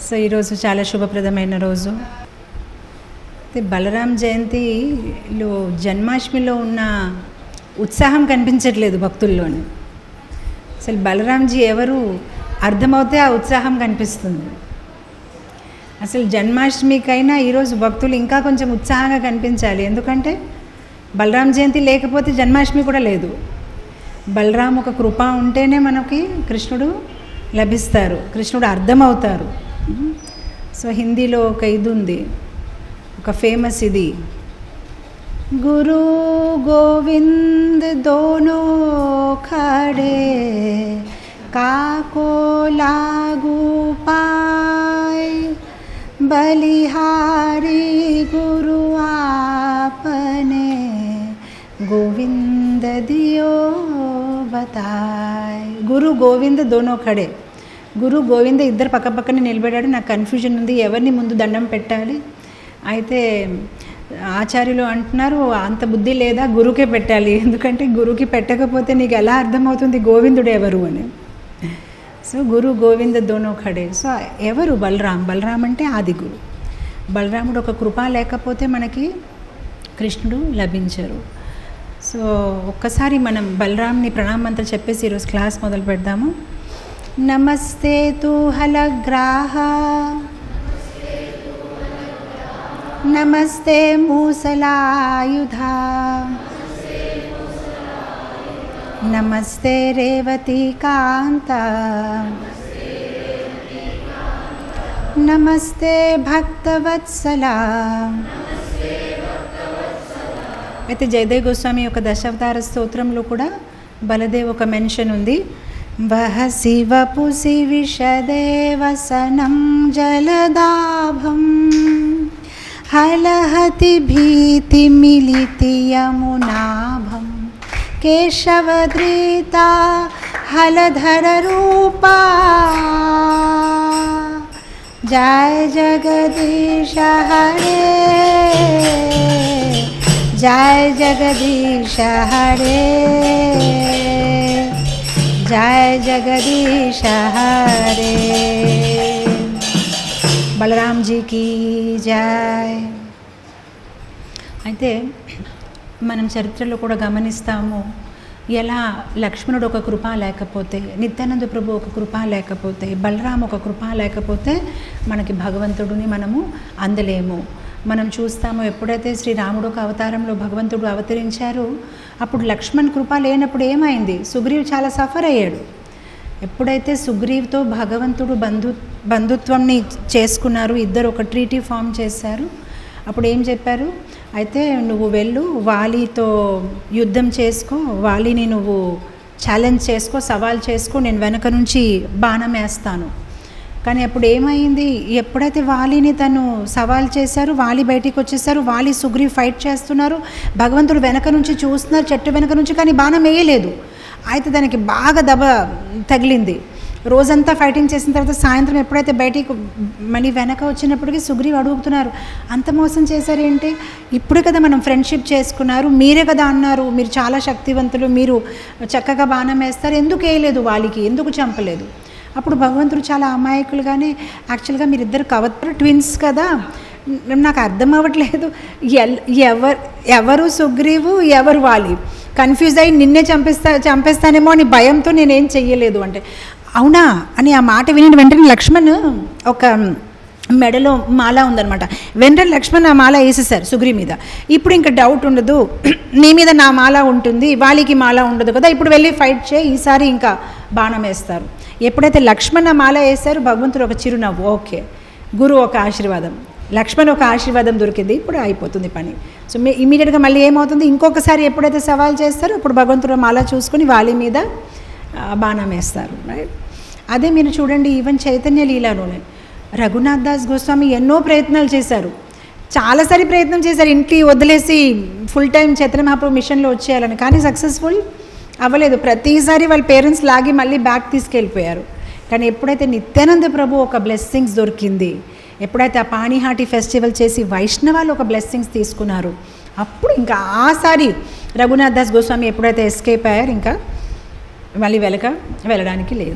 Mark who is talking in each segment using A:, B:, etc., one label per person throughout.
A: So ఈరోజు చాలా శుభప్రదమైన రోజు. బలరాం జయంతిలో జన్మాష్టమిలో ఉన్న ఉత్సాహం కనిపించట్లేదు భక్తుల్లోని. అసలు బలరాంజీ ఎవరు అర్థమవుతే ఆ ఉత్సాహం కనిపిస్తుంది. అసలు జన్మాష్టమికైనా ఈరోజు భక్తులు ఇంకా కొంచెం ఉత్సాహంగా కనిపించాలి. ఎందుకంటే బలరాం జయంతి లేకపోతే జన్మాష్టమి కూడా లేదు. బలరాం ఒక కృప ఉంటేనే మనకి కృష్ణుడు లభిస్తారు, కృష్ణుడు అర్థమవుతారు. సో హిందీలో ఒక ఇది ఉంది, ఒక ఫేమస్ ఇది, గురు గోవింద్ దోనో ఖడే కాకో लागू पाए बलिहारी गुरु आपने गोविंद दियो बताए. గురు గోవింద్ దోనో ఖడే, గురు గోవింద ఇద్దరు పక్కపక్కనే నిలబెట్టాడు. నాకు కన్ఫ్యూజన్ ఉంది, ఎవరిని ముందు దండం పెట్టాలి. అయితే ఆచార్యులు అంటున్నారు, అంత బుద్ధి లేదా, గురుకే పెట్టాలి. ఎందుకంటే గురుకి పెట్టకపోతే నీకు ఎలా అర్థమవుతుంది గోవిందుడు ఎవరు అని. సో గురు గోవింద దోనో ఖడే. సో ఎవరు బలరాం? బలరాం అంటే ఆది గురు. బలరాముడు ఒక కృప లేకపోతే మనకి కృష్ణుడు లభించరు. సో ఒక్కసారి మనం బలరాంని ప్రణామంత్రం చెప్పేసి ఈరోజు క్లాస్ మొదలు పెడదాము. నమస్తే తు హలగ్రాహ, నమస్తే మూసలాయుధ, నమస్తే రేవతి కాంత, నమస్తే భక్తవత్సల. అయితే జయదేవ్ గోస్వామి యొక్క దశావతార స్తోత్రంలో కూడా బలదేవ్ ఒక మెన్షన్ ఉంది. వహ శివపుసి విషదేవసనం జలదాభం హలహతి భీతి మిలితి యమునాభం కేశవద్రీత హలధర రూపా జయ జగదీశ హరే, జయ జగదీశ హరే, జయ జగదీశ హరే. బలరాంజీకి జయ. అయితే మనం చరిత్రలో కూడా గమనిస్తాము, ఎలా లక్ష్మణుడు ఒక కృప లేకపోతే, నిత్యానంద ప్రభు ఒక కృప లేకపోతే, బలరాం ఒక కృప లేకపోతే మనకి భగవంతుడిని మనము అందలేము. మనం చూస్తాము, ఎప్పుడైతే శ్రీరాముడు ఒక అవతారంలో భగవంతుడు అవతరించారో అప్పుడు లక్ష్మణ్ కృప లేనప్పుడు ఏమైంది? సుగ్రీవ్ చాలా సఫర్ అయ్యాడు. ఎప్పుడైతే సుగ్రీవ్తో భగవంతుడు బంధుత్వంని చేసుకున్నారు, ఇద్దరు ఒక ట్రీటీ ఫామ్ చేశారు, అప్పుడు ఏం చెప్పారు? అయితే నువ్వు వెళ్ళు, వాలీతో యుద్ధం చేసుకో, వాలీని నువ్వు ఛాలెంజ్ చేసుకో, సవాల్ చేసుకో, నేను వెనక నుంచి బాణం వేస్తాను. కానీ అప్పుడు ఏమైంది? ఎప్పుడైతే వాలీని తను సవాల్ చేశారు, వాలి బయటికి వచ్చేసారు, వాలి సుగ్రీవ్ ఫైట్ చేస్తున్నారు, భగవంతుడు వెనక నుంచి చూస్తున్నారు, చెట్టు వెనక నుంచి, కానీ బాణం వేయలేదు. అయితే దానికి బాగా దెబ్బ తగిలింది. రోజంతా ఫైటింగ్ చేసిన తర్వాత సాయంత్రం ఎప్పుడైతే బయటికి మళ్ళీ వెనక వచ్చినప్పటికీ సుగ్రీవ్ అడుగుతున్నారు, అంత మోసం చేశారేంటి? ఇప్పుడే కదా మనం ఫ్రెండ్షిప్ చేసుకున్నారు, మీరే కదా అన్నారు మీరు చాలా శక్తివంతులు, మీరు చక్కగా బాణం వేస్తారు, ఎందుకు వేయలేదు వాలికి, ఎందుకు చంపలేదు? అప్పుడు భగవంతుడు చాలా అమాయకులుగానే, యాక్చువల్గా మీరిద్దరు ట్విన్స్ కదా, నాకు అర్థం అవ్వట్లేదు, ఎవరు సుగ్రీవు ఎవరు వాలి, కన్ఫ్యూజ్ అయ్యి నిన్నే చంపేస్తానేమో అని భయంతో నేనేం చెయ్యలేదు అంటే, అవునా అని ఆ మాట విని వెంటనే లక్ష్మణ్ ఒక మెడలో మాల ఉందనమాట, వెంటనే లక్ష్మణ్ ఆ మాల వేసేసారు సుగ్రీ మీద. ఇప్పుడు ఇంకా డౌట్ ఉండదు, నీ మీద నా మాల ఉంటుంది, వాలికి మాల ఉండదు కదా, ఇప్పుడు వెళ్ళి ఫైట్ చేయి, ఈసారి ఇంకా బాణం వేస్తారు. ఎప్పుడైతే లక్ష్మణ్ ఆ మాల వేశారు, భగవంతుడు ఒక చిరునవ్వు, ఓకే, గురువు ఒక ఆశీర్వాదం, లక్ష్మణ్ ఒక ఆశీర్వాదం దొరికింది, ఇప్పుడు అయిపోతుంది పని. సో ఇమీడియట్గా మళ్ళీ ఏమవుతుంది, ఇంకొకసారి ఎప్పుడైతే సవాల్ చేస్తారో అప్పుడు భగవంతుడు మాల చూసుకొని వాలి మీద బాణం వేస్తారు. రైట్. అదే మీరు చూడండి, ఈవెన్ చైతన్య లీలాలోనే రఘునాథ్ దాస్ గోస్వామి ఎన్నో ప్రయత్నాలు చేశారు, చాలాసారి ప్రయత్నం చేశారు ఇంటికి వదిలేసి ఫుల్ టైం చైతన్య మహాప్రభు మిషన్లో వచ్చేయాలని, కానీ సక్సెస్ఫుల్ అవ్వలేదు. ప్రతిసారి వాళ్ళ పేరెంట్స్ లాగి మళ్ళీ బ్యాక్ తీసుకెళ్ళిపోయారు. కానీ ఎప్పుడైతే నిత్యానంద ప్రభు ఒక బ్లెస్సింగ్స్ దొరికింది, ఎప్పుడైతే ఆ పాణిహాటి ఫెస్టివల్ చేసి వైష్ణవాలు ఒక బ్లెస్సింగ్స్ తీసుకున్నారు, అప్పుడు ఇంకా ఆసారి రఘునాథ్ దాస్ గోస్వామి ఎప్పుడైతే ఎస్కేప్ అయ్యారు, ఇంకా మళ్ళీ వెళ్ళడానికి లేదు.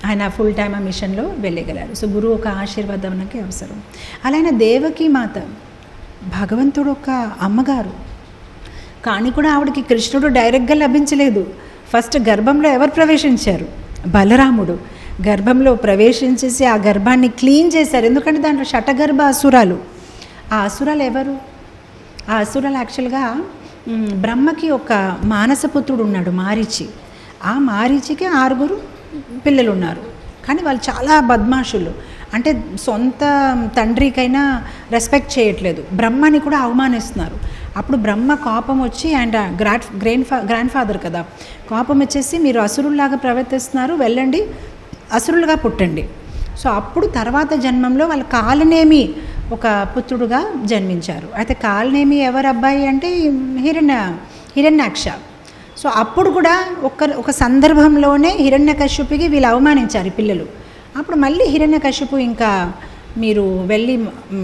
A: ఆయన ఫుల్ టైమ్ ఆ మిషన్లో వెళ్ళగలరు. సో గురువు ఒక ఆశీర్వాదం మనకి అవసరం. అలానే దేవకీ మాత భగవంతుడు ఒక అమ్మగారు, కానీ కూడా ఆవిడకి కృష్ణుడు డైరెక్ట్గా లభించలేదు. ఫస్ట్ గర్భంలో ఎవరు ప్రవేశించారు? బలరాముడు గర్భంలో ప్రవేశించేసి ఆ గర్భాన్ని క్లీన్ చేశారు. ఎందుకంటే దాంట్లో శటగర్భ అసురాలు. ఆ అసురాలు ఎవరు? ఆ అసురాలు యాక్చువల్గా బ్రహ్మకి ఒక మానసపుత్రుడు ఉన్నాడు, మారీచి. ఆ మారీచికి 6 పిల్లలు ఉన్నారు, కానీ వాళ్ళు చాలా బద్మాషులు. అంటే సొంత తండ్రికైనా రెస్పెక్ట్ చేయట్లేదు, బ్రహ్మని కూడా అవమానిస్తున్నారు. అప్పుడు బ్రహ్మ కోపం వచ్చి, అండ్ గ్రాండ్ ఫాదర్ కదా, కోపం వచ్చేసి మీరు అసురుల్లాగా ప్రవర్తిస్తున్నారు, వెళ్ళండి అసురులుగా పుట్టండి. సో అప్పుడు తర్వాత జన్మంలో వాళ్ళ కాలనేమి ఒక పుత్రుడుగా జన్మించారు. అయితే కాలనేమి ఎవరు అబ్బాయి అంటే హిరణ్యాక్ష. సో అప్పుడు కూడా ఒక సందర్భంలోనే హిరణ్యకశ్యపుకి వీళ్ళు అవమానించారు పిల్లలు. అప్పుడు మళ్ళీ హిరణ్యకశ్యపు ఇంకా మీరు వెళ్ళి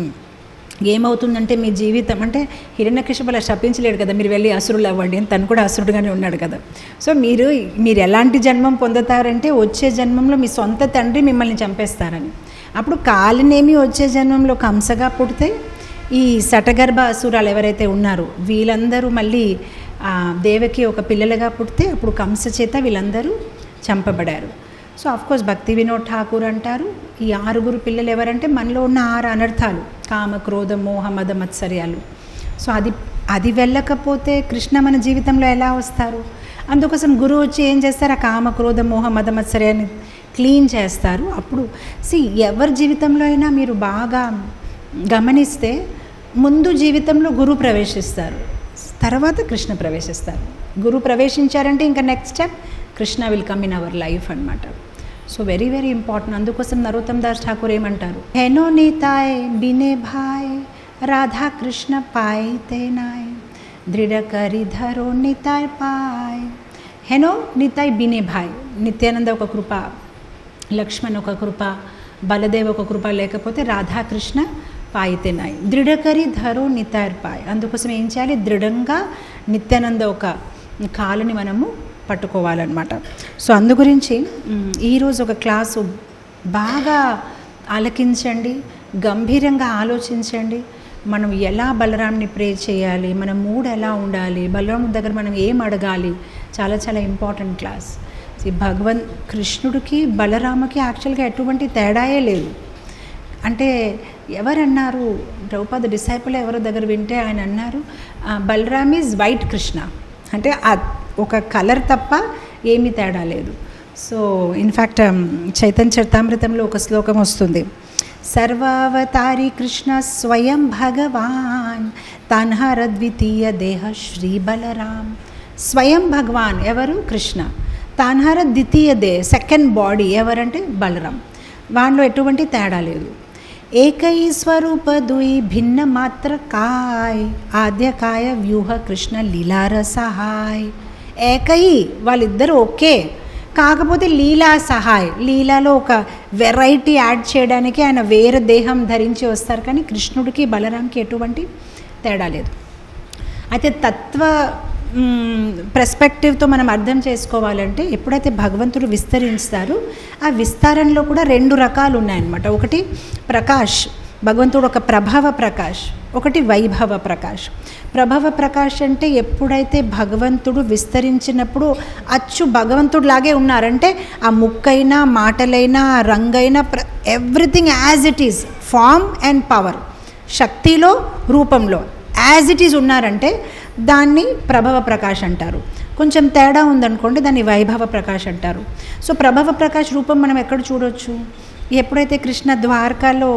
A: ఏమవుతుందంటే మీ జీవితం అంటే హిరణ్యకశ్యపు అలా శపించలేడు కదా, మీరు వెళ్ళి అసురులు అవ్వండి అని, తను కూడా అసురుడుగానే ఉన్నాడు కదా. సో మీరు ఎలాంటి జన్మం పొందుతారంటే వచ్చే జన్మంలో మీ సొంత తండ్రి మిమ్మల్ని చంపేస్తారని. అప్పుడు కాలనేమి వచ్చే జన్మంలో కంసగా పుడితే ఈ శటగర్భ అసురాలు ఎవరైతే ఉన్నారో వీళ్ళందరూ మళ్ళీ దేవకి ఒక పిల్లలుగా పుడితే అప్పుడు కంస చేత వీళ్ళందరూ చంపబడారు. సో ఆఫ్కోర్స్ భక్తి వినోద్ ఠాకూర్ అంటారు ఈ 6 పిల్లలు ఎవరంటే మనలో ఉన్న 6 అనర్థాలు, కామ క్రోధ మోహ మద మత్సర్యాలు. సో అది వెళ్ళకపోతే కృష్ణ మన జీవితంలో ఎలా వస్తారు? అందుకోసం గురువు వచ్చి ఏం చేస్తారు? ఆ కామ క్రోధ మోహ మద మత్సర్యాన్ని క్లీన్ చేస్తారు. అప్పుడు ఎవరి జీవితంలో అయినా మీరు బాగా గమనిస్తే ముందు జీవితంలో గురువు ప్రవేశిస్తారు, తర్వాత కృష్ణ ప్రవేశిస్తారు. గురువు ప్రవేశించారంటే ఇంకా next step Krishna will come in our life అనమాట. So very very important. అందుకోసం నరోత్తమ్ దాస్ ఠాకూర్ ఏమంటారు? హెనో నీతాయ్ బినే భాయ్ రాధా కృష్ణ పాయ్ తేనాయ్ దృఢ కరి ధరో నితాయ్ పాయ్. హెనో నితాయ్ బినే భాయ్, నిత్యానంద ఒక కృప, లక్ష్మణ్ ఒక కృప, బలదేవ్ ఒక కృప, లేకపోతే రాధాకృష్ణ పాయితేనాయ్ దృఢకరి ధరో నితాయ్ పాయ్. అందుకోసం ఏం చేయాలి? దృఢంగా నిత్యానంద ఒక కాలుని మనము పట్టుకోవాలన్నమాట. సో అందు గురించి ఈరోజు ఒక క్లాసు బాగా ఆలకించండి, గంభీరంగా ఆలోచించండి. మనం ఎలా బలరాంని ప్రే చేయాలి, మన మూడ్ ఎలా ఉండాలి, బలరాం దగ్గర మనం ఏం అడగాలి, చాలా చాలా ఇంపార్టెంట్ క్లాస్. కృష్ణుడికి బలరామకి యాక్చువల్గా ఎటువంటి తేడాయే లేదు. అంటే ఎవరన్నారు, ద్రౌపది డిసైపుల్ ఎవరో దగ్గర వింటే ఆయన అన్నారు బలరామ్ ఈజ్ వైట్ కృష్ణ, అంటే ఒక కలర్ తప్ప ఏమీ తేడా లేదు. సో ఇన్ఫ్యాక్ట్ చైతన్య చరితామృతంలో ఒక శ్లోకం వస్తుంది, సర్వావతారి కృష్ణ స్వయం భగవాన్ తన్హర ద్వితీయ దేహ శ్రీ బలరామ్. స్వయం భగవాన్ ఎవరు? కృష్ణ. తాన్హర ద్వితీయ దే సెకండ్ బాడీ ఎవరంటే బలరాం. వాటిలో ఎటువంటి తేడా లేదు. ఏకై స్వరూప దుయి భిన్న మాత్ర కాయ్ ఆద్యకాయ వ్యూహ కృష్ణ లీలార సహాయ్. ఏకై వాళ్ళిద్దరూ ఓకే, కాకపోతే లీలా సహాయ్, లీలాలో ఒక వెరైటీ యాడ్ చేయడానికి ఆయన వేరే దేహం ధరించి వస్తారు, కానీ కృష్ణుడికి బలరాంకి ఎటువంటి తేడా లేదు. అయితే తత్వ పర్స్పెక్టివ్తో మనం అర్థం చేసుకోవాలంటే ఎప్పుడైతే భగవంతుడు విస్తరిస్తారో ఆ విస్తారంలో కూడా 2 రకాలు ఉన్నాయన్నమాట. ఒకటి ప్రకాష్, భగవంతుడు ఒక ప్రభావ ప్రకాష్, ఒకటి వైభవ ప్రకాష్. ప్రభావ ప్రకాష్ అంటే ఎప్పుడైతే భగవంతుడు విస్తరించినప్పుడు అచ్చు భగవంతుడిలాగే ఉన్నారంటే ఆ ముక్కైనా మాటలైనా రంగైనా everything as it is, form and power, శక్తిలో రూపంలో యాజ్ ఇట్ ఈజ్ ఉన్నారంటే దాన్ని ప్రభవ ప్రకాష్ అంటారు. కొంచెం తేడా ఉందనుకోండి దాన్ని వైభవ ప్రకాష్ అంటారు. సో ప్రభవ ప్రకాష్ రూపం మనం ఎక్కడ చూడొచ్చు? ఎప్పుడైతే కృష్ణ ద్వారకాలో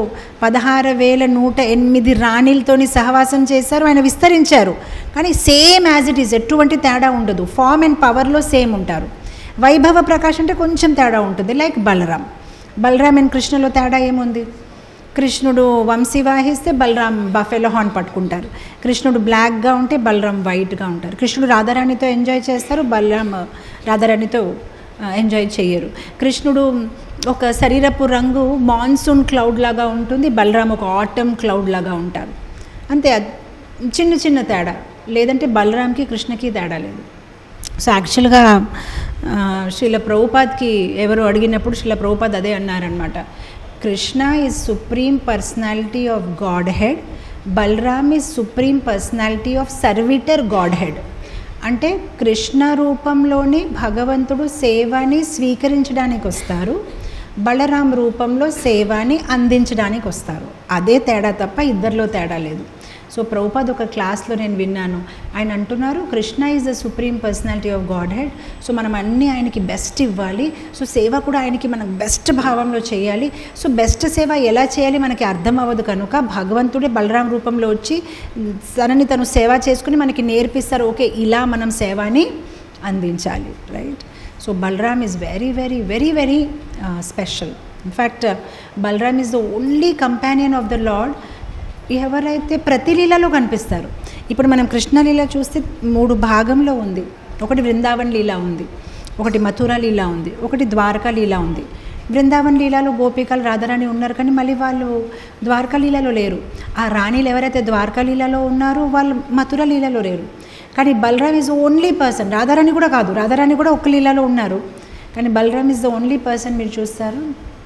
A: 16,108 రాణిలతోని సహవాసం చేశారో ఆయన విస్తరించారు, కానీ సేమ్ యాజ్ ఇట్ ఈజ్, ఎటువంటి తేడా ఉండదు, ఫామ్ అండ్ పవర్లో సేమ్ ఉంటారు. వైభవ ప్రకాష్ అంటే కొంచెం తేడా ఉంటుంది, లైక్ బలరాం అండ్ కృష్ణలో తేడా ఏముంది? కృష్ణుడు వంశీ వాహిస్తే బలరాం బఫెలో హార్న్ పట్టుకుంటారు, కృష్ణుడు బ్లాక్గా ఉంటే బలరాం వైట్గా ఉంటారు. కృష్ణుడు రాధారాణితో ఎంజాయ్ చేస్తారు, బలరాం రాధారాణితో ఎంజాయ్ చేయరు. కృష్ణుడు ఒక శరీరపు రంగు మాన్సూన్ క్లౌడ్ లాగా ఉంటుంది, బలరాం ఒక ఆటమ్ క్లౌడ్ లాగా ఉంటారు. అంతే, చిన్న చిన్న తేడా, లేదంటే బలరాంకి కృష్ణకి తేడా లేదు. సో యాక్చువల్గా శ్రీల ప్రభుపాద్కి ఎవరు అడిగినప్పుడు శ్రీల ప్రభుపాద్ అదే అన్నారనమాట. Krishna is supreme personality of godhead, Balram is supreme personality of servitor godhead. అంటే కృష్ణ రూపంలోనే భగవంతుడు సేవని స్వీకరించడానికి వస్తారు, బలరాం రూపంలో సేవని అందించడానికి వస్తారు. అదే తేడా తప్ప ఇద్దరిలో తేడా లేదు. సో ప్రభుపాద్ ఒక క్లాస్లో నేను విన్నాను, ఆయన అంటున్నారు Krishna is the supreme personality of godhead. So మనం అన్నీ ఆయనకి బెస్ట్ ఇవ్వాలి. సో సేవ కూడా ఆయనకి మనం బెస్ట్ భావంలో చేయాలి. సో బెస్ట్ సేవ ఎలా చేయాలి మనకి అర్థం అవ్వదు కనుక భగవంతుడే బలరాం రూపంలో వచ్చి తనని తను సేవ చేసుకుని మనకి నేర్పిస్తారు, ఓకే ఇలా మనం సేవని అందించాలి, right. So Balram is very very very very special. In fact Balram is the only companion of the lord ఎవరైతే ప్రతి లీలలో కనిపిస్తారు. ఇప్పుడు మనం కృష్ణలీల చూస్తే 3 భాగంలో ఉంది. ఒకటి బృందావన్ లీలా ఉంది, ఒకటి మథురా లీలా ఉంది, ఒకటి ద్వారకా లీలా ఉంది. బృందావన్ లీలాలో గోపికలు రాధారాణి ఉన్నారు, కానీ మళ్ళీ వాళ్ళు ద్వారకా లీలలో లేరు. ఆ రాణిలు ఎవరైతే ద్వారకా లీలలో ఉన్నారో వాళ్ళు మథురా లీలలో లేరు. కానీ Balram is only person. Radharani కూడా కాదు, రాధారాణి కూడా ఒక లీలలో ఉన్నారు, కానీ Balram is the only person. మీరు చూస్తారు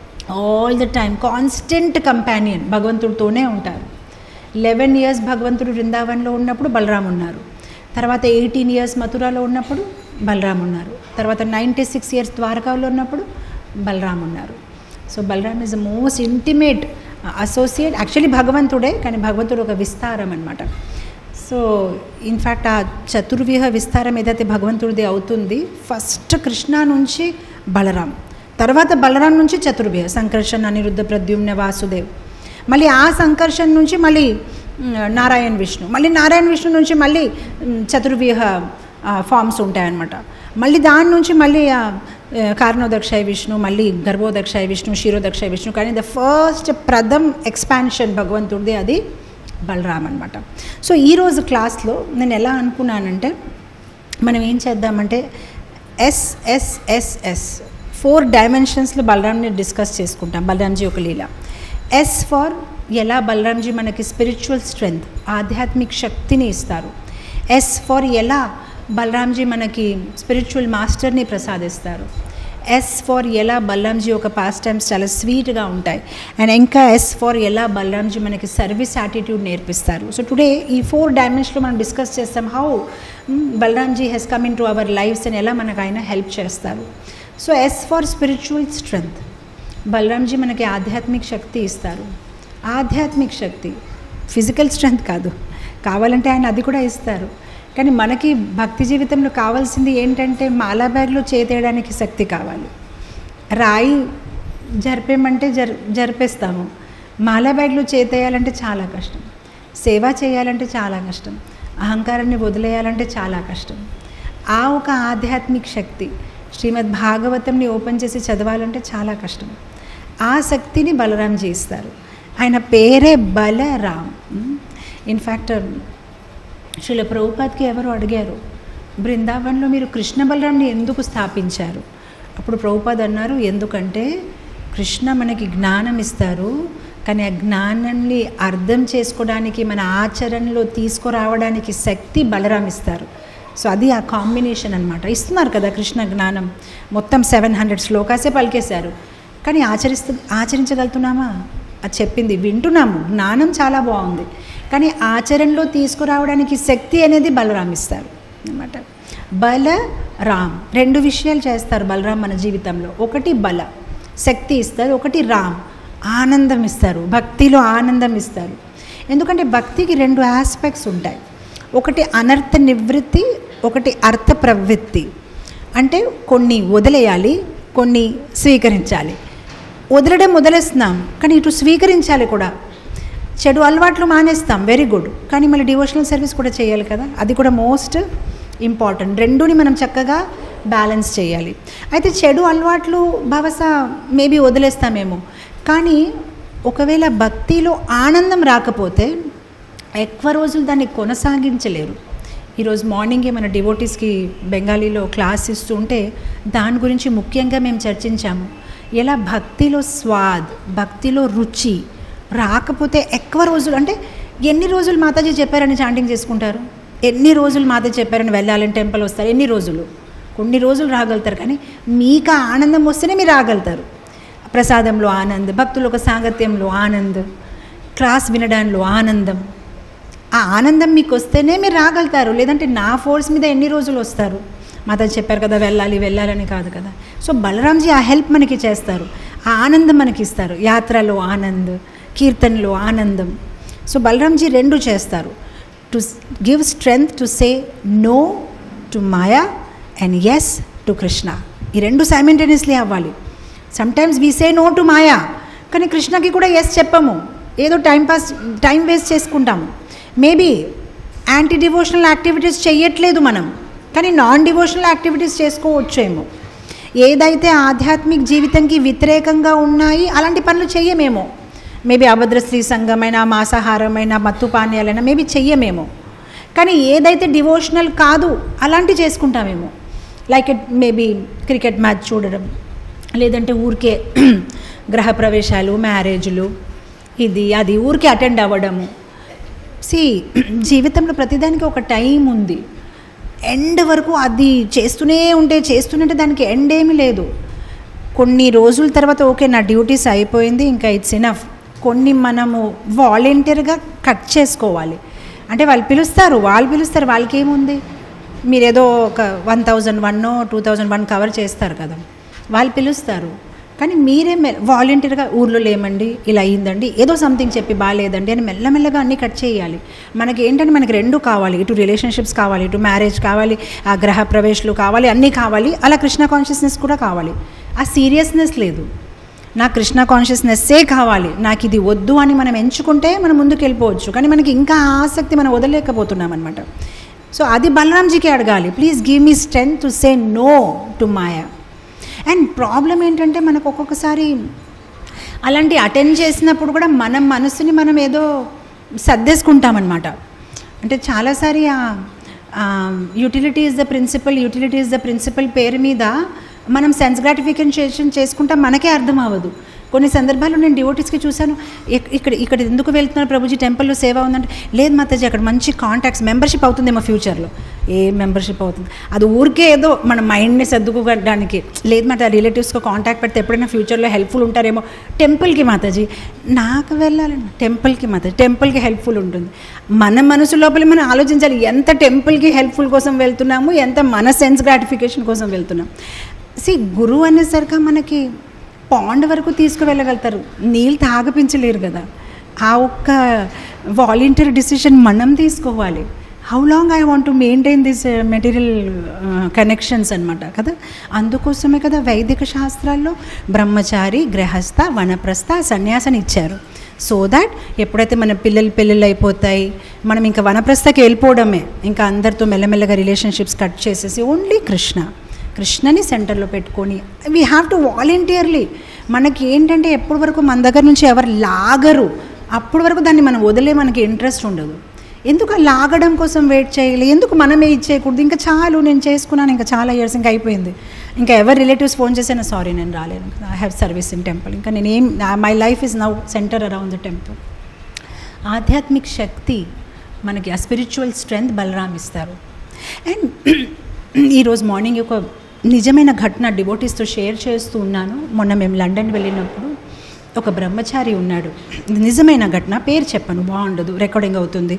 A: all the time constant companion, భగవంతుడితోనే ఉంటారు. 11 years భగవంతుడు బృందావన్లో ఉన్నప్పుడు బలరాం ఉన్నారు, తర్వాత 18 years మథురాలో ఉన్నప్పుడు బలరాం ఉన్నారు, తర్వాత 96 years ద్వారకాలో ఉన్నప్పుడు బలరాం ఉన్నారు. So Balram is the most intimate associate. Actually భగవంతుడే, కానీ భగవంతుడు ఒక విస్తారం అనమాట. సో ఇన్ఫ్యాక్ట్ ఆ చతుర్వ్యూహ విస్తారం ఏదైతే భగవంతుడిది అవుతుంది, ఫస్ట్ కృష్ణ నుంచి బలరాం, తర్వాత బలరాం నుంచి చతుర్వ్యూహ సంకర్షణ, అనిరుద్ధ, ప్రద్యుమ్న, వాసుదేవ్, మళ్ళీ ఆ సంకర్షణ నుంచి మళ్ళీ నారాయణ విష్ణు, మళ్ళీ నారాయణ విష్ణు నుంచి మళ్ళీ చతుర్వ్యూహ ఫామ్స్ ఉంటాయన్నమాట. మళ్ళీ దాని నుంచి మళ్ళీ కారణోదక్షాయ విష్ణు, మళ్ళీ గర్భోదక్షాయ విష్ణు, క్షీరోదక్షాయ విష్ణు. కానీ ద ఫస్ట్ ప్రథమ్ ఎక్స్పాన్షన్ భగవంతుడిది అది బలరాం అనమాట. సో ఈరోజు క్లాస్లో నేను ఎలా అనుకున్నానంటే మనం ఏం చేద్దామంటే ఎస్ఎస్ఎస్ఎస్ 4 డైమెన్షన్స్లో బలరాంని డిస్కస్ చేసుకుంటాం. బలరాంజీ ఒక లీల. ఎస్ ఫర్ ఎలా బలరాంజీ మనకి స్పిరిచువల్ స్ట్రెంగ్త్, ఆధ్యాత్మిక శక్తిని ఇస్తారు. ఎస్ ఫర్ ఎలా బలరాంజీ మనకి స్పిరిచువల్ మాస్టర్ని ప్రసాదిస్తారు. ఎస్ ఫర్ ఎలా బలరాంజీ ఒక పాస్ట్ టైమ్స్ చాలా స్వీట్గా ఉంటాయి. అండ్ ఇంకా ఎస్ ఫర్ ఎలా బలరాంజీ మనకి సర్వీస్ యాటిట్యూడ్ నేర్పిస్తారు. సో టుడే ఈ 4 డైమెన్షన్లో మనం డిస్కస్ చేస్తాం how Balramji he's come into our lives అని ఎలా మనకు ఆయన హెల్ప్ చేస్తారు. So as for spiritual strength, Balramji మనకి ఆధ్యాత్మిక శక్తి ఇస్తారు. ఆధ్యాత్మిక శక్తి, ఫిజికల్ స్ట్రెంగ్త్ కాదు, కావాలంటే ఆయన అది కూడా ఇస్తారు. కానీ మనకి భక్తి జీవితంలో కావాల్సింది ఏంటంటే మాలా బ్యాగ్లో చేతేయడానికి శక్తి కావాలి. రాయి జరిపేమంటే జరిపేస్తాము, మాలా బ్యాగ్లో చేతేయాలంటే చాలా కష్టం. సేవ చేయాలంటే చాలా కష్టం, అహంకారాన్ని వదిలేయాలంటే చాలా కష్టం. ఆ ఒక ఆధ్యాత్మిక శక్తి శ్రీమద్ భాగవతంని ఓపెన్ చేసి చదవాలంటే చాలా కష్టం. ఆ శక్తిని బలరాంజీ ఇస్తారు. ఆయన పేరే బలరాం. ఇన్ఫ్యాక్ట్ శ్రీల ప్రభుపాద్కి ఎవరు అడిగారు, బృందావన్లో మీరు కృష్ణ బలరాంని ఎందుకు స్థాపించారు? అప్పుడు ప్రభుపాద్ అన్నారు, ఎందుకంటే కృష్ణ మనకి జ్ఞానం ఇస్తారు, కానీ ఆ జ్ఞానాన్ని అర్థం చేసుకోవడానికి మన ఆచరణలో తీసుకురావడానికి శక్తి బలరాం ఇస్తారు. సో అది ఆ కాంబినేషన్ అనమాట. ఇస్తున్నారు కదా కృష్ణ జ్ఞానం, మొత్తం 700 శ్లోకాసే పలికేశారు, కానీ ఆచరించగలుగుతున్నామా? అది చెప్పింది వింటున్నాము, జ్ఞానం చాలా బాగుంది, కానీ ఆచరణలో తీసుకురావడానికి శక్తి అనేది బలరాం ఇస్తారు అన్నమాట. బలరాం 2 విషయాలు చేస్తారు బలరాం మన జీవితంలో. ఒకటి బల శక్తి ఇస్తారు, ఒకటి రామ్ ఆనందం ఇస్తారు, భక్తిలో ఆనందం ఇస్తారు. ఎందుకంటే భక్తికి 2 ఆస్పెక్ట్స్ ఉంటాయి. ఒకటి అనర్థ నివృత్తి, ఒకటి అర్థ ప్రవృత్తి. అంటే కొన్ని వదిలేయాలి, కొన్ని స్వీకరించాలి. వదిలేస్తున్నాం, కానీ ఇటు స్వీకరించాలి కూడా. చెడు అలవాట్లు మానేస్తాం, వెరీ గుడ్, కానీ మళ్ళీ డివోషనల్ సర్వీస్ కూడా చేయాలి కదా, అది కూడా మోస్ట్ ఇంపార్టెంట్. రెండుని మనం చక్కగా బ్యాలెన్స్ చేయాలి. అయితే చెడు అలవాట్లు బహుశా మేబీ వదిలేస్తామేమో, కానీ ఒకవేళ భక్తిలో ఆనందం రాకపోతే ఎక్కువ రోజులు దాన్ని కొనసాగించలేరు. ఈరోజు మార్నింగే మన డివోటీస్కి బెంగాలీలో క్లాస్ ఇస్తూ ఉంటే దాని గురించి ముఖ్యంగా మేము చర్చించాము. ఎలా భక్తిలో స్వాద్, భక్తిలో రుచి రాకపోతే ఎక్కువ రోజులు, అంటే ఎన్ని రోజులు మాతాజీ చెప్పారని చాంటింగ్ చేసుకుంటారు, ఎన్ని రోజులు మాతాజీ చెప్పారని వెళ్ళాలని టెంపుల్ వస్తారు, ఎన్ని రోజులు కొన్ని రోజులు రాగలుగుతారు, కానీ మీకు ఆ ఆనందం వస్తేనే మీరు రాగలుగుతారు. ప్రసాదంలో ఆనందం, భక్తుల ఒక సాంగత్యంలో ఆనందం, క్లాస్ వినడంలో ఆనందం. ఆ ఆనందం మీకు వస్తేనే మీరు రాగలుగుతారు. లేదంటే నా ఫోర్స్ మీద ఎన్ని రోజులు వస్తారు? మాత చెప్పారు కదా వెళ్ళాలని కాదు కదా. సో బలరాంజీ ఆ హెల్ప్ మనకి చేస్తారు, ఆ ఆనందం మనకి ఇస్తారు. యాత్రలో ఆనందం, కీర్తనలో ఆనందం. సో బలరాంజీ రెండు చేస్తారు. To give strength to say no to maya and yes to Krishna. ఈ రెండు సైమల్టేనియస్లీ అవ్వాలి. Sometimes we say no to maya, కానీ కృష్ణకి కూడా ఎస్ చెప్పము. ఏదో టైం వేస్ట్ చేసుకుంటాము. మేబీ యాంటీ డివోషనల్ యాక్టివిటీస్ చెయ్యట్లేదు మనం, కానీ నాన్ డివోషనల్ యాక్టివిటీస్ చేసుకోవచ్చేమో. ఏదైతే ఆధ్యాత్మిక జీవితంకి వ్యతిరేకంగా ఉన్నాయి అలాంటి పనులు చెయ్యమేమో. మేబీ అభద్ర స్త్రీ సంఘమైన, మాంసాహారమైన, మత్తు పానీయాలైనా మేబీ చెయ్యమేమో. కానీ ఏదైతే డివోషనల్ కాదు అలాంటివి చేసుకుంటామేమో. Like it maybe cricket match చూడడం, లేదంటే ఊరికే గృహప్రవేశాలు, మ్యారేజ్లు, ఇది అది ఊరికే అటెండ్ అవ్వడము. జీవితంలో ప్రతిదానికి ఒక టైం ఉంది. ఎండ్ వరకు అది చేస్తూనే ఉంటే దానికి ఎండ్ ఏమీ లేదు. కొన్ని రోజుల తర్వాత ఓకే నా డ్యూటీస్ అయిపోయింది, ఇంకా ఇట్స్ ఎనఫ్. కొన్ని మనము వాలంటీర్గా కట్ చేసుకోవాలి. అంటే వాళ్ళు పిలుస్తారు, వాళ్ళకి ఏముంది, మీరేదో ఒక 1001 2001 కవర్ చేస్తారు కదా, వాళ్ళు పిలుస్తారు. కానీ మీరే వాలంటీర్గా ఊర్లో లేమండి, ఇలా అయ్యిందండి, ఏదో సంథింగ్ చెప్పి బాగాలేదండి అని మెల్లమెల్లగా అన్నీ కట్ చేయాలి. మనకి ఏంటంటే మనకి రెండు కావాలి, ఇటు రిలేషన్షిప్స్ కావాలి, ఇటు మ్యారేజ్ కావాలి, ఆ గ్రహ ప్రవేశాలు కావాలి, అన్నీ కావాలి. అలా కృష్ణ కాన్షియస్నెస్ కూడా కావాలి. ఆ సీరియస్నెస్ లేదు, నాకు కృష్ణ కాన్షియస్నెస్సే కావాలి, నాకు ఇది వద్దు అని మనం ఎంచుకుంటే మనం ముందుకు వెళ్ళిపోవచ్చు. కానీ మనకి ఇంకా ఆసక్తి మనం వదలలేకపోతున్నాం అనమాట. సో అది బలరాంజీకి అడగాలి, please give me strength to say no to maya. And problem ఏంటంటే మనకు ఒక్కొక్కసారి అలాంటి అటెండ్ చేసినప్పుడు కూడా మనం మనసుని మనం ఏదో సర్దేసుకుంటామన్నమాట. అంటే చాలాసారి యూటిలిటీ ఈజ్ ద ప్రిన్సిపల్ పేరు మీద మనం సెన్స్ గ్రాటిఫికేషన్ చేసుకుంటా మనకే అర్థం అవ్వదు. కొన్ని సందర్భాల్లో నేను డివోటీస్కి చూశాను, ఇక్కడ ఎందుకు వెళ్తున్నారు ప్రభుజీ, టెంపుల్లో సేవ ఉందంటే, లేదు మాతాజీ అక్కడ మంచి కాంటాక్ట్స్, మెంబర్షిప్ అవుతుందేమో ఫ్యూచర్లో. ఏ మెంబర్షిప్ అవుతుంది, అది ఊరికే ఏదో మన మైండ్ని సర్దుకోవడానికి. లేదు మాట రిలేటివ్స్తో కాంటాక్ట్ పెడితే ఎప్పుడైనా ఫ్యూచర్లో హెల్ప్ఫుల్ ఉంటారేమో. టెంపుల్కి మాతాజీ నాకు వెళ్ళాలండి, టెంపుల్కి హెల్ప్ఫుల్ ఉంటుంది. మన మనసు లోపల మనం ఆలోచించాలి, ఎంత టెంపుల్కి హెల్ప్ఫుల్ కోసం వెళ్తున్నాము, ఎంత మన సెన్స్ గ్రాటిఫికేషన్ కోసం వెళ్తున్నాం. గురువు అనేసరికి మనకి పాండ్ వరకు తీసుకువెళ్ళగలుగుతారు, నీళ్ళు తాగపించలేరు కదా. ఆ ఒక్క వాలంటీర్ డిసిషన్ మనం తీసుకోవాలి. How long I want to maintain this material connections అనమాట కదా. అందుకోసమే కదా వైదిక శాస్త్రాల్లో బ్రహ్మచారి, గృహస్థ, వనప్రస్థ, సన్యాసని ఇచ్చారు. సో దాట్ ఎప్పుడైతే మన పిల్లలు అయిపోతాయి, మనం ఇంకా వనప్రస్థకి వెళ్ళిపోవడమే, ఇంకా అందరితో మెల్లమెల్లగా రిలేషన్షిప్స్ కట్ చేసేసి ఓన్లీ కృష్ణని సెంటర్లో పెట్టుకొని వీ హ్యావ్ టు వాలంటీర్లీ. మనకి ఏంటంటే ఎప్పటి వరకు మన దగ్గర నుంచి ఎవరు లాగరు అప్పటి వరకు దాన్ని మనం వదిలే మనకి ఇంట్రెస్ట్ ఉండదు. ఎందుకు లాగడం కోసం వెయిట్ చేయాలి, ఎందుకు మనమే ఇచ్చేయకూడదు, ఇంకా చాలు నేను చేసుకున్నాను, ఇంకా చాలా ఇయర్స్ ఇంకా అయిపోయింది, ఇంకా ఎవరు రిలేటివ్స్ ఫోన్ చేసినా సారీ నేను రాలేను, I have service in temple, ఇంకా my life is now centre around the temple. ఆధ్యాత్మిక శక్తి మనకి ఆ స్పిరిచువల్ స్ట్రెంగ్త్ బలరాం ఇస్తారు. అండ్ ఈరోజు మార్నింగ్ ఒక నిజమైన ఘటన డివోటీస్తో షేర్ చేస్తూ ఉన్నాను. మొన్న మేము లండన్ వెళ్ళినప్పుడు ఒక బ్రహ్మచారి ఉన్నాడు, నిజమైన ఘటన, పేరు చెప్పను బాగుండదు, రికార్డింగ్ అవుతుంది.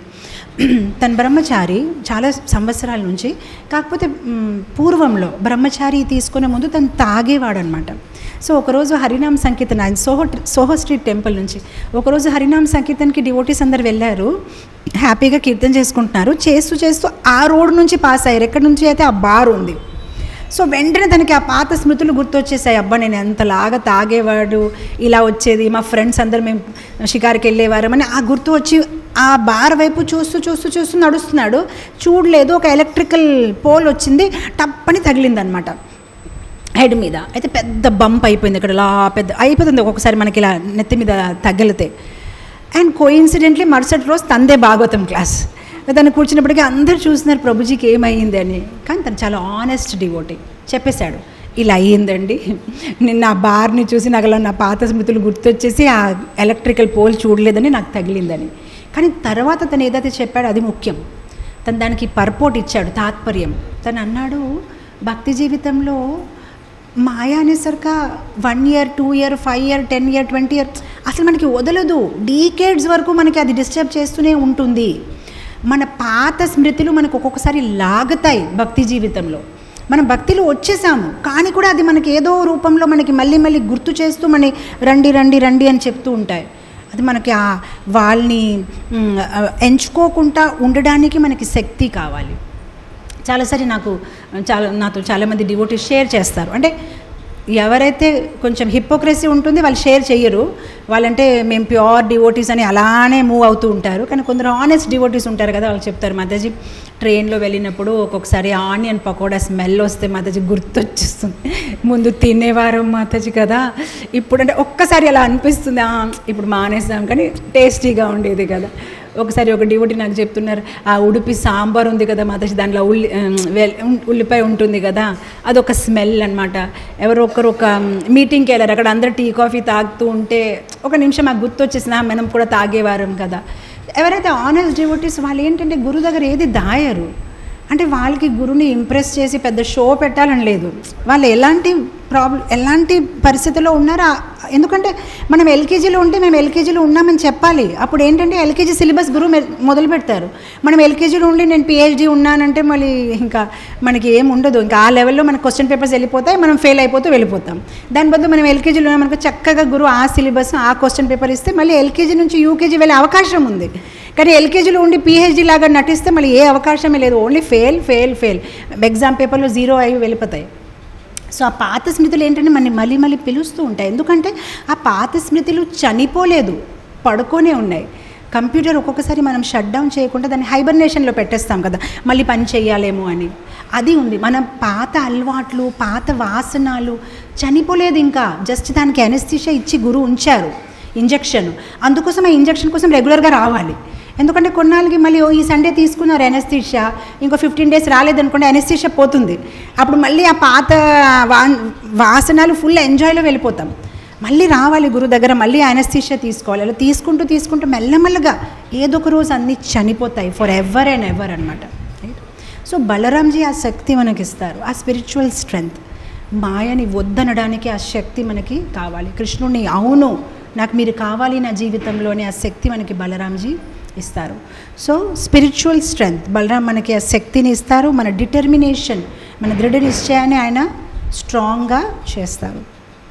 A: తన బ్రహ్మచారి చాలా సంవత్సరాల నుంచి, కాకపోతే పూర్వంలో బ్రహ్మచారి తీసుకునే ముందు తను తాగేవాడు అనమాట. సో ఒకరోజు హరినామ సంకీర్తన, ఆయన సోహో స్ట్రీట్ టెంపుల్ నుంచి ఒకరోజు హరినామ సంకీర్తనకి డివోటీస్ అందరు వెళ్ళారు, హ్యాపీగా కీర్తన చేసుకుంటున్నారు. చేస్తూ ఆ రోడ్ నుంచి పాస్ అయ్యారు, ఎక్కడి నుంచి అయితే ఆ బార్ ఉంది. సో వెంటనే తనకి ఆ పాత స్మృతులు గుర్తొచ్చేసాయి. అబ్బా నేను ఎంతలాగా తాగేవాడు, ఇలా వచ్చేది, మా ఫ్రెండ్స్ అందరు మేము షికారుకి వెళ్ళేవారు అని ఆ గుర్తు వచ్చి ఆ బార్ వైపు చూస్తూ నడుస్తున్నాడు. చూడలేదు, ఒక ఎలక్ట్రికల్ పోల్ వచ్చింది, టప్పని తగిలిందనమాట హెడ్ మీద. అయితే పెద్ద బంప్ అయిపోయింది, ఇక్కడ ఇలా పెద్ద అయిపోతుంది ఒక్కొక్కసారి మనకి ఇలా నెత్తి మీద తగిలితే. అండ్ కోఇన్సిడెంట్లీ మరుసటి రోజు తందే భాగవతం క్లాస్. తను కూర్చున్నప్పటికీ అందరూ చూస్తున్నారు ప్రభుజీకి ఏమైంది అని. కానీ తను చాలా ఆనెస్ట్ డివోటీ, చెప్పేశాడు ఇలా అయ్యిందండి, నిన్న ఆ బార్ని చూసి నాకు అలా నా పాత స్మృతులు గుర్తొచ్చేసి ఆ ఎలక్ట్రికల్ పోల్ చూడలేదని నాకు తగిలిందని. కానీ తర్వాత తను ఏదైతే చెప్పాడో అది ముఖ్యం. తను దానికి పర్పోర్ట్ ఇచ్చాడు, తాత్పర్యం. తను అన్నాడు, భక్తి జీవితంలో మాయ అనేసరిక 1 year 2 year 5 year 10 year 20 year అసలు మనకి వదలదు. డీకేడ్స్ వరకు మనకి అది డిస్టర్బ్ చేస్తూనే ఉంటుంది. మన పాత స్మృతులు మనకు ఒక్కొక్కసారి లాగుతాయి భక్తి జీవితంలో. మనం భక్తిలో వచ్చేసాము, కానీ కూడా అది మనకి ఏదో రూపంలో మనకి మళ్ళీ మళ్ళీ గుర్తు చేస్తూ మన రండి రండి రండి అని చెప్తూ ఉంటాయి. అది మనకి వాళ్ళని ఎంచుకోకుండా ఉండడానికి మనకి శక్తి కావాలి. చాలాసారి నాతో చాలామంది డివోటీస్ షేర్ చేస్తారు. అంటే ఎవరైతే కొంచెం హిపోక్రసీ ఉంటుంది వాళ్ళు షేర్ చెయ్యరు. వాళ్ళంటే మేము ప్యూర్ డివోటీస్ అని అలానే మూవ్ అవుతూ ఉంటారు. కానీ కొందరు ఆనెస్ట్ డివోటీస్ ఉంటారు కదా, వాళ్ళు చెప్తారు, మాతాజీ ట్రైన్లో వెళ్ళినప్పుడు ఒక్కొక్కసారి ఆనియన్ పకోడా స్మెల్ వస్తే మాతాజీ గుర్తొచ్చేస్తుంది. ముందు తినేవారు మాతాజీ కదా, ఇప్పుడు అంటే ఒక్కసారి అలా అనిపిస్తుంది, ఇప్పుడు మానేస్తాం కానీ టేస్టీగా ఉండేది కదా. ఒకసారి ఒక డివోటీ నాకు చెప్తున్నారు, ఆ ఉడిపి సాంబార్ ఉంది కదా మాతాజీ, దాంట్లో ఉల్లిపాయ ఉంటుంది కదా, అదొక స్మెల్ అనమాట. ఎవరో ఒకరు ఒక మీటింగ్కి వెళ్ళారు, అక్కడ అందరు టీ కాఫీ తాగుతూ ఉంటే ఒక నిమిషం మాకు గుర్తొచ్చేసిన మనం కూడా తాగేవారం కదా. ఎవరైతే ఆనెస్ట్ డివోటీస్ వాళ్ళు ఏంటంటే గురువు దగ్గర ఏది దాయరు. అంటే వాళ్ళకి గురువుని ఇంప్రెస్ చేసి పెద్ద షో పెట్టాలని లేదు. వాళ్ళు ఎలాంటి పరిస్థితుల్లో ఉన్నారో, ఎందుకంటే మనం ఎల్కేజీలో ఉంటే మేము ఎల్కేజీలో ఉన్నామని చెప్పాలి. అప్పుడు ఏంటంటే ఎల్కేజీ సిలబస్ గురువు మొదలు పెడతారు. మనం ఎల్కేజీలో ఉండి నేను పిహెచ్డీ ఉన్నానంటే మళ్ళీ ఇంకా మనకి ఏం ఉండదు. ఇంకా ఆ లెవెల్లో మనకు క్వశ్చన్ పేపర్స్ వెళ్ళిపోతాయి, మనం ఫెయిల్ అయిపోతూ వెళ్ళిపోతాం. దాని బదులు మనం ఎల్కేజీలో ఉన్నామనుకో చక్కగా గురువు ఆ సిలబస్ ఆ క్వశ్చన్ పేపర్ ఇస్తే మళ్ళీ ఎల్కేజీ నుంచి యూకేజీ వెళ్ళే అవకాశం ఉంది. కానీ ఎల్కేజీలో ఉండి పిహెచ్డీ లాగా నటిస్తే మళ్ళీ ఏ అవకాశమే లేదు. Only fail fail fail, exam పేపర్లో 0 అయ్యి వెళ్ళిపోతాయి. సో ఆ పాత స్మృతులు ఏంటంటే మనని మళ్ళీ మళ్ళీ పిలుస్తూ ఉంటాయి. ఎందుకంటే ఆ పాత స్మృతులు చనిపోలేదు, పడుకోనే ఉన్నాయి. కంప్యూటర్ ఒక్కొక్కసారి మనం షట్ డౌన్ చేయకుండా దాన్ని హైబర్నేషన్లో పెట్టేస్తాం కదా, మళ్ళీ పని చేయాలేమో అని. అది ఉంది. మన పాత అలవాట్లు, పాత వాసనాలు చనిపోలేదు ఇంకా. జస్ట్ దానికి అనెస్థీషియా ఇచ్చి గురువు ఉంచారు, ఇంజెక్షన్. అందుకోసం ఆ ఇంజెక్షన్ కోసం రెగ్యులర్గా రావాలి. ఎందుకంటే కొన్నాళ్ళకి మళ్ళీ ఈ సండే తీసుకున్నారు అనెస్థీషియా, ఇంకో 15 days రాలేదనుకోండి అనెస్థీషియా పోతుంది. అప్పుడు మళ్ళీ ఆ పాత వాసనాలు ఫుల్ ఎంజాయ్లో వెళ్ళిపోతాం. మళ్ళీ రావాలి గురువు దగ్గర, మళ్ళీ అనెస్థీషియా తీసుకోవాలి. అలా తీసుకుంటూ మెల్లమెల్లగా ఏదో ఒక రోజు అన్నీ చనిపోతాయి, ఫర్ ఎవర్ అండ్ ఎవర్ అనమాట. రైట్. సో బలరాంజీ ఆ శక్తి మనకి ఇస్తారు, ఆ స్పిరిచువల్ స్ట్రెంగ్త్. మాయని వద్దనడానికి ఆ శక్తి మనకి కావాలి. కృష్ణుడిని అవును నాకు మీరు కావాలి నా జీవితంలోని ఆ శక్తి మనకి బలరాంజీ ఇస్తారు. సో స్పిరిచువల్ స్ట్రెంగ్త్ బలరాం మనకి ఆ శక్తిని ఇస్తారు. మన డిటర్మినేషన్, మన దృఢ నిశ్చయాన్ని ఆయన స్ట్రాంగ్గా చేస్తారు.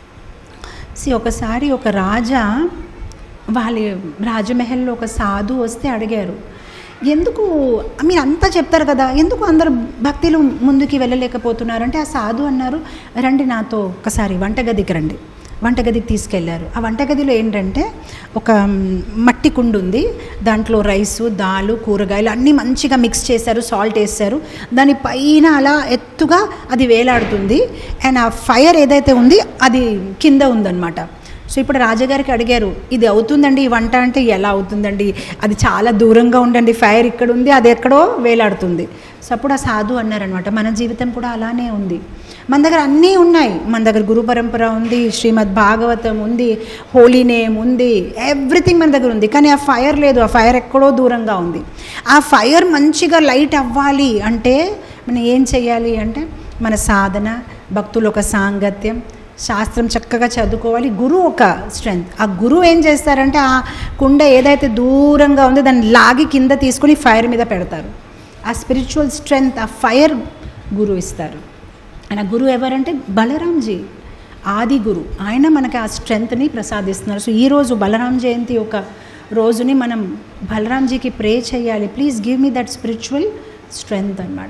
A: ఒకసారి ఒక రాజా వాళ్ళ రాజమహల్లో ఒక సాధు వస్తే అడిగారు, ఎందుకు మీరు అంతా చెప్తారు కదా, ఎందుకు అందరు భక్తిలో ముందుకి వెళ్ళలేకపోతున్నారంటే ఆ సాధు అన్నారు, రండి నాతో ఒకసారి వంటగదికి రండి. వంటగదికి తీసుకెళ్లారు. ఆ వంటగదిలో ఏంటంటే ఒక మట్టి కుండు ఉంది, దాంట్లో రైసు, దాలు, కూరగాయలు అన్నీ మంచిగా మిక్స్ చేశారు, సాల్ట్ వేసారు. దాని పైన అలా ఎత్తుగా అది వేలాడుతుంది. అండ్ ఆ ఫైర్ ఏదైతే ఉంది అది కింద ఉందన్నమాట. సో ఇప్పుడు రాజాగారికి అడిగారు, ఇది అవుతుందండి ఈ వంట అంటే, ఎలా అవుతుందండి, అది చాలా దూరంగా ఉండండి, ఫైర్ ఇక్కడ ఉంది, అది ఎక్కడో వేలాడుతుంది. సో అప్పుడు ఆ సాధు అన్నారనమాట, మన జీవితం కూడా అలానే ఉంది. మన దగ్గర అన్నీ ఉన్నాయి, మన దగ్గర గురు పరంపర ఉంది, శ్రీమద్ భాగవతం ఉంది, హోలీ నేమ్ ఉంది, ఎవ్రీథింగ్ మన దగ్గర ఉంది. కానీ ఆ ఫైర్ లేదు, ఆ ఫైర్ ఎక్కడో దూరంగా ఉంది. ఆ ఫైర్ మంచిగా లైట్ అవ్వాలి అంటే మనం ఏం చెయ్యాలి అంటే మన సాధన, భక్తులు ఒక సాంగత్యం, శాస్త్రం చక్కగా చదువుకోవాలి, గురువు ఒక స్ట్రెంగ్త్. ఆ గురువు ఏం చేస్తారంటే ఆ కుండ ఏదైతే దూరంగా ఉందో దాన్ని లాగి కింద తీసుకొని ఫైర్ మీద పెడతారు. ఆ స్పిరిచువల్ స్ట్రెంగ్త్, ఆ ఫైర్ గురువు ఇస్తారు. ఆయన గురువు ఎవరంటే బలరాంజీ, ఆది గురు. ఆయన మనకి ఆ స్ట్రెంగ్త్ని ప్రసాదిస్తున్నారు. సో ఈరోజు బలరాం జయంతి ఒక రోజుని మనం బలరాంజీకి ప్రే చేయాలి, please give me that spiritual strength అనమాట.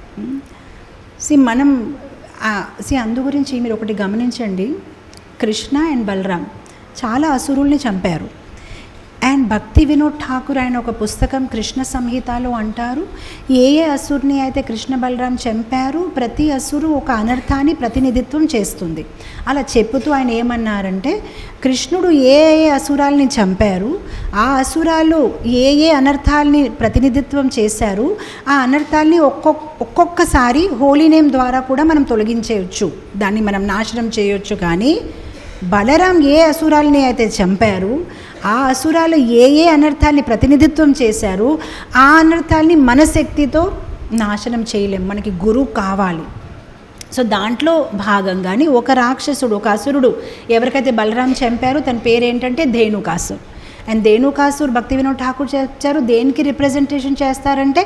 A: మనం అందు గురించి మీరు ఒకటి గమనించండి, కృష్ణ అండ్ బలరాం చాలా అసురుల్ని చంపారు. అండ్ భక్తి వినోద్ ఠాకూర్ ఆయన ఒక పుస్తకం కృష్ణ సంహితలో అంటారు, ఏ అసురుని అయితే కృష్ణ బలరాం చంపారు ప్రతి అసురు ఒక అనర్థాన్ని ప్రతినిధిత్వం చేస్తుంది. అలా చెప్పుతూ ఆయన ఏమన్నారంటే, కృష్ణుడు ఏ అసురాల్ని చంపారు, ఆ అసురాలు ఏ అనర్థాలని ప్రతినిధిత్వం చేశారు, ఆ అనర్థాలని ఒక్కొక్కసారి హోలీ నేమ్ ద్వారా కూడా మనం తొలగించేయచ్చు, దాన్ని మనం నాశనం చేయొచ్చు. కానీ బలరాం ఏ అసురాలని అయితే చంపారు, ఆ అసురాలు ఏ అనర్థాన్ని ప్రతినిధిత్వం చేశారు, ఆ అనర్థాన్ని మన శక్తితో నాశనం చేయలేం. మనకి గురువు కావాలి. సో దాంట్లో భాగంగానే ఒక రాక్షసుడు, ఒక అసురుడు ఎవరికైతే బలరాం చంపారో తన పేరు ఏంటంటే ధేనుకాసుర్. అండ్ ధేనుకాసుర్ భక్తి వినోద్ ఠాకూర్ చెప్పారు దేనికి రిప్రజెంటేషన్ చేస్తారంటే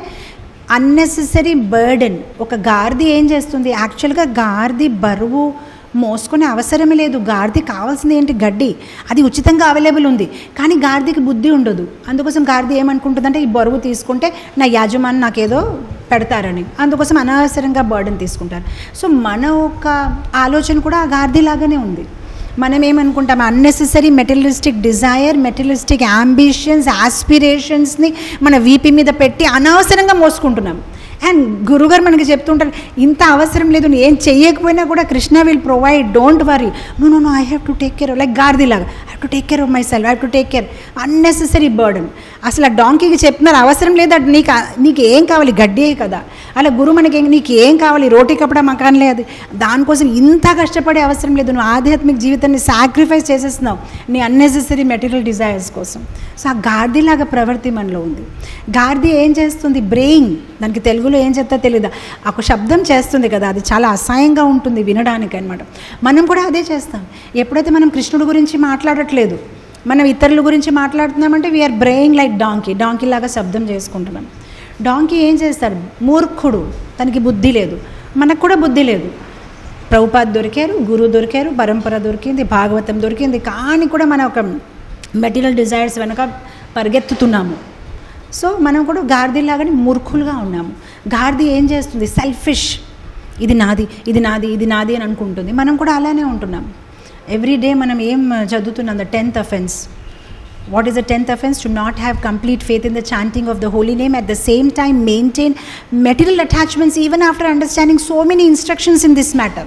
A: అన్నెసెసరీ బర్డెన్. ఒక గాడిద ఏం చేస్తుంది, యాక్చువల్గా గాడిద బరువు మోసుకునే అవసరమే లేదు. గాడిద కావాల్సింది ఏంటి, గడ్డి. అది ఉచితంగా అవైలబుల్ ఉంది, కానీ గాడిదకి బుద్ధి ఉండదు. అందుకోసం గాడిద ఏమనుకుంటుందంటే ఈ బరువు తీసుకుంటే నా యాజమాని నాకేదో పెడతారని, అందుకోసం అనవసరంగా బర్డెన్ తీసుకుంటారు. సో మన ఒక ఆలోచన కూడా ఆ గాడిదలాగానే ఉంది. మనం ఏమనుకుంటాం, unnecessary materialistic desire, materialistic ambitions, ఆస్పిరేషన్స్ని మన వీపీ మీద పెట్టి అనవసరంగా మోసుకుంటున్నాం. అండ్ గురుగారు మనకి చెప్తుంటారు ఇంత అవసరం లేదు, ఏం చెయ్యకపోయినా కూడా Krishna will provide, don't worry. No I have to take care, like గాడిదలాగా I have to take care of myself, I have to take care. Unnecessary burden. అసలు ఆ డాంకీకి చెప్తున్నారు అవసరం లేదు, అది నీకు ఏం కావాలి, గడ్డే కదా. అలా గురువు మనకి నీకు ఏం కావాలి, రోటీ కప్పడా మకాన్ లేదు, దానికోసం ఇంత కష్టపడే అవసరం లేదు. నువ్వు ఆధ్యాత్మిక జీవితాన్ని సాక్రిఫైస్ చేసేస్తున్నావు నీ అన్నెసెసరీ మెటీరియల్ డిజైర్స్ కోసం. సో ఆ గాడిదలాగా ప్రవృత్తి మనలో ఉంది. గాడిద ఏం చేస్తుంది, బ్రెయిన్, దానికి తెలుగులో ఏం చెప్తా తెలీదా, ఒక శబ్దం చేస్తుంది కదా, అది చాలా అసహ్యంగా ఉంటుంది వినడానికి అనమాట. మనం కూడా అదే చేస్తాం. ఎప్పుడైతే మనం కృష్ణుడి గురించి మాట్లాడట్లేదు, మనం ఇతరుల గురించి మాట్లాడుతున్నామంటే వీఆర్ బ్రెయిన్ లైక్ డాంకీ లాగా శబ్దం చేసుకుంటున్నాం. డాంకీ ఏం చేస్తాడు, మూర్ఖుడు, తనకి బుద్ధి లేదు. మనకు కూడా బుద్ధి లేదు. ప్రభుపాద్ దొరికారు, గురువు దొరికారు, పరంపర దొరికింది, భాగవతం దొరికింది, కానీ కూడా మన ఒక మెటీరియల్ డిజైర్స్ వెనక పరిగెత్తుతున్నాము. సో మనం కూడా గాడిదలాగానే మూర్ఖులుగా ఉన్నాము. గాడిద ఏం చేస్తుంది, సెల్ఫిష్, ఇది నాది ఇది నాది ఇది నాది అని అనుకుంటుంది. మనం కూడా అలానే ఉంటున్నాం. ఎవ్రీడే మనం ఏం చదువుతున్నాం, the 10th offense. What is the 10th offense? To not have complete faith in the chanting of the holy name, at the same time maintain material attachments even after understanding so many instructions in this matter.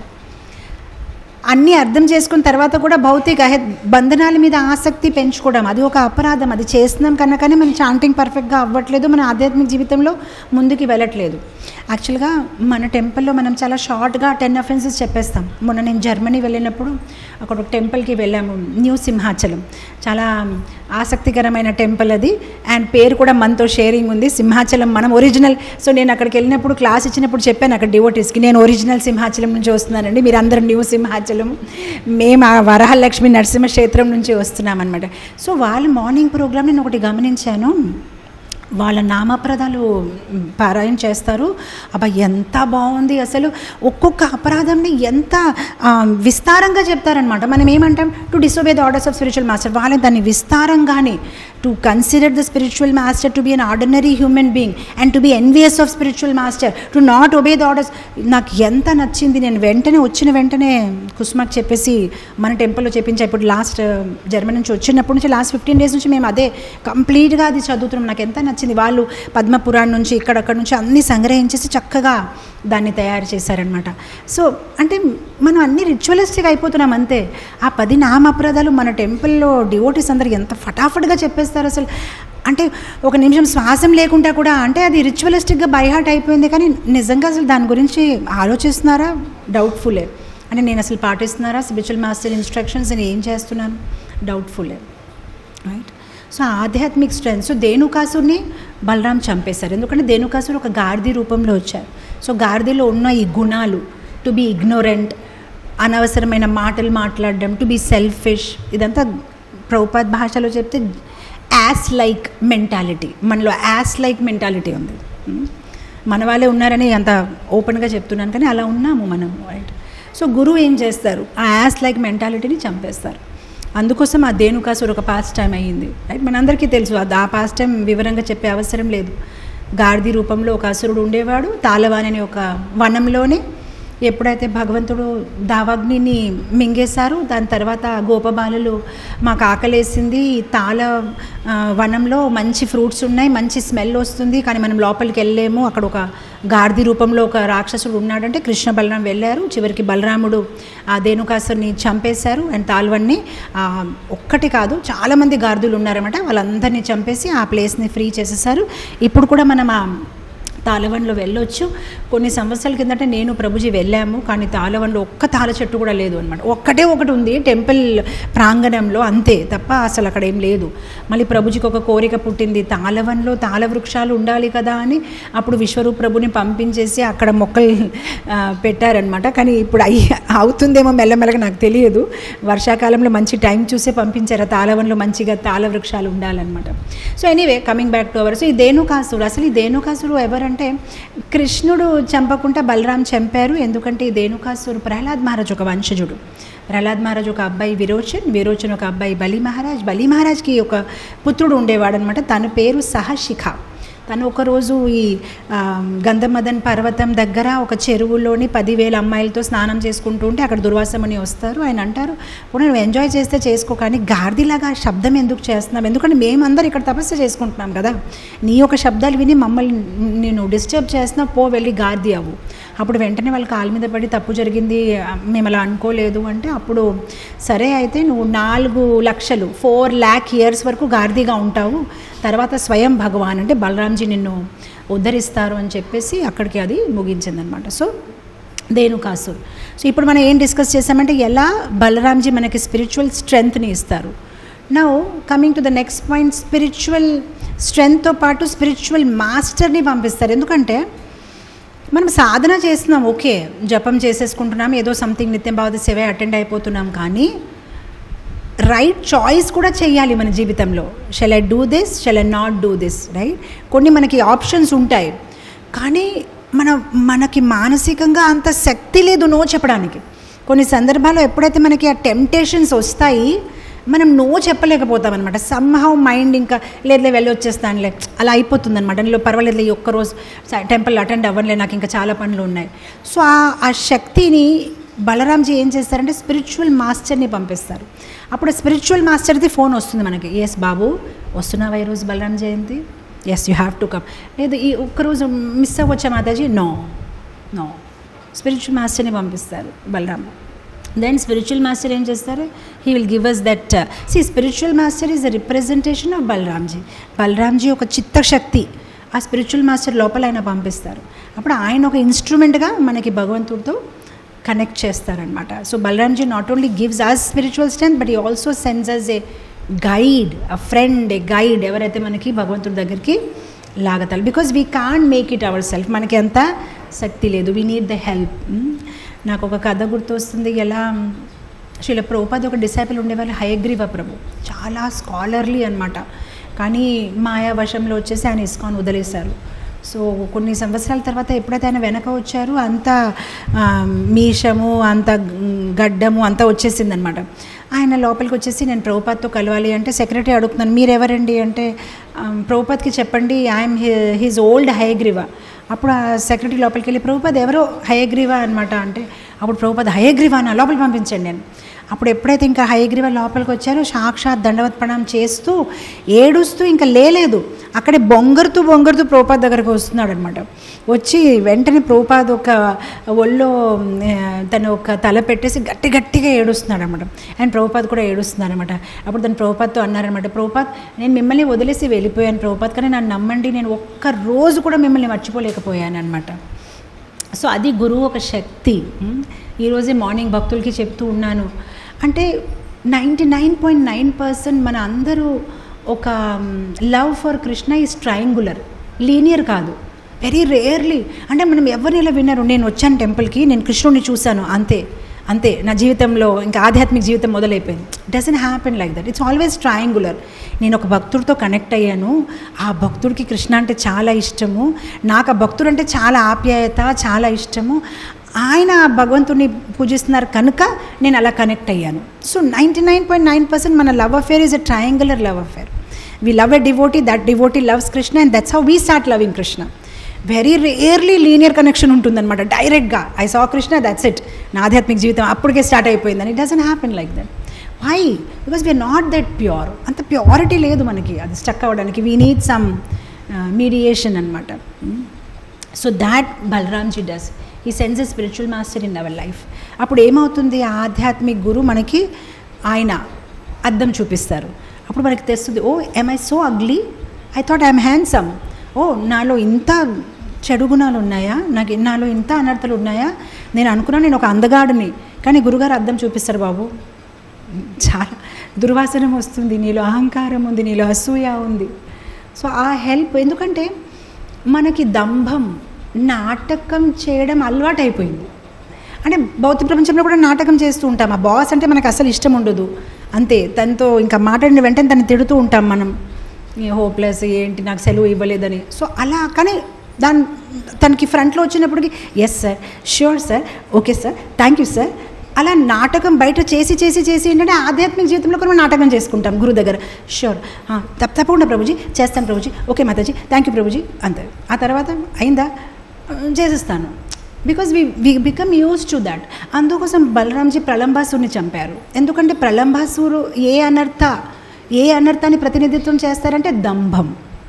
A: అన్నీ అర్థం చేసుకున్న తర్వాత కూడా భౌతిక బంధనాల మీద ఆసక్తి పెంచుకోవడం, అది ఒక అపరాధం. అది చేస్తున్నాం కనుకనే మనం చాంటింగ్ పర్ఫెక్ట్గా అవ్వట్లేదు, మన ఆధ్యాత్మిక జీవితంలో ముందుకు వెళ్ళట్లేదు. యాక్చువల్గా మన టెంపుల్లో మనం చాలా షార్ట్గా 10 offenses చెప్పేస్తాం. మొన్న నేను జర్మనీ వెళ్ళినప్పుడు అక్కడ ఒక టెంపుల్కి వెళ్ళాము, న్యూ సింహాచలం. చాలా ఆసక్తికరమైన టెంపుల్ అది, అండ్ పేరు కూడా మనతో షేరింగ్ ఉంది, సింహాచలం. మనం ఒరిజినల్. సో నేను అక్కడికి వెళ్ళినప్పుడు క్లాస్ ఇచ్చినప్పుడు చెప్పాను అక్కడ డివోటీస్కి, నేను ఒరిజినల్ సింహాచలం నుంచి వస్తున్నానండి, మీరు అందరూ న్యూ సింహాచలం, మేము ఆ వరహలక్ష్మి నరసింహ క్షేత్రం నుంచి వస్తున్నామన్నమాట. సో వాళ్ళ మార్నింగ్ ప్రోగ్రామ్ నేను ఒకటి గమనించాను, వాళ్ళ నామప్రదాలు పారాయణ చేస్తారు. అబ్బా ఎంత బాగుంది అసలు, ఒక్కొక్క అపరాధంని ఎంత విస్తారంగా చెప్తారనమాట. మనం ఏమంటాం, to disobey the orders of spiritual master, వాళ్ళే దాన్ని విస్తారంగానే to consider the spiritual master to be an ordinary human being and to be envious of spiritual master, to not obey the orders. నాకు ఎంత నచ్చింది. నేను వచ్చిన వెంటనే కుస్మాకి చెప్పేసి మన టెంపుల్లో చెప్పించా. ఇప్పుడు లాస్ట్ జర్మనీ నుంచి వచ్చినప్పటి నుంచి లాస్ట్ 15 days నుంచి మేము అదే కంప్లీట్గా అది చదువుతున్నాం. నాకు ఎంత నచ్చింది. వాళ్ళు పద్మపురాణ్ నుంచి ఇక్కడక్కడ నుంచి అన్నీ సంగ్రహించేసి చక్కగా దాన్ని తయారు చేశారనమాట. సో అంటే మనం అన్ని రిచువలిస్టిక్ అయిపోతున్నాం అంతే. ఆ 10 నామప్రదాలు మన టెంపుల్లో డివోటీస్ అందరు ఎంత ఫటాఫట్గా చెప్పేస్తారు అసలు. అంటే ఒక నిమిషం శ్వాసం లేకుండా కూడా, అంటే అది రిచువలిస్టిక్గా బైహార్ట్ అయిపోయింది, కానీ నిజంగా అసలు దాని గురించి ఆలోచిస్తున్నారా, డౌట్ఫుల్లే. అంటే నేను అసలు పాటిస్తున్నారా స్పిరిచువల్ మాస్టర్ ఇన్స్ట్రక్షన్స్, నేను ఏం చేస్తున్నాను, డౌట్ఫుల్లే, రైట్. సో ఆధ్యాత్మిక్ స్ట్రెంత్. సో ధేనుకాసుర్ని బలరాం చంపేశారు, ఎందుకంటే ధేనుకాసురు ఒక గాడిద రూపంలో వచ్చారు. సో గాడిదలో ఉన్న ఈ గుణాలు, టు బీ ఇగ్నోరెంట్, అనవసరమైన మాటలు మాట్లాడడం, టు బీ సెల్ఫిష్, ఇదంతా ప్రభుపాద్ భాషలో చెప్తే యాస్ లైక్ మెంటాలిటీ. మనలో యాస్ లైక్ మెంటాలిటీ ఉంది. మన వాళ్ళే ఉన్నారని అంత ఓపెన్గా చెప్తున్నాను, కానీ అలా ఉన్నాము మనం, రైట్. సో గురువు ఏం చేస్తారు, ఆ యాస్ లైక్ మెంటాలిటీని చంపేస్తారు. అందుకోసం ఆ ధేనుకాసురు ఒక పాస్ట్ టైం అయ్యింది, రైట్. మనందరికీ తెలుసు, అది ఆ పాస్ట్ టైం వివరంగా చెప్పే అవసరం లేదు. గాడిద రూపంలో ఒక అసురుడు ఉండేవాడు తాళవాని అనే ఒక వనంలోనే. ఎప్పుడైతే భగవంతుడు దావాగ్నిని మింగేశారు, దాని తర్వాత గోపబాలులు మాకు ఆకలేసింది, తాళ వనంలో మంచి ఫ్రూట్స్ ఉన్నాయి, మంచి స్మెల్ వస్తుంది, కానీ మనం లోపలికి వెళ్ళలేము, అక్కడ ఒక గాడిద రూపంలో ఒక రాక్షసుడు ఉన్నాడంటే కృష్ణ బలరాం వెళ్ళారు. చివరికి బలరాముడు ఆ ధేనుకాసుని చంపేశారు. అండ్ తాల్వన్ని ఒక్కటి కాదు చాలామంది గాడిదలు ఉన్నారన్నమాట, వాళ్ళందరినీ చంపేసి ఆ ప్లేస్ని ఫ్రీ చేసేసారు. ఇప్పుడు కూడా మనం తాళవన్లో వెళ్ళొచ్చు. కొన్ని సంవత్సరాల కిందట నేను ప్రభుజీ వెళ్ళాము, కానీ తాళవన్లో ఒక్క తాళ చెట్టు కూడా లేదు అనమాట. ఒకటి ఉంది టెంపుల్ ప్రాంగణంలో, అంతే తప్ప అసలు అక్కడ ఏం లేదు. మళ్ళీ ప్రభుజీకి ఒక కోరిక పుట్టింది, తాళవన్లో తాళ వృక్షాలు ఉండాలి కదా అని. అప్పుడు విశ్వరూప్ ప్రభుని పంపించేసి అక్కడ మొక్కలు పెట్టారనమాట. కానీ ఇప్పుడు అవుతుందేమో మెల్లమెల్లగా, నాకు తెలియదు. వర్షాకాలంలో మంచి టైం చూసే పంపించారు, తాళవన్లో మంచిగా తాళ వృక్షాలు ఉండాలన్నమాట. So anyway, coming back to our. So ఈ ధేనుకాసుడు, అసలు ఈ ధేనుకాసుడు ఎవరంటే, కృష్ణుడు చంపకుండా బలరాం చంపారు. ఎందుకంటే ఈ ధేనుకాసుడు ప్రహ్లాద్ మహారాజ్ ఒక వంశజుడు. ప్రహ్లాద్ మహారాజ్ ఒక అబ్బాయి విరోచన్ ఒక అబ్బాయి బలి మహారాజ్కి ఒక పుత్రుడు ఉండేవాడు అనమాట. తన పేరు సహశిఖ. తను ఒకరోజు ఈ గంధమదన్ పర్వతం దగ్గర ఒక చెరువులోని 10,000 అమ్మాయిలతో స్నానం చేసుకుంటూ ఉంటే అక్కడ దుర్వాసముని వస్తారు. ఆయన అంటారు, నువ్వు ఎంజాయ్ చేస్తే చేసుకో, కానీ గార్దిలాగా శబ్దం ఎందుకు చేస్తున్నావు? ఎందుకంటే మేమందరం ఇక్కడ తపస్సు చేసుకుంటున్నాం కదా, నీ యొక్క శబ్దాలు విని మమ్మల్ని నేను డిస్టర్బ్ చేస్తున్నావు, పో వెళ్ళి గార్ది అవ్వు. అప్పుడు వెంటనే వాళ్ళ కాళ్ళ మీద పడి, తప్పు జరిగింది, మేము అలా అనుకోలేదు అంటే, అప్పుడు సరే అయితే నువ్వు 4 లక్షలు 4 lakh years వరకు గార్దిగా ఉంటావు, తర్వాత స్వయం భగవాన్ అంటే బలరాంజీ నిన్ను ఉద్ధరిస్తారు అని చెప్పేసి అక్కడికి అది ముగించిందనమాట. సో ధేనుకాసుడు. సో ఇప్పుడు మనం ఏం డిస్కస్ చేసామంటే, ఎలా బలరాంజీ మనకి స్పిరిచువల్ స్ట్రెంగ్త్ని ఇస్తారు. Now coming to the next point, spiritual స్ట్రెంగ్త్తో పాటు స్పిరిచువల్ మాస్టర్ని పంపిస్తారు. ఎందుకంటే మనం సాధన చేస్తున్నాం, ఓకే, జపం చేసేసుకుంటున్నాం, ఏదో సంథింగ్ నిత్యం భావతి సేవ అటెండ్ అయిపోతున్నాం, కానీ రైట్ చాయిస్ కూడా చేయాలి మన జీవితంలో. Shall I do this, shall I not do this, right? కొన్ని మనకి ఆప్షన్స్ ఉంటాయి, కానీ మనకి మానసికంగా అంత శక్తి లేదు నో చెప్పడానికి. కొన్ని సందర్భాల్లో ఎప్పుడైతే మనకి ఆ టెంప్టేషన్స్ వస్తాయి, మనం నో చెప్పలేకపోతాం అనమాట. సమ్హౌ మైండ్ ఇంకా లేదులే వెళ్ళి వచ్చేస్తానులే అలా అయిపోతుంది అనమాట. నేను పర్వాలేదు, ఈ ఒక్కరోజు టెంపుల్ అటెండ్ అవ్వనులే, నాకు ఇంకా చాలా పనులు ఉన్నాయి. సో ఆ శక్తిని బలరాంజీ ఏం చేస్తారంటే స్పిరిచువల్ మాస్టర్ని పంపిస్తారు. అప్పుడు స్పిరిచువల్ మాస్టర్ది ఫోన్ వస్తుంది మనకి, ఎస్ బాబు వస్తున్నావా ఈరోజు Balaram Jayanti, yes you have to come. లేదు ఈ ఒక్కరోజు మిస్ అవ్వచ్చా మాతాజీ, నో. స్పిరిచువల్ మాస్టర్ని పంపిస్తారు బలరాం. దెన్ స్పిరిచువల్ మాస్టర్ ఏం చేస్తారు, he will give us that. Spiritual master is a representation of Balaramji ఒక చిత్తశక్తి. ఆ స్పిరిచువల్ మాస్టర్ లోపల ఆయన పంపిస్తారు. అప్పుడు ఆయన ఒక ఇన్స్ట్రుమెంట్గా మనకి భగవంతుడితో కనెక్ట్ చేస్తారనమాట. So Balaramji not only gives us spiritual strength, but he also sends us a guide, a friend, a guide, ఎవరైతే మనకి భగవంతుడి దగ్గరికి లాగతారు. Because we can't make it ourself, మనకి అంత శక్తి లేదు, వీ నీడ్ ద హెల్ప్. నాకు ఒక కథ గుర్తొస్తుంది, ఎలా శ్రీల ప్రభుపాద ఒక డిసైపుల్ ఉండేవాళ్ళు, హయగ్రీవ ప్రభు, చాలా స్కాలర్లీ అనమాట. కానీ మాయావశంలో వచ్చేసి ఆయన ఇస్కాన్ వదిలేశారు. సో కొన్ని సంవత్సరాల తర్వాత ఎప్పుడైతే ఆయన వెనక వచ్చారు, అంత మీషము, అంత గడ్డము అంతా వచ్చేసిందనమాట. ఆయన లోపలికి వచ్చేసి నేను ప్రభుపాద్తో కలవాలి అంటే సెక్రటరీ అడుగుతున్నాను, మీరెవరండి అంటే, ప్రభుపాద్కి చెప్పండి ఐఎమ్ హిజ్ ఓల్డ్ హయగ్రీవ. అప్పుడు ఆ సెక్రటరీ లోపలికి వెళ్ళి, ప్రభుపాద్ ఎవరో హయగ్రీవ అనమాట అంటే, అప్పుడు ప్రభుపాద్ హయగ్రీవానా లోపలికి పంపించండి నేను. అప్పుడు ఎప్పుడైతే ఇంకా హయగ్రీవ లోపలికి వచ్చారో సాక్షాత్ దండవత్ ప్రణామం చేస్తూ ఏడుస్తూ ఇంకా లేలేదు, అక్కడే బొంగరుతూ ప్రభుపాద్ దగ్గరకు వస్తున్నాడు అనమాట. వచ్చి వెంటనే ప్రభుపాద్ ఒక ఒళ్ళో తను ఒక తల పెట్టేసి గట్టిగా ఏడుస్తున్నాడు అనమాట. అండ్ ప్రభుపాద్ కూడా ఏడుస్తున్నాడు అనమాట. అప్పుడు తను ప్రభుపాద్తో అన్నారనమాట, ప్రభుపాద్ నేను మిమ్మల్ని వదిలేసి వెళ్ళిపోయాను ప్రభుపాద్, కానీ నన్ను నమ్మండి, నేను ఒక్క రోజు కూడా మిమ్మల్ని మర్చిపోలేకపోయాను అనమాట. సో అది గురువు ఒక శక్తి. ఈరోజే మార్నింగ్ భక్తులకి చెప్తూ ఉన్నాను, అంటే 99.9% మన అందరూ ఒక love for Krishna is triangular, linear కాదు. వెరీ రేర్లీ, అంటే మనం ఎవరిని ఇలా విన్నారు, నేను వచ్చాను టెంపుల్కి, నేను కృష్ణుడిని చూశాను, అంతే నా జీవితంలో ఇంకా ఆధ్యాత్మిక జీవితం మొదలైపోయింది. Doesn't happen like that. It's always triangular. నేను ఒక భక్తుడితో కనెక్ట్ అయ్యాను, ఆ భక్తుడికి కృష్ణ అంటే చాలా ఇష్టము, నాకు ఆ భక్తుడు అంటే చాలా ఆప్యాయత, చాలా ఇష్టము, ఆయన భగవంతుడిని పూజిస్తున్నారు కనుక నేను అలా కనెక్ట్ అయ్యాను. సో 99.9% మన love affair is a triangular love affair. We love a devotee, that devotee loves Krishna, and that's how we start loving Krishna. Very rarely linear connection ఉంటుందన్నమాట. డైరెక్ట్గా I saw Krishna, that's it, నా ఆధ్యాత్మిక జీవితం అప్పటికే స్టార్ట్ అయిపోయిందని. It doesn't happen like that. Why? Because we're not that pure. అంత purity లేదు మనకి అది స్టక్ అవ్వడానికి. వీ నీడ్ సమ్ మీడియేషన్ అనమాట. So that Balaramji does. ఈ sends a spiritual master in our life. అప్పుడు ఏమవుతుంది, ఆధ్యాత్మిక గురువు మనకి ఆయన అద్దం చూపిస్తారు. అప్పుడు మనకి తెస్తుంది, oh am I so ugly, I thought I'm handsome, oh నాలో ఇంత చెడు గుణాలు ఉన్నాయా, నాలో ఇంత అనర్థాలు ఉన్నాయా, నేను అనుకున్నాను నేను ఒక అందగాడిని, కానీ గురుగారు అద్దం చూపిస్తారు, బాబు చాలా దుర్వాసనం వస్తుంది, నీలో అహంకారం ఉంది, నీలో అసూయ ఉంది. సో ఆ హెల్ప్, ఎందుకంటే మనకి దంభం, నాటకం చేయడం అలవాటు అయిపోయింది. అంటే భౌతిక ప్రపంచంలో కూడా నాటకం చేస్తూ ఉంటాం. ఆ బాస్ అంటే మనకు అసలు ఇష్టం ఉండదు, అంతే. తనతో ఇంకా మాట్లాడిన వెంటనే తను తిడుతూ ఉంటాం మనం, హోప్లెస్, ఏంటి నాకు సెలవు ఇవ్వలేదని. సో అలా, కానీ తనకి ఫ్రంట్లో వచ్చినప్పటికి yes sir, sure sir, okay sir, thank you sir, అలా నాటకం బయట చేసి చేసి చేసి ఏంటంటే ఆధ్యాత్మిక జీవితంలో కూడా నాటకం చేసుకుంటాం గురువు దగ్గర. ష్యూర్, తప్పకుండా ప్రభుజీ, చేస్తాను Prabhuji, okay Mataji, thank you Prabhuji, అంతే. ఆ తర్వాత అయిందా, చేసేస్తాను. Because we become used to that. అందుకోసం బలరాంజీ ప్రలంబాసుని చంపారు. ఎందుకంటే ప్రలంబాసురు ఏ అనర్థాన్ని ప్రతినిధిత్వం చేస్తారంటే దంభం,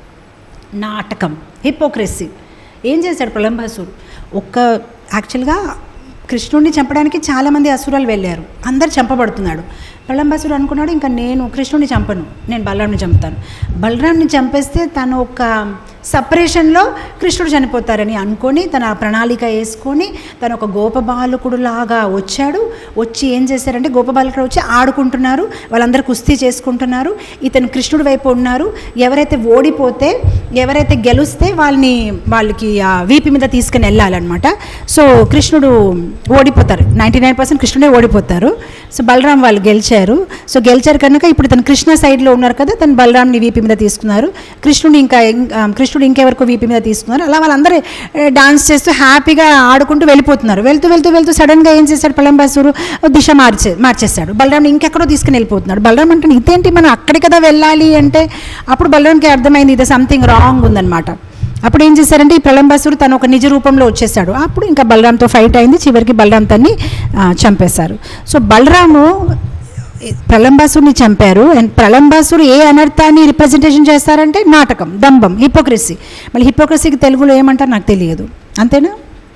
A: నాటకం, హిపోక్రసీ. ఏం చేశాడు ప్రలంబాసురు? యాక్చువల్గా కృష్ణుడిని చంపడానికి చాలామంది అసురాలు వెళ్ళారు, అందరు చంపబడుతున్నాడు. ప్రలంబాసుడు అనుకున్నాడు, ఇంకా నేను కృష్ణుడిని చంపను, నేను బలరాంని చంపుతాను. బలరాంని చంపేస్తే తను ఒక సపరేషన్లో కృష్ణుడు చనిపోతారని అనుకొని తన ప్రణాళిక వేసుకొని తను ఒక గోపబాలకుడు లాగా వచ్చాడు. వచ్చి ఏం చేశారంటే గోపబాలకుడు వచ్చి ఆడుకుంటున్నారు, వాళ్ళందరూ కుస్తీ చేసుకుంటున్నారు, ఇతను కృష్ణుడి వైపు ఉన్నారు. ఎవరైతే ఓడిపోతే, ఎవరైతే గెలుస్తే వాళ్ళకి వీపి మీద తీసుకుని వెళ్ళాలన్నమాట. సో కృష్ణుడు ఓడిపోతారు, 99% కృష్ణుడే ఓడిపోతారు. సో బలరాం వాళ్ళు గెలిచారు. సో గెలిచారు కనుక ఇప్పుడు తను కృష్ణ సైడ్లో ఉన్నారు కదా, తను బలరాంని వీపి మీద తీసుకున్నారు. కృష్ణుడు ఇంకెవరికో వీపి మీద తీసుకున్నారు. అలా వాళ్ళందరూ డాన్స్ చేస్తూ హ్యాపీగా ఆడుకుంటూ వెళ్ళిపోతున్నారు. వెళ్తూ సడన్గా ఏం చేశాడు ప్రలంబాసురు, దిశ మార్చేశాడు. బలరాంని ఇంకెక్కడో తీసుకుని వెళ్ళిపోతున్నాడు. బలరాం అంటే ఇదేంటి, మనం అక్కడి కదా వెళ్ళాలి అంటే, అప్పుడు బలరాంకి అర్థమైంది ఇది సంథింగ్ రాంగ్ ఉందన్నమాట. అప్పుడు ఏం చేశారంటే ఈ ప్రలంబాసురు తను ఒక నిజ రూపంలో వచ్చేసాడు. అప్పుడు ఇంకా బలరాంతో ఫైట్ అయింది, చివరికి బలరాం తన్ని చంపేశారు. సో బలరాము ప్రలంబాసుని చంపారు. అండ్ ప్రలంబాసురు ఏ అనర్థాన్ని రిప్రజెంటేషన్ చేస్తారంటే నాటకం, దంభం, హిపోక్రసీ. మళ్ళీ హిపోక్రసీకి తెలుగులో ఏమంటారు నాకు తెలియదు, అంతేనా?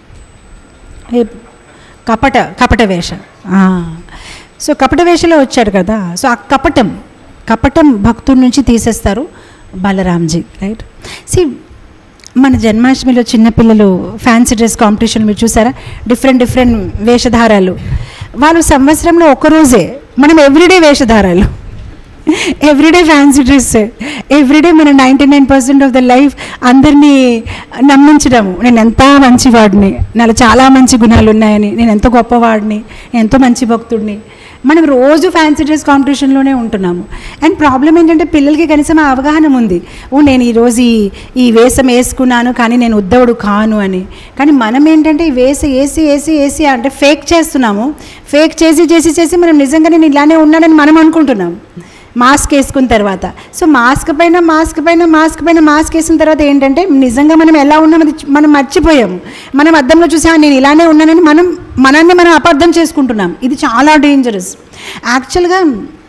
A: కపట వేష. సో కపట వేషలో వచ్చాడు కదా. సో ఆ కపటం భక్తుడి నుంచి తీసేస్తారు బలరాంజీ, రైట్? మన జన్మాష్టమిలో చిన్నపిల్లలు ఫ్యాన్సీ డ్రెస్ కాంపిటీషన్ మీరు చూసారా? డిఫరెంట్ వేషధారాలు. వాళ్ళు సంవత్సరంలో ఒకరోజే, మనం ఎవ్రీడే వేషధారాలు, ఎవ్రీడే ఫ్యాన్సీ డ్రెస్, ఎవ్రీడే మన 99% ఆఫ్ ద లైఫ్ అందరినీ నమ్మించడము, నేను ఎంత మంచివాడిని, నాలో చాలా మంచి గుణాలు ఉన్నాయని, నేను ఎంతో గొప్పవాడిని, నేను ఎంతో మంచి భక్తుడిని. మనం రోజు ఫ్యాన్సీ డ్రెస్ కాంపిటీషన్లోనే ఉంటున్నాము. అండ్ ప్రాబ్లం ఏంటంటే పిల్లలకి కనీసం ఆ అవగాహన ఉంది, నేను ఈరోజు ఈ వేషం వేసుకున్నాను కానీ నేను ఉద్ధవుడు కాను అని. కానీ మనం ఏంటంటే ఈ వేసి అంటే ఫేక్ చేస్తున్నాము. ఫేక్ చేసి మనం నిజంగానే నేను ఇలానే ఉన్నానని మనం అనుకుంటున్నాం మాస్క్ వేసుకున్న తర్వాత. సో మాస్క్ పైన మాస్క్ వేసిన తర్వాత ఏంటంటే నిజంగా మనం ఎలా ఉన్నామని మనం మర్చిపోయాము. మనం అద్దంలో చూసా నేను ఇలానే ఉన్నానని మనల్ని మనం అపార్థం చేసుకుంటున్నాం. ఇది చాలా డేంజరస్. యాక్చువల్గా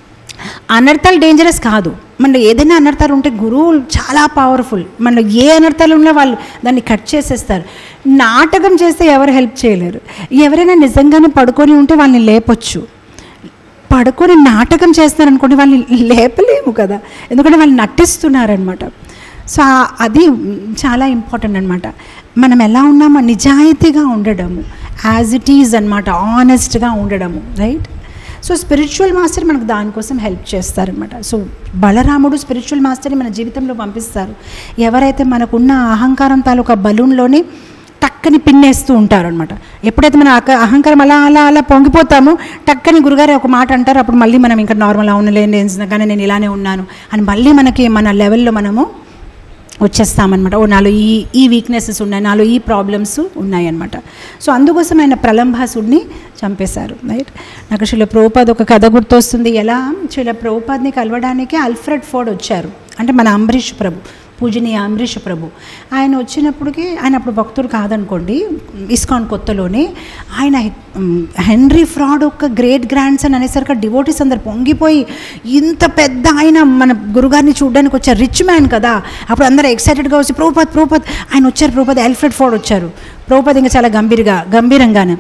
A: అనర్థాలు డేంజరస్ కాదు. మనలో ఏదైనా అనర్థాలు ఉంటే గురువు చాలా పవర్ఫుల్. మనలో ఏ అనర్థాలు ఉన్నా వాళ్ళు దాన్ని కట్ చేసేస్తారు. నాటకం చేస్తే ఎవరు హెల్ప్ చేయలేరు. ఎవరైనా నిజంగానే పడుకొని ఉంటే వాళ్ళని లేపొచ్చు. పడుకొని నాటకం చేస్తున్నారనుకోండి వాళ్ళని లేపలేము కదా, ఎందుకంటే వాళ్ళు నటిస్తున్నారనమాట. సో అది చాలా ఇంపార్టెంట్ అనమాట. మనం ఎలా ఉన్నామో నిజాయితీగా ఉండడము, యాజ్ ఇట్ ఈజ్ అనమాట, ఆనెస్ట్గా ఉండడము, రైట్? సో స్పిరిచువల్ మాస్టర్ మనకు దానికోసం హెల్ప్ చేస్తారనమాట. సో బలరాముడు స్పిరిచువల్ మాస్టర్ని మన జీవితంలో పంపిస్తారు. ఎవరైతే మనకున్న అహంకారం తాలూకా బలూన్లోని టక్కని పిన్నేస్తూ ఉంటారు అనమాట. ఎప్పుడైతే మన అహంకారం అలా పొంగిపోతామో టక్కని గురుగారు ఒక మాట అంటారు, అప్పుడు మళ్ళీ మనం ఇంకా నార్మల్ అవునలేని కానీ నేను ఇలానే ఉన్నాను అని మళ్ళీ మనకి మన లెవెల్లో మనము వచ్చేస్తామన్నమాట. నాలో ఈ వీక్నెసెస్ ఉన్నాయి, నాలో ఈ ప్రాబ్లమ్స్ ఉన్నాయన్నమాట. సో అందుకోసం ఆయన ప్రలంబాసుడిని చంపేశారు, రైట్? నాకు శ్రీల ప్రభుపాద్ ఒక కథ గుర్తొస్తుంది. ఎలా శ్రీల ప్రభుపాద్ని కలవడానికి ఆల్ఫ్రెడ్ ఫోర్డ్ వచ్చారు. అంటే మన అంబరీష్ ప్రభు, పూజనీయ అంబరీష్ ప్రభు. ఆయన వచ్చినప్పటికీ, ఆయన అప్పుడు భక్తుడు కాదనుకోండి, ఇస్కాన్ కొత్తలోనే. ఆయన హెన్రీ ఫ్రాడ్ ఒక గ్రేట్ గ్రాండ్ సన్ అనేసరికి డివోటీస్ అందరు పొంగిపోయి, ఇంత పెద్ద ఆయన మన గురుగారిని చూడడానికి వచ్చారు, రిచ్ మ్యాన్ కదా. అప్పుడు అందరూ ఎక్సైటెడ్గా వచ్చి ప్రభుపాద్ ఆయన వచ్చారు, ప్రభుపాద్ ఆల్ఫ్రెడ్ ఫోర్డ్ వచ్చారు. ప్రభుపాద్ ఇంకా చాలా గంభీరంగానే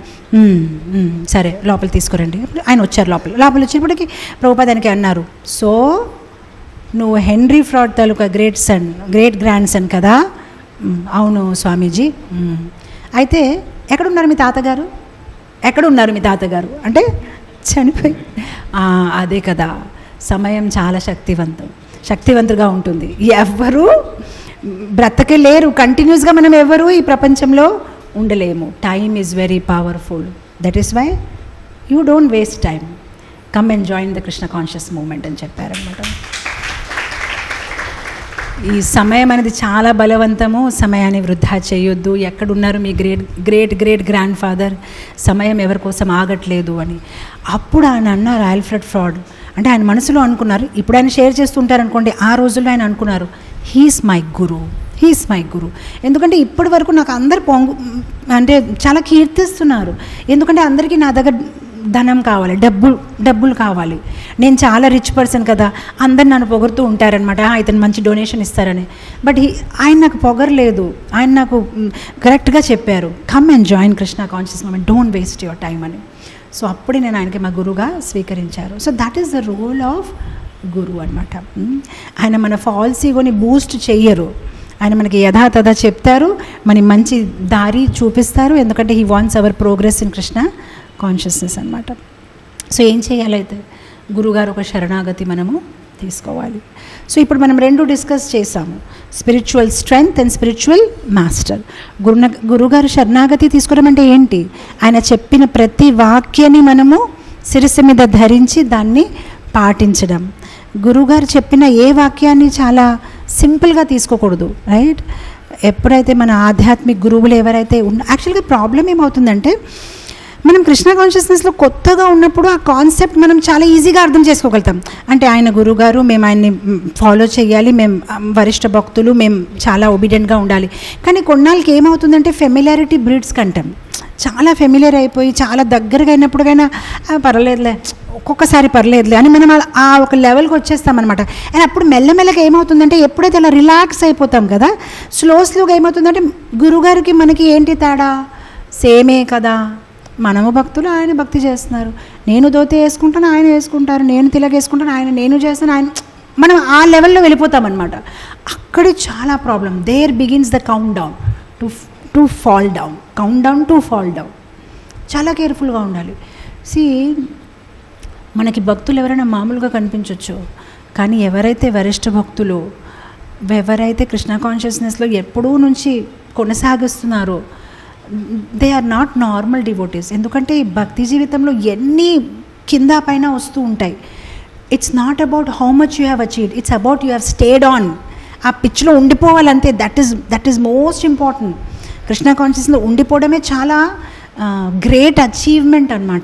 A: సరే లోపల తీసుకురండి. ఆయన వచ్చారు. లోపల వచ్చినప్పటికీ ప్రభుపాద్ ఆయనకి అన్నారు, సో నువ్వు హెన్రీ ఫ్రాడ్ తాలూకా గ్రేట్ గ్రాండ్ సన్ కదా, అవును స్వామీజీ. అయితే ఎక్కడున్నారు మీ తాతగారు, ఎక్కడున్నారు మీ తాతగారు అంటే చనిపోయి. అదే కదా, సమయం చాలా శక్తివంతుగా ఉంటుంది. ఎవ్వరూ బ్రతకే లేరు, కంటిన్యూస్గా మనం ఎవరు ఈ ప్రపంచంలో ఉండలేము. Time is very powerful. That is why you don't waste time, come and join the Krishna conscious movement అని చెప్పారనమాట. ఈ సమయం అనేది చాలా బలవంతము, సమయాన్ని వృధా చేయొద్దు. ఎక్కడున్నారు మీ గ్రేట్ గ్రాండ్ ఫాదర్, సమయం ఎవరి కోసం ఆగట్లేదు అని. అప్పుడు ఆయన అన్నారు, ఆల్ఫ్రెడ్ ఫ్రాడ్ అంటే ఆయన మనసులో అనుకున్నారు, ఇప్పుడు ఆయన షేర్ చేస్తుంటారు అనుకోండి, ఆ రోజుల్లో ఆయన అనుకున్నారు, హీఈస్ మై గురు. ఎందుకంటే ఇప్పటి వరకు నాకు అందరు అంటే చాలా కీర్తిస్తున్నారు, ఎందుకంటే అందరికీ నా దగ్గర ధనం కావాలి, డబ్బులు కావాలి, నేను చాలా రిచ్ పర్సన్ కదా, అందరు నన్ను పొగుడుతూ ఉంటారనమాట, ఇతను మంచి డొనేషన్ ఇస్తారని. బట్ ఆయన నాకు పొగరలేదు, ఆయన నాకు కరెక్ట్గా చెప్పారు, come and join Krishna conscious movement, don't waste your time అని. సో అప్పుడే నేను ఆయనకి మా గురువుగా స్వీకరించారు. So that is the role of గురువు అనమాట. ఆయన మన ఫాల్స్ ఈగోని బూస్ట్ చెయ్యరు, ఆయన మనకి యథాతథ చెప్తారు, మన మంచి దారి చూపిస్తారు, ఎందుకంటే he wants our progress in Krishna consciousness అనమాట. సో ఏం చేయాలైతే, గురుగారు ఒక శరణాగతి మనము తీసుకోవాలి. సో ఇప్పుడు మనం రెండు డిస్కస్ చేసాము, spiritual strength and spiritual master. గురుగారు శరణాగతి తీసుకోవడం అంటే ఏంటి, ఆయన చెప్పిన ప్రతి వాక్యాన్ని మనము శిరస్సు మీద ధరించి దాన్ని పాటించడం. గురుగారు చెప్పిన ఏ వాక్యాన్ని చాలా సింపుల్గా తీసుకోకూడదు, రైట్? ఎప్పుడైతే మన ఆధ్యాత్మిక గురువులు ఎవరైతే యాక్చువల్గా ప్రాబ్లం ఏమవుతుందంటే, మనం కృష్ణ కాన్షియస్నెస్లో కొత్తగా ఉన్నప్పుడు ఆ కాన్సెప్ట్ మనం చాలా ఈజీగా అర్థం చేసుకోగలుగుతాం. అంటే ఆయన గురువుగారు, మేము ఆయన్ని ఫాలో చేయాలి, మేము వరిష్ఠ భక్తులు, మేము చాలా ఒబీడియంట్గా ఉండాలి. కానీ కొన్నాళ్ళకి ఏమవుతుందంటే ఫెమిలియారిటీ బ్రీడ్స్ కంటాం, చాలా ఫెమిలియర్ అయిపోయి చాలా దగ్గరగా అయినప్పుడుకైనా పర్లేదులే, ఒక్కొక్కసారి పర్లేదులే అని మనం ఆ ఒక లెవెల్కి వచ్చేస్తామన్నమాట. అండ్ అప్పుడు మెల్లమెల్లగా ఏమవుతుందంటే, ఎప్పుడైతే అలా రిలాక్స్ అయిపోతాం కదా, స్లోగా ఏమవుతుందంటే గురుగారికి మనకి ఏంటి తేడా, సేమే కదా, మనము భక్తులు, ఆయన భక్తి చేస్తున్నారు, నేను ధోతి వేసుకుంటాను, ఆయన వేసుకుంటారు, నేను తిలక వేసుకుంటాను, నేను చేస్తాను, ఆయన, మనం ఆ లెవెల్లో వెళ్ళిపోతామన్నమాట. అక్కడే చాలా problem. There begins the countdown to fall down, చాలా కేర్ఫుల్గా ఉండాలి. మనకి భక్తులు ఎవరైనా మామూలుగా కనిపించవచ్చు, కానీ ఎవరైతే వరిష్ఠ భక్తులు, ఎవరైతే కృష్ణ కాన్షియస్నెస్లో ఎప్పుడూ నుంచి కొనసాగిస్తున్నారో, they are not normal devotees. ఎందుకంటే భక్తి జీవితంలో ఎన్ని కింద పైన వస్తూ ఉంటాయి. It's not about how much you have achieved, it's about you have stayed on. ఆ పిచ్లో ఉండిపోవాలంతే. That is most important. Krishna కాన్షియస్లో ఉండిపోవడమే చాలా గ్రేట్ అచీవ్మెంట్ అనమాట.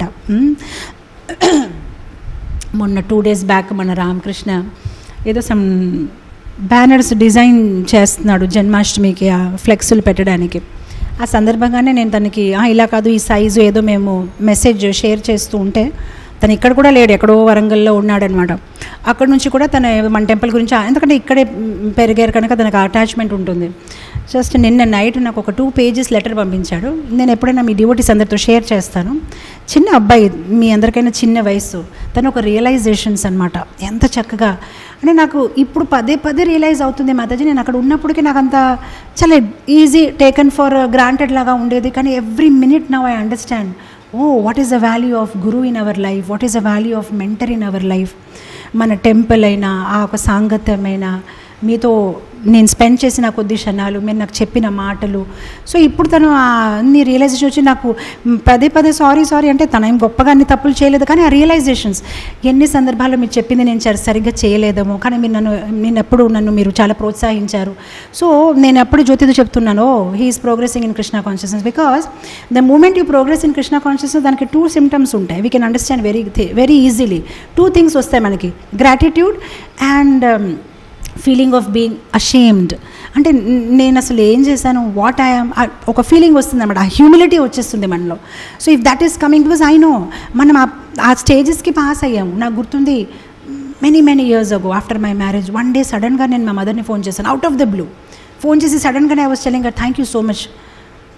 A: మొన్న 2 days బ్యాక్ మన రామకృష్ణ ఏదో సమ్ బ్యానర్స్ డిజైన్ చేస్తున్నాడు జన్మాష్టమికి, ఆ ఫ్లెక్సులు పెట్టడానికి. ఆ సందర్భంగానే నేను తనకి ఇలా కాదు, ఈ సైజు ఏదో మేము మెసేజ్ షేర్ చేస్తూ ఉంటే, తను ఇక్కడ కూడా లేడు, ఎక్కడో వరంగల్లో ఉన్నాడనమాట. అక్కడ నుంచి కూడా తన మన టెంపుల్ గురించి, ఎందుకంటే ఇక్కడే పెరిగారు కనుక తనకు అటాచ్మెంట్ ఉంటుంది. జస్ట్ నిన్న నైట్ నాకు ఒక 2 pages లెటర్ పంపించాడు. నేను ఎప్పుడైనా మీ డివోటీస్ అందరితో షేర్ చేస్తాను. చిన్న అబ్బాయి, మీ అందరికైనా చిన్న వయసు, తను ఒక రియలైజేషన్స్ అనమాట. ఎంత చక్కగా అంటే నాకు ఇప్పుడు పదే రియలైజ్ అవుతుంది మాతాజీ, నేను అక్కడ ఉన్నప్పటికీ నాకు అంత చాలా ఈజీ టేకన్ ఫర్ గ్రాంటెడ్ లాగా ఉండేది. కానీ every minute now I understand, what is the value of guru in our life, what is the value of mentor in our life. మన టెంపుల్ అయినా, ఆ ఒక సాంగత్యమైనా, మీతో నేను స్పెండ్ చేసిన కొద్ది క్షణాలు, మీరు నాకు చెప్పిన మాటలు. సో ఇప్పుడు తను అన్ని రియలైజేషన్ వచ్చి నాకు పదే సారీ అంటే తను ఏం గొప్పగా అన్ని తప్పులు చేయలేదు, కానీ ఆ రియలైజేషన్స్ ఎన్ని సందర్భాల్లో మీరు చెప్పింది నేను సరిగ్గా చేయలేదేమో, కానీ మీరు చాలా ప్రోత్సహించారు. సో నేను ఎప్పుడు జ్యోతితో చెప్తున్నాను, he is progressing in Krishna consciousness. Because the moment you progress in Krishna consciousness, దానికి 2 symptoms ఉంటాయి. We can understand very easily. 2 things వస్తాయి మనకి, gratitude and feeling of being ashamed. అంటే నేను అసలు ఏం చేశాను, వాట్ ఐఎమ్, ఒక ఫీలింగ్ వస్తుంది అన్నమాట, ఆ హ్యూమిలిటీ వచ్చేస్తుంది మనలో. So if that is coming because I know మనం ఆ స్టేజెస్కి పాస్ అయ్యాము. నాకు గుర్తుంది many years ago after my marriage, one day సడన్గా నేను మా మదర్ని ఫోన్ చేశాను, out of the blue phone చేసి సడన్గానే I was telling her, thank you so much,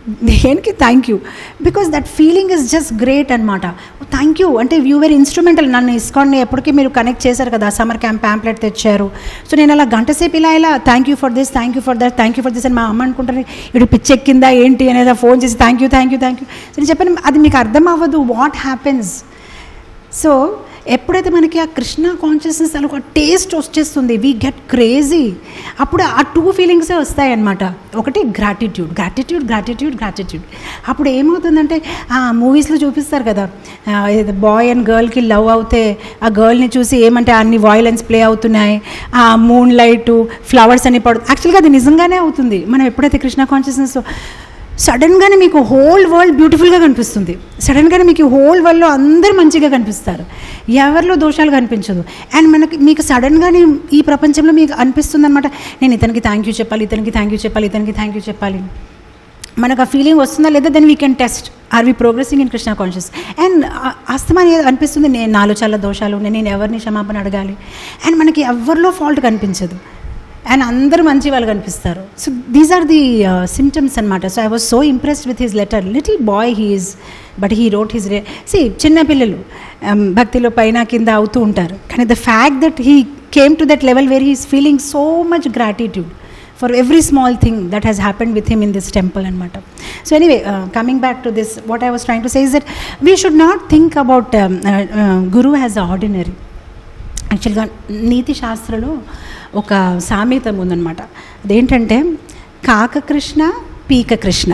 A: దేనికి thank you, because that feeling is just great అనమాట. థ్యాంక్ యూ అంటే యూ వెరీ ఇన్స్ట్రుమెంటల్, నన్ను ఇస్కాన్ని ఎప్పటికీ మీరు కనెక్ట్ చేశారు కదా, సమ్మర్ క్యాంప్ ప్యాంప్లెట్ తెచ్చారు. సో నేను అలా గంటసేపు ఇలా thank you for this, thank you for that, thank you for this అని మా అమ్మ అనుకుంటారు ఇటు పిచ్చెక్కిందా ఏంటి అనేది ఫోన్ చేసి thank you thank you thank you. So నేను చెప్పాను అది మీకు అర్థం అవ్వదు వాట్ హ్యాపెన్స్. సో ఎప్పుడైతే మనకి ఆ కృష్ణ కాన్షియస్నెస్ అలా ఒక టేస్ట్ వచ్చేస్తుంది, వీ గెట్ క్రేజీ, అప్పుడు ఆ 2 ఫీలింగ్సే వస్తాయన్నమాట. ఒకటి గ్రాటిట్యూడ్, గ్రాటిట్యూడ్ గ్రాటిట్యూడ్ గ్రాటిట్యూడ్. అప్పుడు ఏమవుతుందంటే ఆ మూవీస్లో చూపిస్తారు కదా, బాయ్ అండ్ గర్ల్కి లవ్ అవుతే ఆ గర్ల్ని చూసి ఏమంటే అన్ని వాయిలెన్స్ ప్లే అవుతున్నాయి, ఆ మూన్ లైటు ఫ్లవర్స్ అని పడు, యాక్చువల్గా అది నిజంగానే అవుతుంది. మనం ఎప్పుడైతే కృష్ణ కాన్షియస్నెస్ సడన్గానే మీకు హోల్ వరల్డ్ బ్యూటిఫుల్గా కనిపిస్తుంది, సడన్గానే మీకు హోల్ వరల్డ్లో అందరూ మంచిగా కనిపిస్తారు, ఎవరిలో దోషాలు కనిపించదు. అండ్ మీకు సడన్గానే ఈ ప్రపంచంలో మీకు అనిపిస్తుంది అనమాట, నేను ఇతనికి థ్యాంక్ యూ చెప్పాలి, ఇతనికి థ్యాంక్ యూ చెప్పాలి, ఇతనికి థ్యాంక్ యూ చెప్పాలి. మనకు ఆ ఫీలింగ్ వస్తుందా లేదా, then we can test are we progressing in Krishna conscious. And అస్తమాని అనిపిస్తుంది నాలో చాలా దోషాలు ఉన్నాయి, నేను ఎవరిని క్షమాపణ అడగాలి, అండ్ మనకి ఎవరిలో ఫాల్ట్ కనిపించదు, అండ్ అందరూ మంచి వాళ్ళు కనిపిస్తారు. So these are the symptoms అనమాట. So I was so impressed with his letter. Little boy he is, but he wrote his చిన్నపిల్లలు భక్తిలో పైన కింద అవుతూ ఉంటారు, కానీ the fact that he came to that level where he is feeling so much gratitude for every small thing that has happened with him in this temple anamata. So anyway, coming back to this, what I was trying to say is that we should not think about Guru as ordinary. యాక్చువల్గా నీతి శాస్త్రంలో ఒక సామెత ఉందన్నమాట, అదేంటంటే కాక కృష్ణ పీక కృష్ణ,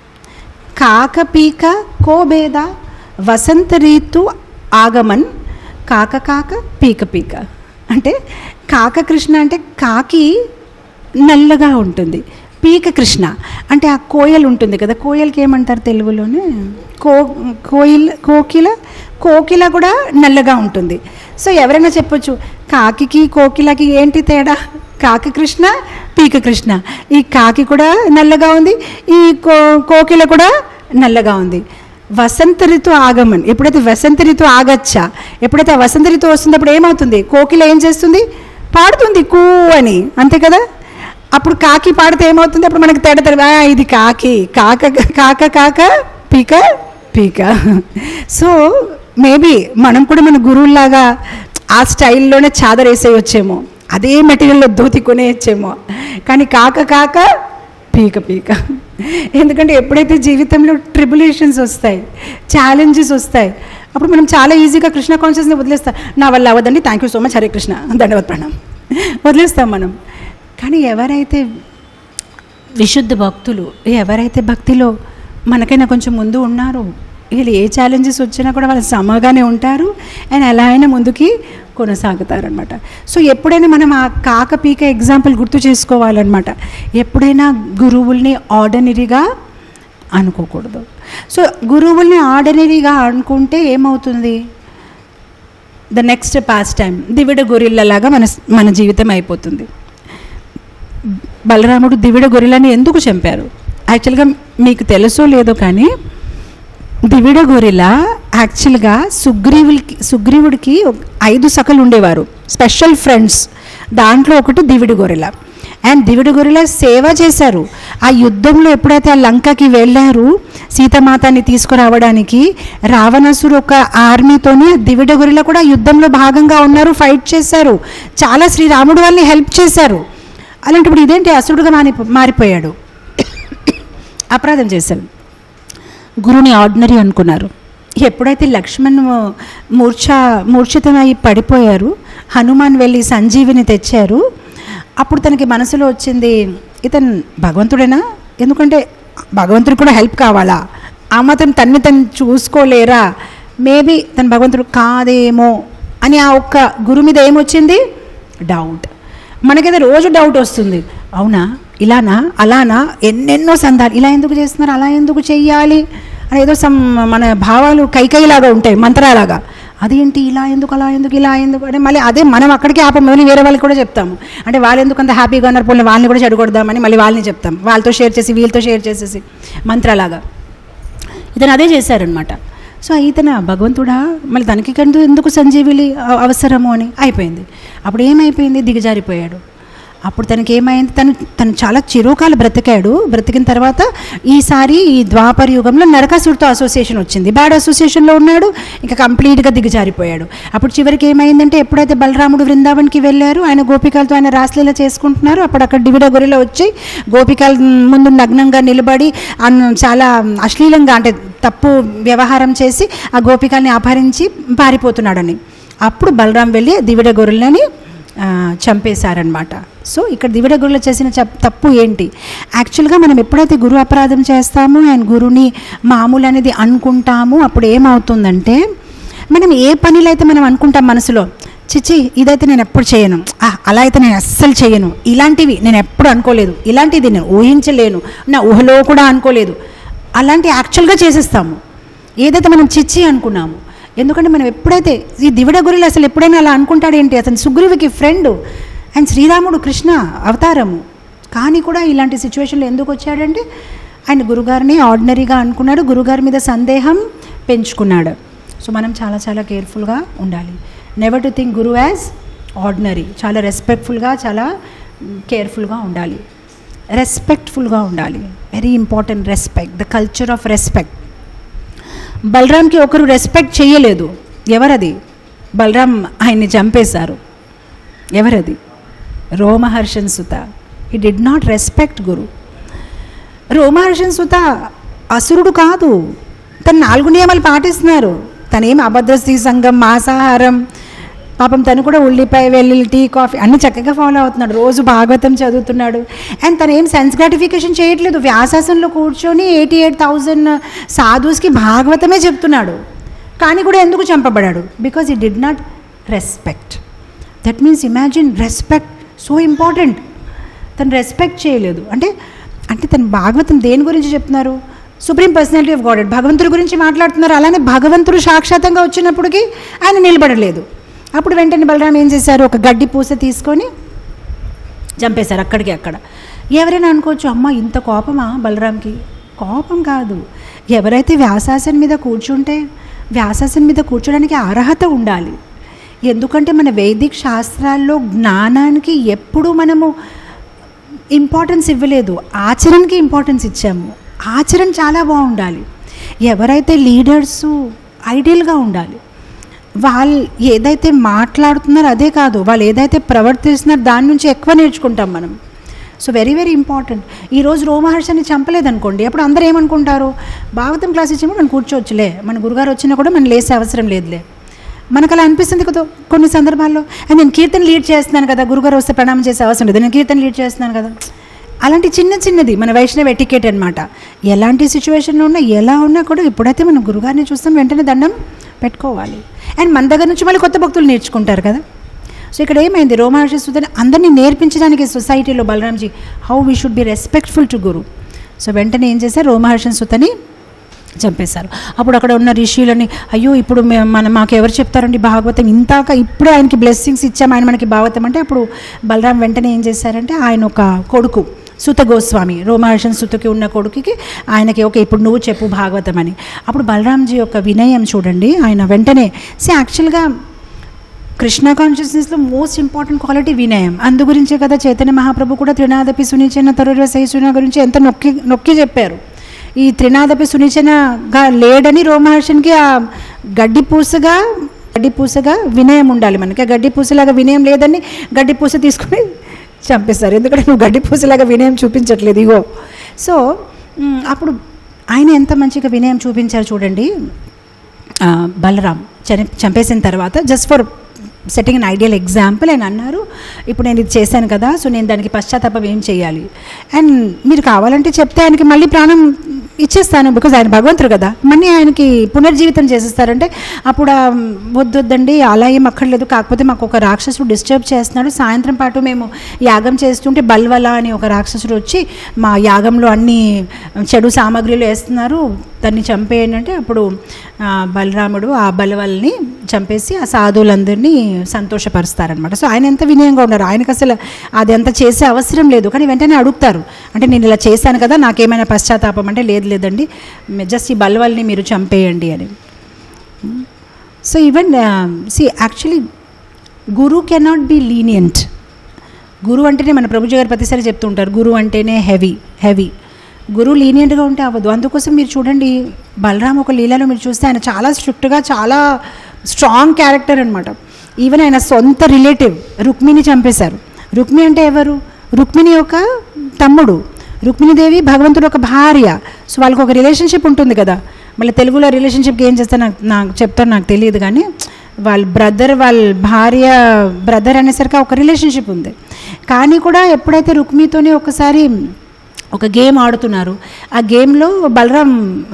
A: కాక పీక కో భేద వసంత రీతు ఆగమన్, కాక కాక పీక పీక. అంటే కాక కృష్ణ అంటే కాకి నల్లగా ఉంటుంది, పీక కృష్ణ అంటే ఆ కోయలు ఉంటుంది కదా, కోయలకి ఏమంటారు తెలుగులోనే, కోకిల కూడా నల్లగా ఉంటుంది. సో ఎవరైనా చెప్పొచ్చు కాకి కోకిలకి ఏంటి తేడా, కాకి కృష్ణ పీక కృష్ణ, ఈ కాకి కూడా నల్లగా ఉంది, ఈ కోకిల కూడా నల్లగా ఉంది. వసంత ఋతు ఆగమన్, ఎప్పుడైతే వసంత ఋతు ఆగచ్చా, ఎప్పుడైతే ఆ వసంత ఋతు వస్తుంది అప్పుడు ఏమవుతుంది, కోకిల ఏం చేస్తుంది, పాడుతుంది కూ అని, అంతే కదా. అప్పుడు కాకి పాడితే ఏమవుతుంది, అప్పుడు మనకి తేడా ఇది కాకి, కాక కాక కాక పీక పీక. సో మేబీ మనం కూడా మన గురువులాగా ఆ స్టైల్లోనే చాదర్ వేసేయొచ్చేమో, అదే మెటీరియల్లో ధోతి కొనేయచ్చేమో, కానీ కాక కాక పీక పీక. ఎందుకంటే ఎప్పుడైతే జీవితంలో ట్రిబులేషన్స్ వస్తాయి, ఛాలెంజెస్ వస్తాయి, అప్పుడు మనం చాలా ఈజీగా కృష్ణ కాన్షియస్ని వదిలేస్తాం. నా వల్ల అవ్వదండి, thank you so much, Hare Krishna, దండవత్ ప్రణాం, వదిలేస్తాం మనం. కానీ ఎవరైతే విశుద్ధ భక్తులు, ఎవరైతే భక్తిలో మనకైనా కొంచెం ముందు ఉన్నారో, వీళ్ళు ఏ ఛాలెంజెస్ వచ్చినా కూడా వాళ్ళు సమగానే ఉంటారు అండ్ ఎలా అయినా ముందుకి కొనసాగుతారనమాట. సో ఎప్పుడైనా మనం ఆ కాక పీక ఎగ్జాంపుల్ గుర్తు చేసుకోవాలన్నమాట. ఎప్పుడైనా గురువుల్ని ఆర్డినరీగా అనుకోకూడదు. సో గురువుల్ని ఆర్డినరీగా అనుకుంటే ఏమవుతుంది, the next pastime Dvivida గొరిల్లలాగా మన జీవితం అయిపోతుంది. బలరాముడు దివిడ గొరిల్లని ఎందుకు చంపారు, యాక్చువల్గా మీకు తెలుసో లేదో కానీ దివిడ గొరిల్లా యాక్చువల్గా సుగ్రీవుడికి 5 సఖలు ఉండేవారు, స్పెషల్ ఫ్రెండ్స్, దాంట్లో ఒకటి Dvivida gorilla. And Dvivida gorilla సేవ చేశారు. ఆ యుద్ధంలో ఎప్పుడైతే ఆ లంకకి వెళ్ళారు సీతామాతని తీసుకురావడానికి, రావణాసురు ఒక ఆర్మీతోని దివిడ గొరిల్లా కూడా యుద్ధంలో భాగంగా ఉన్నారు, ఫైట్ చేశారు, చాలా శ్రీరాముడు వాళ్ళని హెల్ప్ చేశారు. అలాంటప్పుడు ఇదేంటి అసురుడుగా మారిపోయాడు, అపరాధం చేశాడు, గురుని ఆర్డినరీ అనుకున్నారు. ఎప్పుడైతే లక్ష్మణ్ మూర్ఛితమై పడిపోయారు, హనుమాన్ వెళ్ళి సంజీవిని తెచ్చారు, అప్పుడు తనకి మనసులో వచ్చింది ఇతను భగవంతుడేనా, ఎందుకంటే భగవంతుడికి కూడా హెల్ప్ కావాలా, ఆ మాత్రం తన్ని చూసుకోలేరా, మేబీ తను భగవంతుడు కాదేమో అని ఆ ఒక్క గురు మీద ఏమొచ్చింది, డౌట్. మనకైతే రోజు డౌట్ వస్తుంది, అవునా ఇలానా అలానా, ఎన్నెన్నో సందాలు, ఇలా ఎందుకు చేస్తున్నారు, అలా ఎందుకు చెయ్యాలి అని ఏదో మన భావాలు కైలాగా ఉంటాయి, మంత్రాలాగా, అదేంటి ఇలా ఎందుకు అలా ఎందుకు ఇలా ఎందుకు అంటే మళ్ళీ అదే మనం అక్కడికి ఆపమని వేరే వాళ్ళకి కూడా చెప్తాము. అంటే వాళ్ళు ఎందుకు అంత హ్యాపీగా ఉన్నారు, పోనీ వాళ్ళని కూడా చెడగొడదామని మళ్ళీ వాళ్ళని చెప్తాం, వాళ్ళతో షేర్ చేసి వీళ్ళతో షేర్ చేసేసి మంత్రాలాగా. ఇతను అదే చేశారనమాట. సో ఇతను భగవంతుడా, మళ్ళీ తనకి కంటూ ఎందుకు సంజీవిలి అవసరము అని అయిపోయింది. అప్పుడు ఏమైపోయింది, దిగజారిపోయాడు. అప్పుడు తనకి ఏమైంది, తను చాలా చిరకాలు బ్రతికిన తర్వాత ఈసారి ఈ ద్వాపర యుగంలో నరకాసురుడితో అసోసియేషన్ వచ్చింది. బ్యాడ్ అసోసియేషన్లో ఉన్నాడు, ఇంకా కంప్లీట్గా దిగజారిపోయాడు. అప్పుడు చివరికి ఏమైందంటే ఎప్పుడైతే బలరాముడు వృందావన్కి వెళ్ళారు, ఆయన గోపికలతో ఆయన రాసలీల చేసుకుంటున్నారు, అప్పుడు అక్కడ డివిడ గొరిలా వచ్చి గోపికల ముందు నగ్నంగా నిలబడి చాలా అశ్లీలంగా అంటే తప్పు వ్యవహారం చేసి ఆ గోపికల్ని అపహరించి పారిపోతున్నాడని. అప్పుడు బలరాం వెళ్ళి దివిడ గొర్రెలని చంపేశారనమాట. సో ఇక్కడ దివిడ గొర్రెలు చేసిన తప్పు ఏంటి? యాక్చువల్గా మనం ఎప్పుడైతే గురు అపరాధం చేస్తామో అండ్ గురుని మామూలు అనేది అనుకుంటామో అప్పుడు ఏమవుతుందంటే, మనం ఏ పనిలో అయితే మనం అనుకుంటాం మనసులో, చిచ్చి ఇదైతే నేను ఎప్పుడు చేయను, అలా అయితే నేను అస్సలు చేయను, ఇలాంటివి నేను ఎప్పుడు అనుకోలేదు, ఇలాంటిది నేను ఊహించలేను, నా ఊహలో కూడా అనుకోలేదు, అలాంటి యాక్చువల్గా చేసేస్తాము ఏదైతే మనం చిచ్చి అనుకున్నాము. ఎందుకంటే మనం ఎప్పుడైతే ఈ దివిడ గొర్రెలు అసలు ఎప్పుడైనా అలా అనుకుంటాడేంటి? అతను సుగ్రీవుకి ఫ్రెండ్ అండ్ శ్రీరాముడు కృష్ణ అవతారము, కానీ కూడా ఇలాంటి సిచ్యువేషన్లో ఎందుకు వచ్చాడంటే ఆయన గురుగారిని ఆర్డినరీగా అనుకున్నాడు, గురుగారి మీద సందేహం పెంచుకున్నాడు. సో మనం చాలా చాలా కేర్ఫుల్గా ఉండాలి. Never to think guru as ordinary. చాలా రెస్పెక్ట్ఫుల్గా, చాలా కేర్ఫుల్గా ఉండాలి, రెస్పెక్ట్ఫుల్గా ఉండాలి. Very important respect, the culture of respect. బలరాంకి ఒకరు రెస్పెక్ట్ చేయలేదు. ఎవరది? బలరాం ఆయన్ని చంపేశారు. ఎవరది? Romaharshana Suta. He did not respect guru. Romaharshana Suta అసురుడు కాదు, తను 4 నియమాలు పాటిస్తున్నారు. తనేం అభద్రస్త్రీ సంఘం, మాంసాహారం, పాపం తను కూడా ఉల్లిపాయ, వెల్లుల్లి, టీ, కాఫీ అన్నీ చక్కగా ఫాలో అవుతున్నాడు, రోజు భాగవతం చదువుతున్నాడు. అండ్ తను ఏం సెన్స్ గ్రాటిఫికేషన్ చేయట్లేదు. వ్యాసాసనంలో కూర్చొని 88,000 సాధుస్కి భాగవతమే చెప్తున్నాడు. కానీ కూడా ఎందుకు చంపబడాడు? Because he did not respect. That means imagine, respect so important. తను రెస్పెక్ట్ చేయలేదు. అంటే తను భాగవతం దేని గురించి చెప్తున్నారు? సుప్రీం పర్సనాలిటీ ఆఫ్ గాడ్, భగవంతుడి గురించి మాట్లాడుతున్నారు. అలానే భగవంతుడు సాక్షాత్తంగా వచ్చినప్పటికీ ఆయన నిలబడలేదు. అప్పుడు వెంటనే బలరాం ఏం చేశారు? ఒక గడ్డి పూస తీసుకొని చంపేశారు అక్కడికి అక్కడ. ఎవరైనా అనుకోవచ్చు, అమ్మ ఇంత కోపమా బలరాంకి? కోపం కాదు. ఎవరైతే వ్యాసాసనం మీద కూర్చుంటే, వ్యాసాసనం మీద కూర్చోడానికి అర్హత ఉండాలి. ఎందుకంటే మన వైదిక శాస్త్రాల్లో జ్ఞానానికి ఎప్పుడు మనము ఇంపార్టెన్స్ ఇవ్వలేదు, ఆచరణకి ఇంపార్టెన్స్ ఇచ్చాము. ఆచరణ చాలా బాగుండాలి. ఎవరైతే లీడర్సు ఐడియల్గా ఉండాలి. వాళ్ళు ఏదైతే మాట్లాడుతున్నారో అదే కాదు, వాళ్ళు ఏదైతే ప్రవర్తిస్తున్నారో దాని నుంచి ఎక్కువ నేర్చుకుంటాం మనం. So very very important. ఈరోజు రోమహర్షాన్ని చంపలేదనుకోండి, అప్పుడు అందరూ ఏమనుకుంటారు? భాగవతం క్లాస్ ఇచ్చాము, మనం కూర్చోవచ్చులే, మన గురుగారు వచ్చినా కూడా మనం లేసే అవసరం లేదులే. మనకు అలా అనిపిస్తుంది కదా కొన్ని సందర్భాల్లో. నేను కీర్తన లీడ్ చేస్తున్నాను కదా, గురుగారు వస్తే ప్రణామం చేసే అవసరం లేదు, నేను కీర్తన లీడ్ చేస్తున్నాను కదా. అలాంటి చిన్నది మన వైష్ణవ ఎటికెట్ అనమాట. ఎలాంటి సిచ్యువేషన్లో ఉన్నా ఎలా ఉన్నా కూడా ఎప్పుడైతే మనం గురుగారిని చూస్తాం వెంటనే దండం పెట్టుకోవాలి. అండ్ మన దగ్గర నుంచి మళ్ళీ కొత్త భక్తులు నేర్చుకుంటారు కదా. సో ఇక్కడ ఏమైంది? రోమహర్షి సుతని అందరినీ నేర్పించడానికి సొసైటీలో Balaramji how we should be respectful to guru. So వెంటనే ఏం చేశారు? రోమహర్షి సుతని చంపేశారు. అప్పుడు అక్కడ ఉన్న ఋషులని, అయ్యో ఇప్పుడు మాకు ఎవరు చెప్తారండి భాగవతం, ఇంతాక ఇప్పుడే ఆయనకి బ్లెస్సింగ్స్ ఇచ్చాము, ఆయన మనకి భాగవతం అంటే. అప్పుడు బలరాం వెంటనే ఏం చేశారంటే, ఆయన ఒక కొడుకు సుత గోస్వామి, రోమహర్షన్ సుతకి ఉన్న కొడుకుకి ఆయనకి ఓకే ఇప్పుడు నువ్వు చెప్పు భాగవతం అని. అప్పుడు బలరాంజీ యొక్క వినయం చూడండి. ఆయన వెంటనే యాక్చువల్గా కృష్ణ కాన్షియస్నెస్లో మోస్ట్ ఇంపార్టెంట్ క్వాలిటీ వినయం. అందు గురించే కదా చైతన్య మహాప్రభు కూడా త్రినాదపి సునిచన తరుర సహిష్ణున గురించి ఎంత నొక్కి చెప్పారు. ఈ త్రినాదపి సునిచనగా లేడని రోమహర్షన్కి ఆ గడ్డి పూసగా వినయం ఉండాలి మనకి. ఆ గడ్డి పూసలాగా వినయం లేదని గడ్డి పూస తీసుకుని చంపేస్తారు. ఎందుకంటే నువ్వు గడ్డి పూసలాగా వినయం చూపించట్లేదు, ఇగో. సో అప్పుడు ఆయన ఎంత మంచిగా వినయం చూపించారు చూడండి. బలరాం చంపేసిన తర్వాత just for setting an ideal example ఆయన అన్నారు, ఇప్పుడు నేను ఇది చేశాను కదా, సో నేను దానికి పశ్చాత్తాపం ఏం చేయాలి, అండ్ మీరు కావాలంటే చెప్తే ఆయనకి మళ్ళీ ప్రాణం ఇచ్చేస్తాను, బికాజ్ ఆయన భగవంతుడు కదా, మళ్ళీ ఆయనకి పునర్జీవితం చేసేస్తారంటే అప్పుడు వద్దండి అలా ఏం అక్కర్లేదు, కాకపోతే మాకు ఒక రాక్షసుడు డిస్టర్బ్ చేస్తున్నాడు, సాయంత్రం పాటు మేము యాగం చేస్తుంటే బల్వల అని ఒక రాక్షసుడు వచ్చి మా యాగంలో అన్ని చెడు సామాగ్రిలు వేస్తున్నారు, దాన్ని చంపేయండి అంటే అప్పుడు బలరాముడు ఆ బలవల్ని చంపేసి ఆ సాధువులందరినీ సంతోషపరుస్తారనమాట. సో ఆయన ఎంత వినయంగా ఉన్నారు, ఆయనకు అసలు అది అంత చేసే అవసరం లేదు, కానీ వెంటనే అడుగుతారు, అంటే నేను ఇలా చేశాను కదా నాకేమైనా పశ్చాత్తాపం అంటే లేదండి జస్ట్ ఈ బలవల్ని మీరు చంపేయండి అని. So even actually guru cannot be lenient. గురువు అంటేనే మన ప్రభుజీ గారు ప్రతిసారి చెప్తూ ఉంటారు, గురువు అంటేనే హెవీ. గురువు లీనియంట్గా ఉంటే అవ్వదు. అందుకోసం మీరు చూడండి బలరాం ఒక లీలలో మీరు చూస్తే ఆయన చాలా స్ట్రిక్ట్గా, చాలా స్ట్రాంగ్ క్యారెక్టర్ అనమాట. ఈవెన్ ఆయన సొంత రిలేటివ్ రుక్మిణి చంపేశారు. రుక్మిణి అంటే ఎవరు? రుక్మిణి యొక్క తమ్ముడు. రుక్మిణీదేవి భగవంతుడు ఒక భార్య. సో వాళ్ళకి ఒక రిలేషన్షిప్ ఉంటుంది కదా. మళ్ళీ తెలుగులో రిలేషన్షిప్కి ఏం చేస్తాను నాకు చెప్తాను, నాకు తెలియదు. కానీ వాళ్ళ భార్య బ్రదర్ అనేసరికి ఒక రిలేషన్షిప్ ఉంది. కానీ కూడా ఎప్పుడైతే రుక్మిణితోనే ఒకసారి ఒక గేమ్ ఆడుతున్నారు, ఆ గేమ్లో బలరాం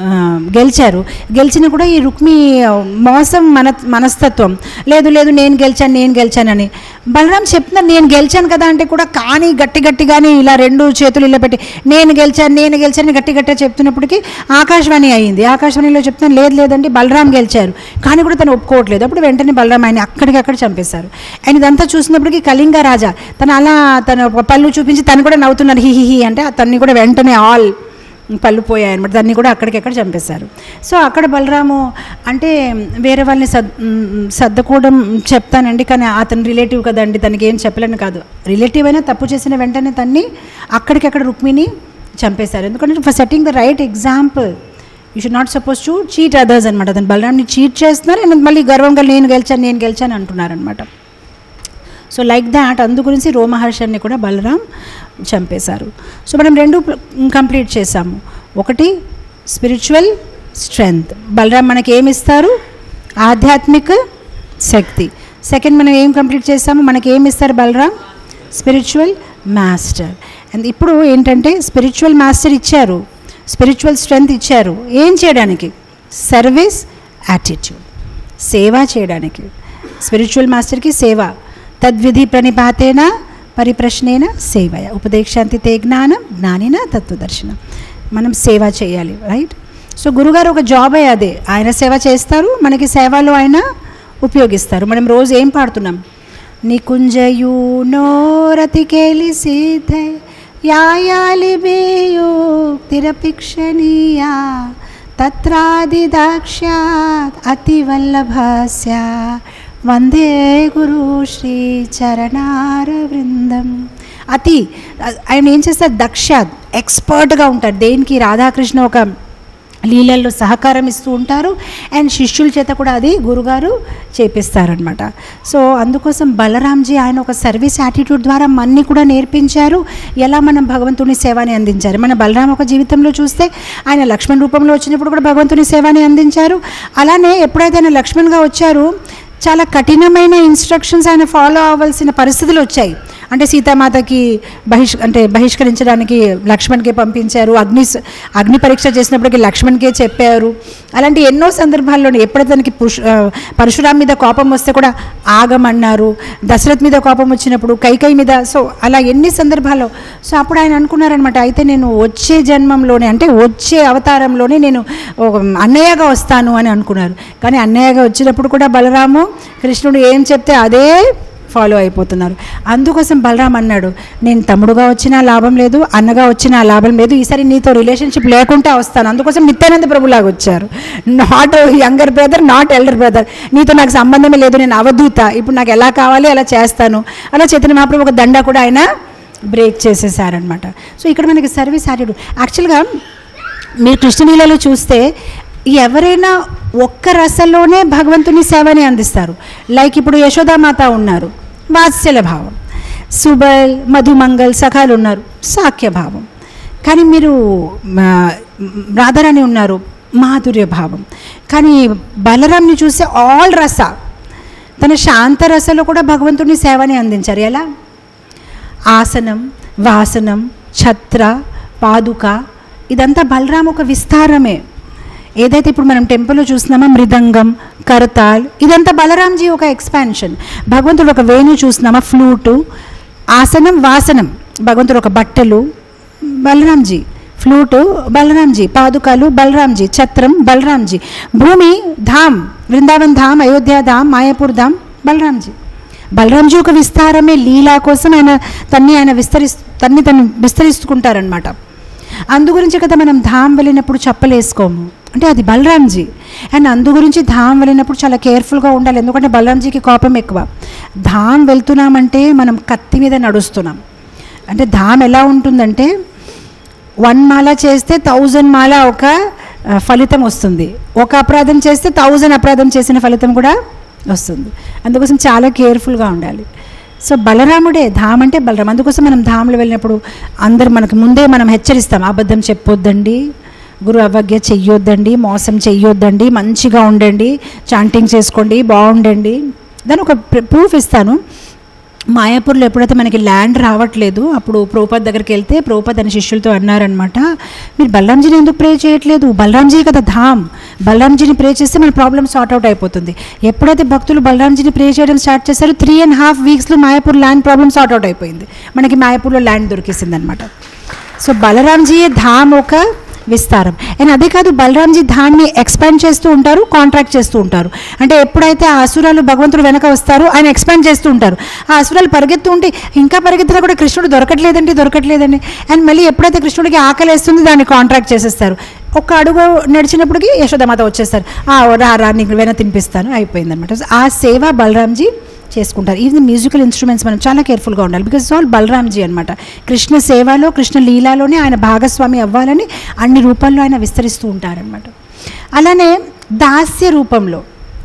A: గెలిచిన కూడా ఈ రుక్మి మోసం మనస్తత్వం, లేదు నేను గెలిచానని బలరాం చెప్తున్నారు. నేను గెలిచాను కదా అంటే కూడా కానీ గట్టిగానే ఇలా రెండు చేతులు ఇలా పెట్టి నేను గెలిచాను గట్టిగా చెప్తున్నప్పటికీ ఆకాశవాణి అయింది. ఆకాశవాణిలో చెప్తున్నాను లేదండి బలరాం గెలిచారు, కానీ కూడా తను ఒప్పుకోవట్లేదు. అప్పుడు వెంటనే బలరాం ఆయన అక్కడికక్కడ చంపేశారు. ఆయన ఇదంతా చూసినప్పటికీ కళింగ రాజా తన పళ్ళు చూపించి తను కూడా నవ్వుతున్నారు, హి అంటే తన్ని కూడా వెంటనే ఆల్ పళ్ళు పోయాయి అనమాట. దాన్ని కూడా అక్కడికెక్కడ చంపేశారు. సో అక్కడ బలరాము అంటే వేరే వాళ్ళని సర్దుకోవడం చెప్తానండి, కానీ అతని రిలేటివ్ కదండి, తనకి ఏం చెప్పలేని కాదు. రిలేటివ్ అయినా తప్పు చేసిన వెంటనే తన్ని అక్కడికక్కడ రుక్మిణి చంపేశారు. ఎందుకంటే for setting the right example you should not suppose to cheat others అనమాట. అతను బలరాంని చీట్ చేస్తున్నారు అండ్ మళ్ళీ గర్వంగా నేను గెలిచాను అంటున్నారనమాట. సో లైక్ దాట్ అందు గురించి రోమహర్షన్ని కూడా బలరాం చంపేశారు. సో మనం రెండు కంప్లీట్ చేసాము. ఒకటి స్పిరిచువల్ స్ట్రెంగ్త్, బలరాం మనకి ఏమి ఇస్తారు? ఆధ్యాత్మిక శక్తి. సెకండ్ మనం ఏం కంప్లీట్ చేసాము? మనకి ఏమి ఇస్తారు బలరాం? Spiritual master. అండ్ ఇప్పుడు ఏంటంటే స్పిరిచువల్ మాస్టర్ ఇచ్చారు, స్పిరిచువల్ స్ట్రెంగ్త్ ఇచ్చారు. ఏం చేయడానికి? సర్వీస్ యాటిట్యూడ్, సేవ చేయడానికి. స్పిరిచువల్ మాస్టర్కి సేవ, తద్విధి ప్రణిపాతేన పరిప్రశ్నేన సేవయ ఉపదేశాంతి తే జ్ఞానిన తత్వదర్శనం. మనం సేవ చేయాలి, రైట్? సో గురుగారు ఒక జాబ్ అదే, ఆయన సేవ చేస్తారు, మనకి సేవలో ఆయన ఉపయోగిస్తారు. మనం రోజు ఏం పాడుతున్నాం? నికుంజయూ నోరతికేలి సిద్ధై యాయాలి బేయో తిరపిక్షణీయా తత్రాది దాక్ష్యాత్ అతివల్లభస్య వందే గురు శ్రీ చరణార బృందం. ఆయన ఏం చేస్తారు? దక్షాత్ ఎక్స్పర్ట్గా ఉంటారు దేనికి? రాధాకృష్ణ ఒక లీలల్లో సహకారం ఇస్తూ ఉంటారు అండ్ శిష్యుల చేత కూడా అది గురుగారు చేపిస్తారనమాట. సో అందుకోసం బలరాంజీ ఆయన ఒక సర్వీస్ యాటిట్యూడ్ ద్వారా మన్ని కూడా నేర్పించారు, ఎలా మనం భగవంతుని సేవని అందించారు. మన బలరాం ఒక జీవితంలో చూస్తే ఆయన లక్ష్మణ్ రూపంలో వచ్చినప్పుడు కూడా భగవంతుని సేవని అందించారు. అలానే ఎప్పుడైతే ఆయన లక్ష్మణ్గా వచ్చారు చాలా కఠినమైన ఇన్స్ట్రక్షన్స్ ఆయన ఫాలో అవ్వాల్సిన పరిస్థితులు వచ్చాయి. అంటే సీతామాతకి బహిష్కరించడానికి లక్ష్మణ్కే పంపించారు, అగ్ని పరీక్ష చేసినప్పటికీ లక్ష్మణ్కే చెప్పారు. అలాంటి ఎన్నో సందర్భాల్లోనే ఎప్పుడైతే తనకి పరశురాం మీద కోపం వస్తే కూడా ఆగమన్నారు, దశరథ్ మీద కోపం వచ్చినప్పుడు కైకేయి మీద. సో అలా ఎన్ని సందర్భాల్లో. సో అప్పుడు ఆయన అనుకున్నారనమాట, అయితే నేను వచ్చే జన్మంలోనే అంటే వచ్చే అవతారంలోనే నేను అన్నయ్యగా వస్తాను అని అనుకున్నారు. కానీ అన్నయ్యగా వచ్చినప్పుడు కూడా బలరాము కృష్ణుడు ఏం చెప్తే అదే ఫాలో అయిపోతున్నారు. అందుకోసం బలరాం అన్నాడు, నేను తమ్ముడుగా వచ్చినా లాభం లేదు, అన్నగా వచ్చినా లాభం లేదు, ఈసారి నీతో రిలేషన్షిప్ లేకుండా వస్తాను. అందుకోసం నిత్యానంద ప్రభులాగా వచ్చారు. Not younger brother, not elder brother, నీతో నాకు సంబంధమే లేదు, నేను అవధూత, ఇప్పుడు నాకు ఎలా కావాలి అలా చేస్తాను. అలా చైతన్య మహాప్రభు ఒక దండ కూడా ఆయన బ్రేక్ చేసేసారనమాట. సో ఇక్కడ మనకి సర్వీస్ యాటిట్యూడ్. యాక్చువల్గా మీరు కృష్ణలీలలో చూస్తే ఎవరైనా ఒక్క రసంలోనే భగవంతుని సేవని అందిస్తారు. లైక్ ఇప్పుడు యశోదామాత ఉన్నారు, వాత్సల్య భావం. సుబల్, మధుమంగల్, సఖాలు ఉన్నారు, సాఖ్య భావం. కానీ మీరు రాధారాణి ఉన్నారు, మాధుర్య భావం. కానీ బలరాంని చూస్తే ఆల్ రస, తన శాంత రసలో కూడా భగవంతుని సేవని అందించారు. ఎలా? ఆసనం, వాసనం, ఛత్ర, పాదుక, ఇదంతా బలరాం ఒక విస్తారమే. ఏదైతే ఇప్పుడు మనం టెంపుల్లో చూస్తున్నామో మృదంగం, కరతాల్, ఇదంతా బలరాంజీ ఒక ఎక్స్పాన్షన్. భగవంతుడు ఒక వేణు చూస్తున్నామా, ఫ్లూటు, ఆసనం, వాసనం, భగవంతుడు ఒక బట్టలు, బలరాంజీ, ఫ్లూటు బలరాంజీ, పాదుకాలు బలరాంజీ, ఛత్రం బలరాంజీ, భూమి ధామ్, వృందావన్ ధామ్, అయోధ్య ధామ్, మాయాపూర్ ధామ్, బలరాంజీ ఒక విస్తారమే. లీలా కోసం ఆయన తను విస్తరిస్తుంటారనమాట. అందు గురించి కదా మనం ధామ్ వెళ్ళినప్పుడు చెప్పలేసుకోము, అంటే అది బలరాంజీ. అండ్ అందు గురించి ధామ్ వెళ్ళినప్పుడు చాలా కేర్ఫుల్గా ఉండాలి, ఎందుకంటే బలరాంజీకి కోపం ఎక్కువ. ధామ్ వెళ్తున్నామంటే మనం కత్తి మీద నడుస్తున్నాం. అంటే ధామ్ ఎలా ఉంటుందంటే 1 మాల చేస్తే 1000 మాల ఒక ఫలితం వస్తుంది, ఒక అపరాధం చేస్తే 1000 అపరాధం చేసిన ఫలితం కూడా వస్తుంది. అందుకోసం చాలా కేర్ఫుల్గా ఉండాలి. సో బలరాముడే ధామ్ అంటే బలరాం. అందుకోసం మనం ధామ్లో వెళ్ళినప్పుడు అందరు మనకు ముందే మనం హెచ్చరిస్తాం, అబద్ధం చెప్పొద్దండి, గురు అవజ్ఞ చెయ్యొద్దండి, మోసం చెయ్యొద్దండి, మంచిగా ఉండండి, చాంటింగ్ చేసుకోండి, బాగుండండి. దాని ఒక ప్రూఫ్ ఇస్తాను. మాయాపూర్లో ఎప్పుడైతే మనకి ల్యాండ్ రావట్లేదు, అప్పుడు ప్రభుపాద్ దగ్గరికి వెళ్తే ప్రభుపాద్ అని శిష్యులతో అన్నారనమాట, మీరు బలరాంజీని ఎందుకు ప్రే చేయట్లేదు, బలరాంజీ కదా ధామ్, బలరాంజీని ప్రే చేస్తే మన ప్రాబ్లమ్ సార్ట్అవుట్ అయిపోతుంది. ఎప్పుడైతే భక్తులు బలరాంజీని ప్రే చేయడం స్టార్ట్ చేశారో 3.5 వీక్స్లో మాయాపూర్ ల్యాండ్ ప్రాబ్లమ్ సార్ట్అవుట్ అయిపోయింది. మనకి మాయాపూర్లో ల్యాండ్ దొరికేసింది అనమాట. సో బలరాంజీ ధామ్ ఒక విస్తారం. అండ్ అదే కాదు, బలరాంజీ ధాన్ని ఎక్స్పాండ్ చేస్తూ ఉంటారు, కాంట్రాక్ట్ చేస్తూ ఉంటారు. అంటే ఎప్పుడైతే ఆ అసురాలు భగవంతుడు వెనక వస్తారో ఆయన ఎక్స్పాండ్ చేస్తూ ఉంటారు. ఆ అసురాలు పరిగెత్తూ ఉంటే ఇంకా పరిగెత్తినా కూడా కృష్ణుడు దొరకట్లేదండి. అండ్ మళ్ళీ ఎప్పుడైతే కృష్ణుడికి ఆకలి వేస్తుంది దాన్ని కాంట్రాక్ట్ చేసేస్తారు. ఒక అడుగు నడిచినప్పటికీ యశోదామాత వచ్చేస్తారు, రా నీకు వెన తినిపిస్తాను, అయిపోయిందనమాట. ఆ సేవ బలరాంజీ చేసుకుంటారు. ఈవెన్ మ్యూజికల్ ఇన్స్ట్రుమెంట్స్ మనం చాలా కేర్ఫుల్గా ఉండాలి, బికాజ్ ఆల్ బలరాంజీ అనమాట. కృష్ణ సేవలో కృష్ణ లీలాలోనే ఆయన భాగస్వామి అవ్వాలని అన్ని రూపాల్లో ఆయన విస్తరిస్తూ ఉంటారనమాట. అలానే దాస్య రూపంలో,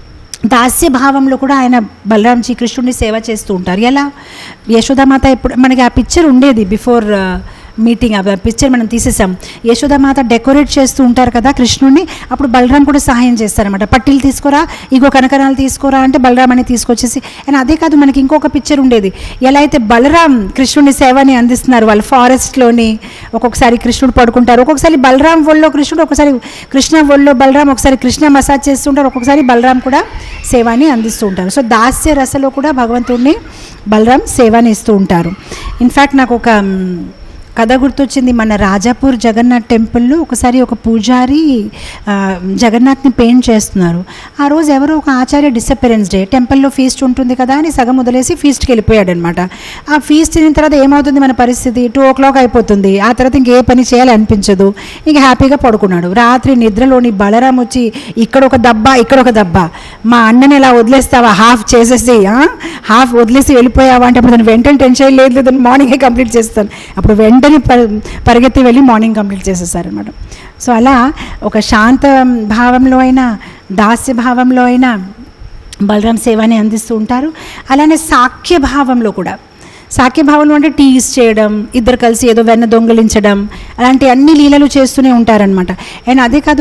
A: దాస్య భావంలో కూడా ఆయన బలరాంజీ కృష్ణుడిని సేవ చేస్తూ ఉంటారు. ఎలా యశోదామాత ఎప్పుడు మనకి ఆ పిక్చర్ ఉండేది బిఫోర్ మీటింగ్, ఆ పిక్చర్ మనం తీసేసాం. యశోదామాత డెకరేట్ చేస్తూ ఉంటారు కదా కృష్ణుడిని, అప్పుడు బలరాం కూడా సహాయం చేస్తారనమాట. పట్టీలు తీసుకోరా, ఇగో కనకరాలు తీసుకోరా అంటే బలరాం అని తీసుకొచ్చేసి. అండ్ అదే కాదు, మనకి ఇంకొక పిక్చర్ ఉండేది, ఎలా అయితే బలరాం కృష్ణుడి సేవని అందిస్తున్నారు. వాళ్ళు ఫారెస్ట్లోని ఒక్కొక్కసారి కృష్ణుడు పడుకుంటారు, ఒక్కొక్కసారి బలరాం ఒళ్ళో కృష్ణుడు, ఒకసారి కృష్ణ ఒళ్ళో బలరాం, ఒకసారి కృష్ణ మసాజ్ చేస్తుంటారు, ఒక్కొక్కసారి బలరాం కూడా సేవాని అందిస్తూ ఉంటారు. సో దాస్య రసలో కూడా భగవంతుడిని బలరాం సేవాని ఇస్తూ ఉంటారు. ఇన్ఫ్యాక్ట్ నాకు ఒక కథ గుర్తొచ్చింది. మన రాజాపూర్ జగన్నాథ్ టెంపుల్లో ఒకసారి ఒక పూజారి జగన్నాథ్ని పెయింట్ చేస్తున్నారు. ఆ రోజు ఎవరో ఒక ఆచార్య డిసప్పరెన్స్ డే, టెంపుల్లో ఫీస్ట్ ఉంటుంది కదా అని సగం వదిలేసి ఫీస్ట్కి వెళ్ళిపోయాడు అనమాట. ఆ ఫీస్ట్ తిన్న తర్వాత ఏమవుతుంది మన పరిస్థితి, 2 o'clock అయిపోతుంది. ఆ తర్వాత ఇంకే పని చేయాలి అనిపించదు, ఇంక హ్యాపీగా పడుకున్నాడు. రాత్రి నిద్రలోని బలరాం వచ్చి ఇక్కడ ఒక దెబ్బ, మా అన్నని ఎలా వదిలేస్తావా, హాఫ్ చేసేసి హాఫ్ వదిలేసి వెళ్ళిపోయావా అంటే, అప్పుడు దాన్ని వెంటనే టెన్షన్ లేదు, దాన్ని మార్నింగే కంప్లీట్ చేస్తాను. అప్పుడు వెంటనే పరిగెత్తి వెళ్ళి మార్నింగ్ కంప్లీట్ చేసేసారనమాట. సో అలా ఒక శాంత భావంలో అయినా దాస్య భావంలో అయినా బలరాం సేవని అందిస్తూ ఉంటారు. అలానే సాఖ్య భావంలో కూడా, సాఖ్యభావంలో అంటే టీస్ చేయడం, ఇద్దరు కలిసి ఏదో వెన్న దొంగలించడం, అలాంటి అన్ని లీలలు చేస్తూనే ఉంటారనమాట. అండ్ అదే కాదు,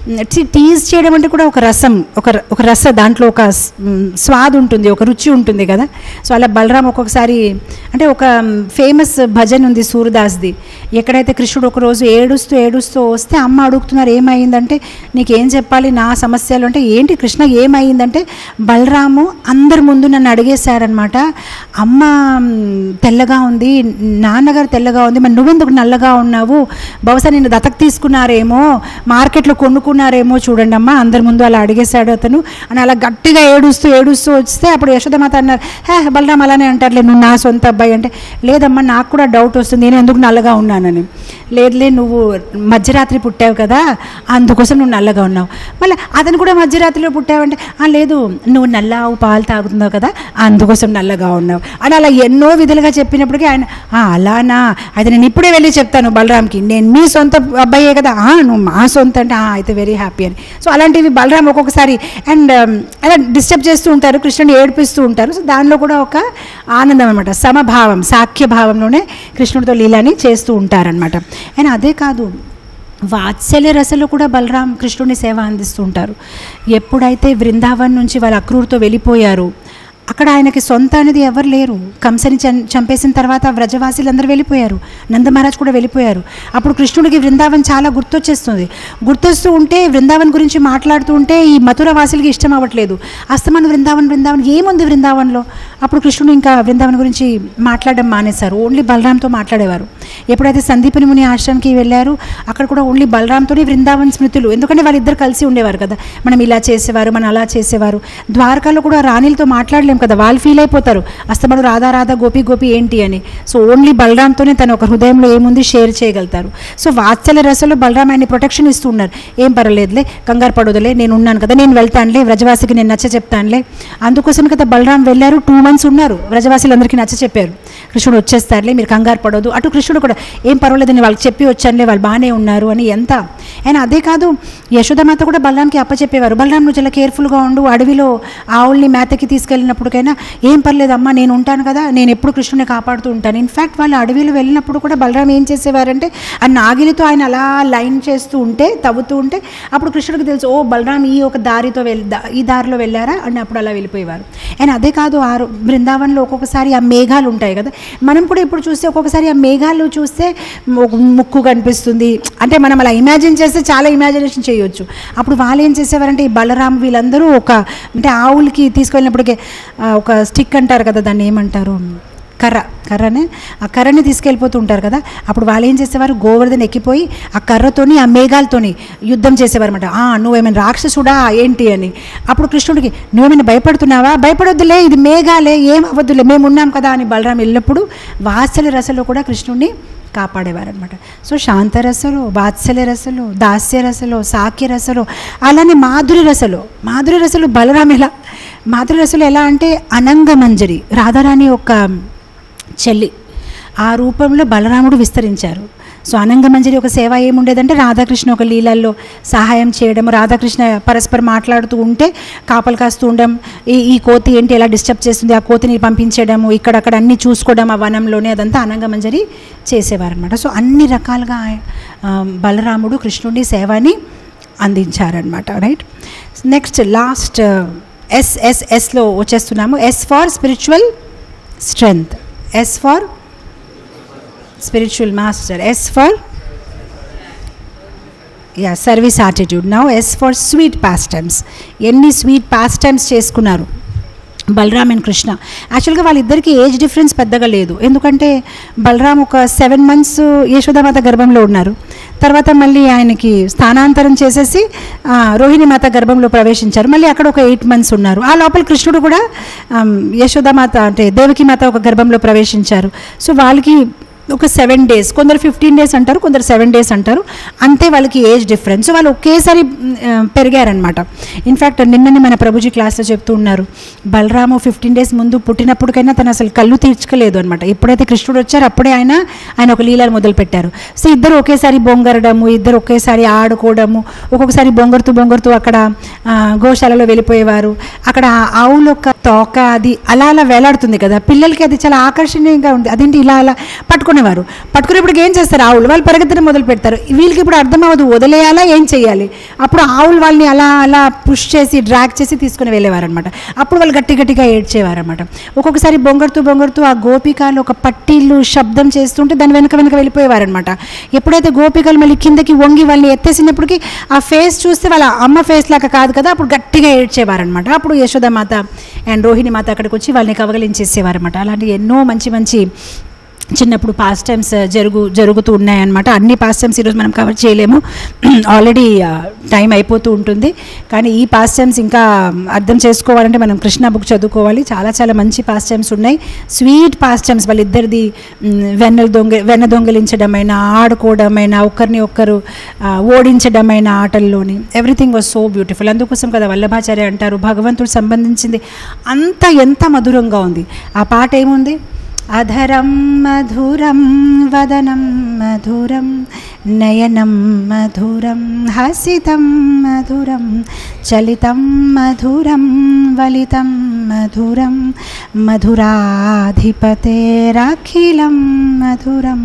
A: టీస్ చేయడం అంటే కూడా ఒక రసం, ఒక రస, దాంట్లో ఒక స్వాద్ ఉంటుంది, ఒక రుచి ఉంటుంది కదా. సో అలా బలరాం ఒక్కొక్కసారి, అంటే ఒక ఫేమస్ భజన్ ఉంది సూర్యదాస్ది, ఎక్కడైతే కృష్ణుడు ఒకరోజు ఏడుస్తూ వస్తే అమ్మ అడుగుతున్నారు ఏమైందంటే, నీకేం చెప్పాలి నా సమస్యలు అంటే, ఏంటి కృష్ణ ఏమైందంటే, బలరాము అందరి ముందు నన్ను అడిగేశారనమాట, అమ్మ తెల్లగా ఉంది, నాన్నగారు తెల్లగా ఉంది, మరి నువ్వెందుకు నల్లగా ఉన్నావు, బహుశా నిన్ను దత్తకు తీసుకున్నారేమో, మార్కెట్లో కొనుక్కున్నారేమో చూడండి అమ్మ, అందరి ముందు అలా అడిగేశాడు అతను అని అలా గట్టిగా ఏడుస్తూ వస్తే అప్పుడు యశోదామాత అన్నారు, బలరాం అలానే అంటారులే, నువ్వు నా సొంత అబ్బాయి అంటే, లేదమ్మా నాకు కూడా డౌట్ వస్తుంది, నేను ఎందుకు నల్లగా ఉన్నానని. లేదులే నువ్వు మధ్యరాత్రి పుట్టావు కదా అందుకోసం నువ్వు నల్లగా ఉన్నావు. మళ్ళీ అతను కూడా మధ్యరాత్రిలో పుట్టావంటే, లేదు నువ్వు నల్ల ఆవు పాలు తాగుతున్నావు కదా అందుకోసం నల్లగా ఉన్నావు అని అలా ఎన్నో విధులుగా చెప్పినప్పటికీ ఆయన అలానా, అయితే నేను ఇప్పుడే వెళ్ళి చెప్తాను బలరాంకి, నేను మీ సొంత అబ్బాయే కదా, నువ్వు మా సొంత అంటే అయితే వెరీ హ్యాపీ అని. సో అలాంటివి బలరాం ఒక్కొక్కసారి అండ్ అలా డిస్టర్బ్ చేస్తూ ఉంటారు, కృష్ణుని ఏడిపిస్తూ ఉంటారు. సో దానిలో కూడా ఒక ఆనందం అనమాట, సమభావం, సాఖ్య భావంలోనే కృష్ణుడితో లీలాని చేస్తూ ఉంటారనమాట. అండ్ అదే కాదు, వాత్సల్య రసలో కూడా బలరాం కృష్ణుని సేవ అందిస్తూ ఉంటారు. ఎప్పుడైతే బృందావన్ నుంచి వాళ్ళ అక్రూర్తో వెళ్ళిపోయారు, అక్కడ ఆయనకి సొంత అనేది ఎవరు లేరు, కంసని చంపేసిన తర్వాత వ్రజవాసులందరూ వెళ్ళిపోయారు, నందమహారాజ్ కూడా వెళ్ళిపోయారు. అప్పుడు కృష్ణుడికి బృందావన్ చాలా గుర్తొస్తూ ఉంటే, బృందావన్ గురించి మాట్లాడుతూ ఉంటే ఈ మథుర వాసులకి ఇష్టం అవ్వట్లేదు, అస్తమాను బృందావన్ ఏముంది బృందావన్లో. అప్పుడు కృష్ణుడు ఇంకా బృందావన్ గురించి మాట్లాడడం మానేశారు, ఓన్లీ బలరాంతో మాట్లాడేవారు. ఎప్పుడైతే సందీపని ముని ఆశ్రమంకి వెళ్ళారు, అక్కడ కూడా ఓన్లీ బలరాంతోనే బృందావన్ స్మృతులు, ఎందుకంటే వాళ్ళిద్దరు కలిసి ఉండేవారు కదా, మనం ఇలా చేసేవారు, మనం అలా చేసేవారు. ద్వారకాలో కూడా రాణిలతో మాట్లాడలేం కదా, వాళ్ళు ఫీల్ అయిపోతారు, అస్తమాను రాధా గోపి ఏంటి అని. సో ఓన్లీ బలరాంతోనే తన ఒక హృదయంలో ఏముంది షేర్ చేయగలుగుతారు. సో వాత్సల్య రసంలో బలరాం ఆయన్ని ప్రొటెక్షన్ ఇస్తూ ఉన్నారు, ఏం పర్వాలేదులే, కంగారు పడదులే, నేను ఉన్నాను కదా, నేను వెళ్తానులే, వ్రజవాసికి నేను నచ్చ చెప్తానులే. అందుకోసం కదా బలరాం వెళ్ళారు, 2 months ఉన్నారు, వ్రజవాసులందరికీ నచ్చ చెప్పారు, కృష్ణుడు వచ్చేస్తారులే, మీరు కంగారు పడవద్దు. అటు కృష్ణుడు కూడా ఏం పర్వాలేదని వాళ్ళకి చెప్పి వచ్చానులే, వాళ్ళు బాగానే ఉన్నారు అని. ఎంత అయినా అదే కాదు, యశోదమాత కూడా బలరాంకి అప్పచెప్పేవారు, బలరాం నువ్వు చాలా కేర్ఫుల్గా ఉండు, అడవిలో ఆవుల్ని మేతకి తీసుకెళ్ళినప్పటికైనా ఏం పర్లేదమ్మా, నేను ఉంటాను కదా, నేను ఎప్పుడు కృష్ణుని కాపాడుతూ ఉంటాను. ఇన్ఫ్యాక్ట్ వాళ్ళు అడవిలో వెళ్ళినప్పుడు కూడా బలరాం ఏం చేసేవారంటే ఆ నాగిలితో ఆయన అలా లైన్ చేస్తూ ఉంటే, తవ్వుతూ ఉంటే అప్పుడు కృష్ణుడికి తెలుసు, ఓ బలరాం ఈ ఒక దారితో ఈ దారిలో వెళ్ళారా అని అప్పుడు అలా వెళ్ళిపోయేవారు. అండ్ అదే కాదు, ఆ బృందావనంలో ఒక్కొక్కసారి ఆ మేఘాలు ఉంటాయి కదా, మనం కూడా ఇప్పుడు చూస్తే ఒక్కొక్కసారి ఆ మేఘాలు చూస్తే ముక్కు కనిపిస్తుంది, అంటే మనం అలా ఇమాజిన్ చేస్తే చాలా ఇమాజినేషన్ చేయొచ్చు. అప్పుడు వాళ్ళు ఏం చేసేవారంటే ఈ బలరాం వీళ్ళందరూ అంటే ఆవులకి తీసుకెళ్ళినప్పటికీ ఒక స్టిక్ అంటారు కదా, దాన్ని ఏమంటారు, కర్రనే, ఆ కర్రని తీసుకెళ్ళిపోతూ ఉంటారు కదా, అప్పుడు వాళ్ళు ఏం చేసేవారు, గోవర్ధన్ ఎక్కిపోయి ఆ కర్రతోని ఆ మేఘాలతోని యుద్ధం చేసేవారు అనమాట. నువ్వేమైనా రాక్షసుడా ఏంటి అని. అప్పుడు కృష్ణుడికి నువ్వేమైనా భయపడుతున్నావా, భయపడొద్దులే, ఇది మేఘాలే, ఏం అవ్వద్దులే, మేము ఉన్నాం కదా అని బలరాం వెళ్ళినప్పుడు వాత్సల్య రసలో కూడా కృష్ణుడిని కాపాడేవారనమాట. సో శాంతరసలు, వాత్సల్య రసలు, దాస్య రసలు, సాఖ్య రసలు, అలానే మాధురి రసలు బలరాం ఎలా, మాధురి రసలు ఎలా అంటే అనంగమంజరి, రాధారాణి యొక్క చెల్లి, ఆ రూపంలో బలరాముడు విస్తరించారు. సో అనంగమంజరి ఒక సేవ ఏముండేదంటే రాధాకృష్ణ ఒక లీలల్లో సహాయం చేయడం, రాధాకృష్ణ పరస్పరం మాట్లాడుతూ ఉంటే కాపలు కాస్తూ ఉండడం, ఈ కోతి ఏంటి ఎలా డిస్టర్బ్ చేస్తుంది, ఆ కోతిని పంపించడము, ఇక్కడక్కడ అన్నీ చూసుకోవడం ఆ వనంలోనే, అదంతా అనంగమంజరి చేసేవారనమాట. సో అన్ని రకాలుగా బలరాముడు కృష్ణుడి సేవని అందించారనమాట. రైట్, నెక్స్ట్ లాస్ట్ ఎస్లో వచ్చేస్తున్నాము. S for spiritual strength, S for spiritual master, S for service attitude. Now S for sweet pastimes. ఎన్ని స్వీట్ పాస్టైమ్స్ చేసుకున్నారు బలరామ్ అండ్ కృష్ణ. యాక్చువల్గా వాళ్ళిద్దరికీ ఏజ్ డిఫరెన్స్ పెద్దగా లేదు, ఎందుకంటే బలరామ్ ఒక 7 months యశోదామాత గర్భంలో ఉన్నారు, తర్వాత మళ్ళీ ఆయనకి స్థానాంతరం చేసేసి రోహిణి మాత గర్భంలో ప్రవేశించారు, మళ్ళీ అక్కడ ఒక 8 months ఉన్నారు. ఆ లోపల కృష్ణుడు కూడా యశోదామాత అంటే దేవకి మాత ఒక గర్భంలో ప్రవేశించారు. సో వాళ్ళకి ఒక 7 days, కొందరు 15 days అంటారు, కొందరు 7 days అంటారు, అంతే వాళ్ళకి ఏజ్ డిఫరెన్స్. వాళ్ళు ఒకేసారి పెరిగారనమాట. ఇన్ఫ్యాక్ట్ నిన్ననే మన ప్రభుజీ క్లాస్లో చెప్తూ ఉన్నారు, బలరాము 15 days ముందు పుట్టినప్పటికైనా తను అసలు కళ్ళు తీర్చుకోలేదు అనమాట. ఎప్పుడైతే కృష్ణుడు వచ్చారో అప్పుడే ఆయన ఒక లీలలు మొదలుపెట్టారు. సో ఇద్దరు ఒకేసారి బొంగరడము, ఇద్దరు ఒకేసారి ఆడుకోవడము, ఒక్కొక్కసారి బొంగరుతూ అక్కడ గోశాలలో వెళ్ళిపోయేవారు. అక్కడ ఆవుల యొక్క తోక అది అలా వేలాడుతుంది కదా, పిల్లలకి అది చాలా ఆకర్షణీయంగా ఉంది. అదేంటి ఇలా పట్టుకునేప్పుడు ఏం చేస్తారు, ఆవులు వాళ్ళు పరిగెత్తడం మొదలు పెడతారు. వీళ్ళకి ఇప్పుడు అర్థం అవ్వదు వదిలేయాలా ఏం చేయాలి. అప్పుడు ఆవులు వాళ్ళని అలా పుష్ చేసి డ్రాగ్ చేసి తీసుకుని వెళ్ళేవారనమాట. అప్పుడు వాళ్ళు గట్టిగా ఏడ్చేవారనమాట. ఒక్కొక్కసారి బొంగరుతూ ఆ గోపికలు ఒక పట్టీలు శబ్దం చేస్తుంటే దాని వెనక వెళ్ళిపోయేవారనమాట. ఎప్పుడైతే గోపికలు మళ్ళీ కిందకి వంగి వాళ్ళని ఎత్తేసినప్పటికీ ఆ ఫేస్ చూస్తే వాళ్ళ అమ్మ ఫేస్ లాగా కాదు కదా, అప్పుడు గట్టిగా ఏడ్చేవారనమాట. అప్పుడు యశోదామాత అండ్ రోహిణి మాత అక్కడికి వచ్చి వాళ్ళని కవగలించేసేవారనమాట. అలాంటి ఎన్నో మంచి చిన్నప్పుడు పాస్ట్ టైమ్స్ జరుగుతూ ఉన్నాయన్నమాట. అన్ని పాస్ట్ టైమ్స్ ఈరోజు మనం కవర్ చేయలేము, ఆల్రెడీ టైం అయిపోతూ ఉంటుంది. కానీ ఈ పాస్ట్ టైమ్స్ ఇంకా అర్థం చేసుకోవాలంటే మనం కృష్ణ బుక్ చదువుకోవాలి. చాలా మంచి పాస్ట్ టైమ్స్ ఉన్నాయి, స్వీట్ పాస్ట్ టైమ్స్. వాళ్ళిద్దరిది వెన్న దొంగలించడమైనా, ఆడుకోవడమైనా, ఒకరు ఓడించడమైన ఆటల్లోని ఎవ్రీథింగ్ వాజ్ సో బ్యూటిఫుల్. అందుకోసం కదా వల్లభాచార్య అంటారు, భగవంతుడు సంబంధించింది అంత ఎంత మధురంగా ఉంది. ఆ పాట ఏముంది, అధరం మధురం వదనం మధురం నయనం మధురం హసితం మధురం చలితం మధురం వలితం మధురం మధురాధిపతేరఖిలం మధురం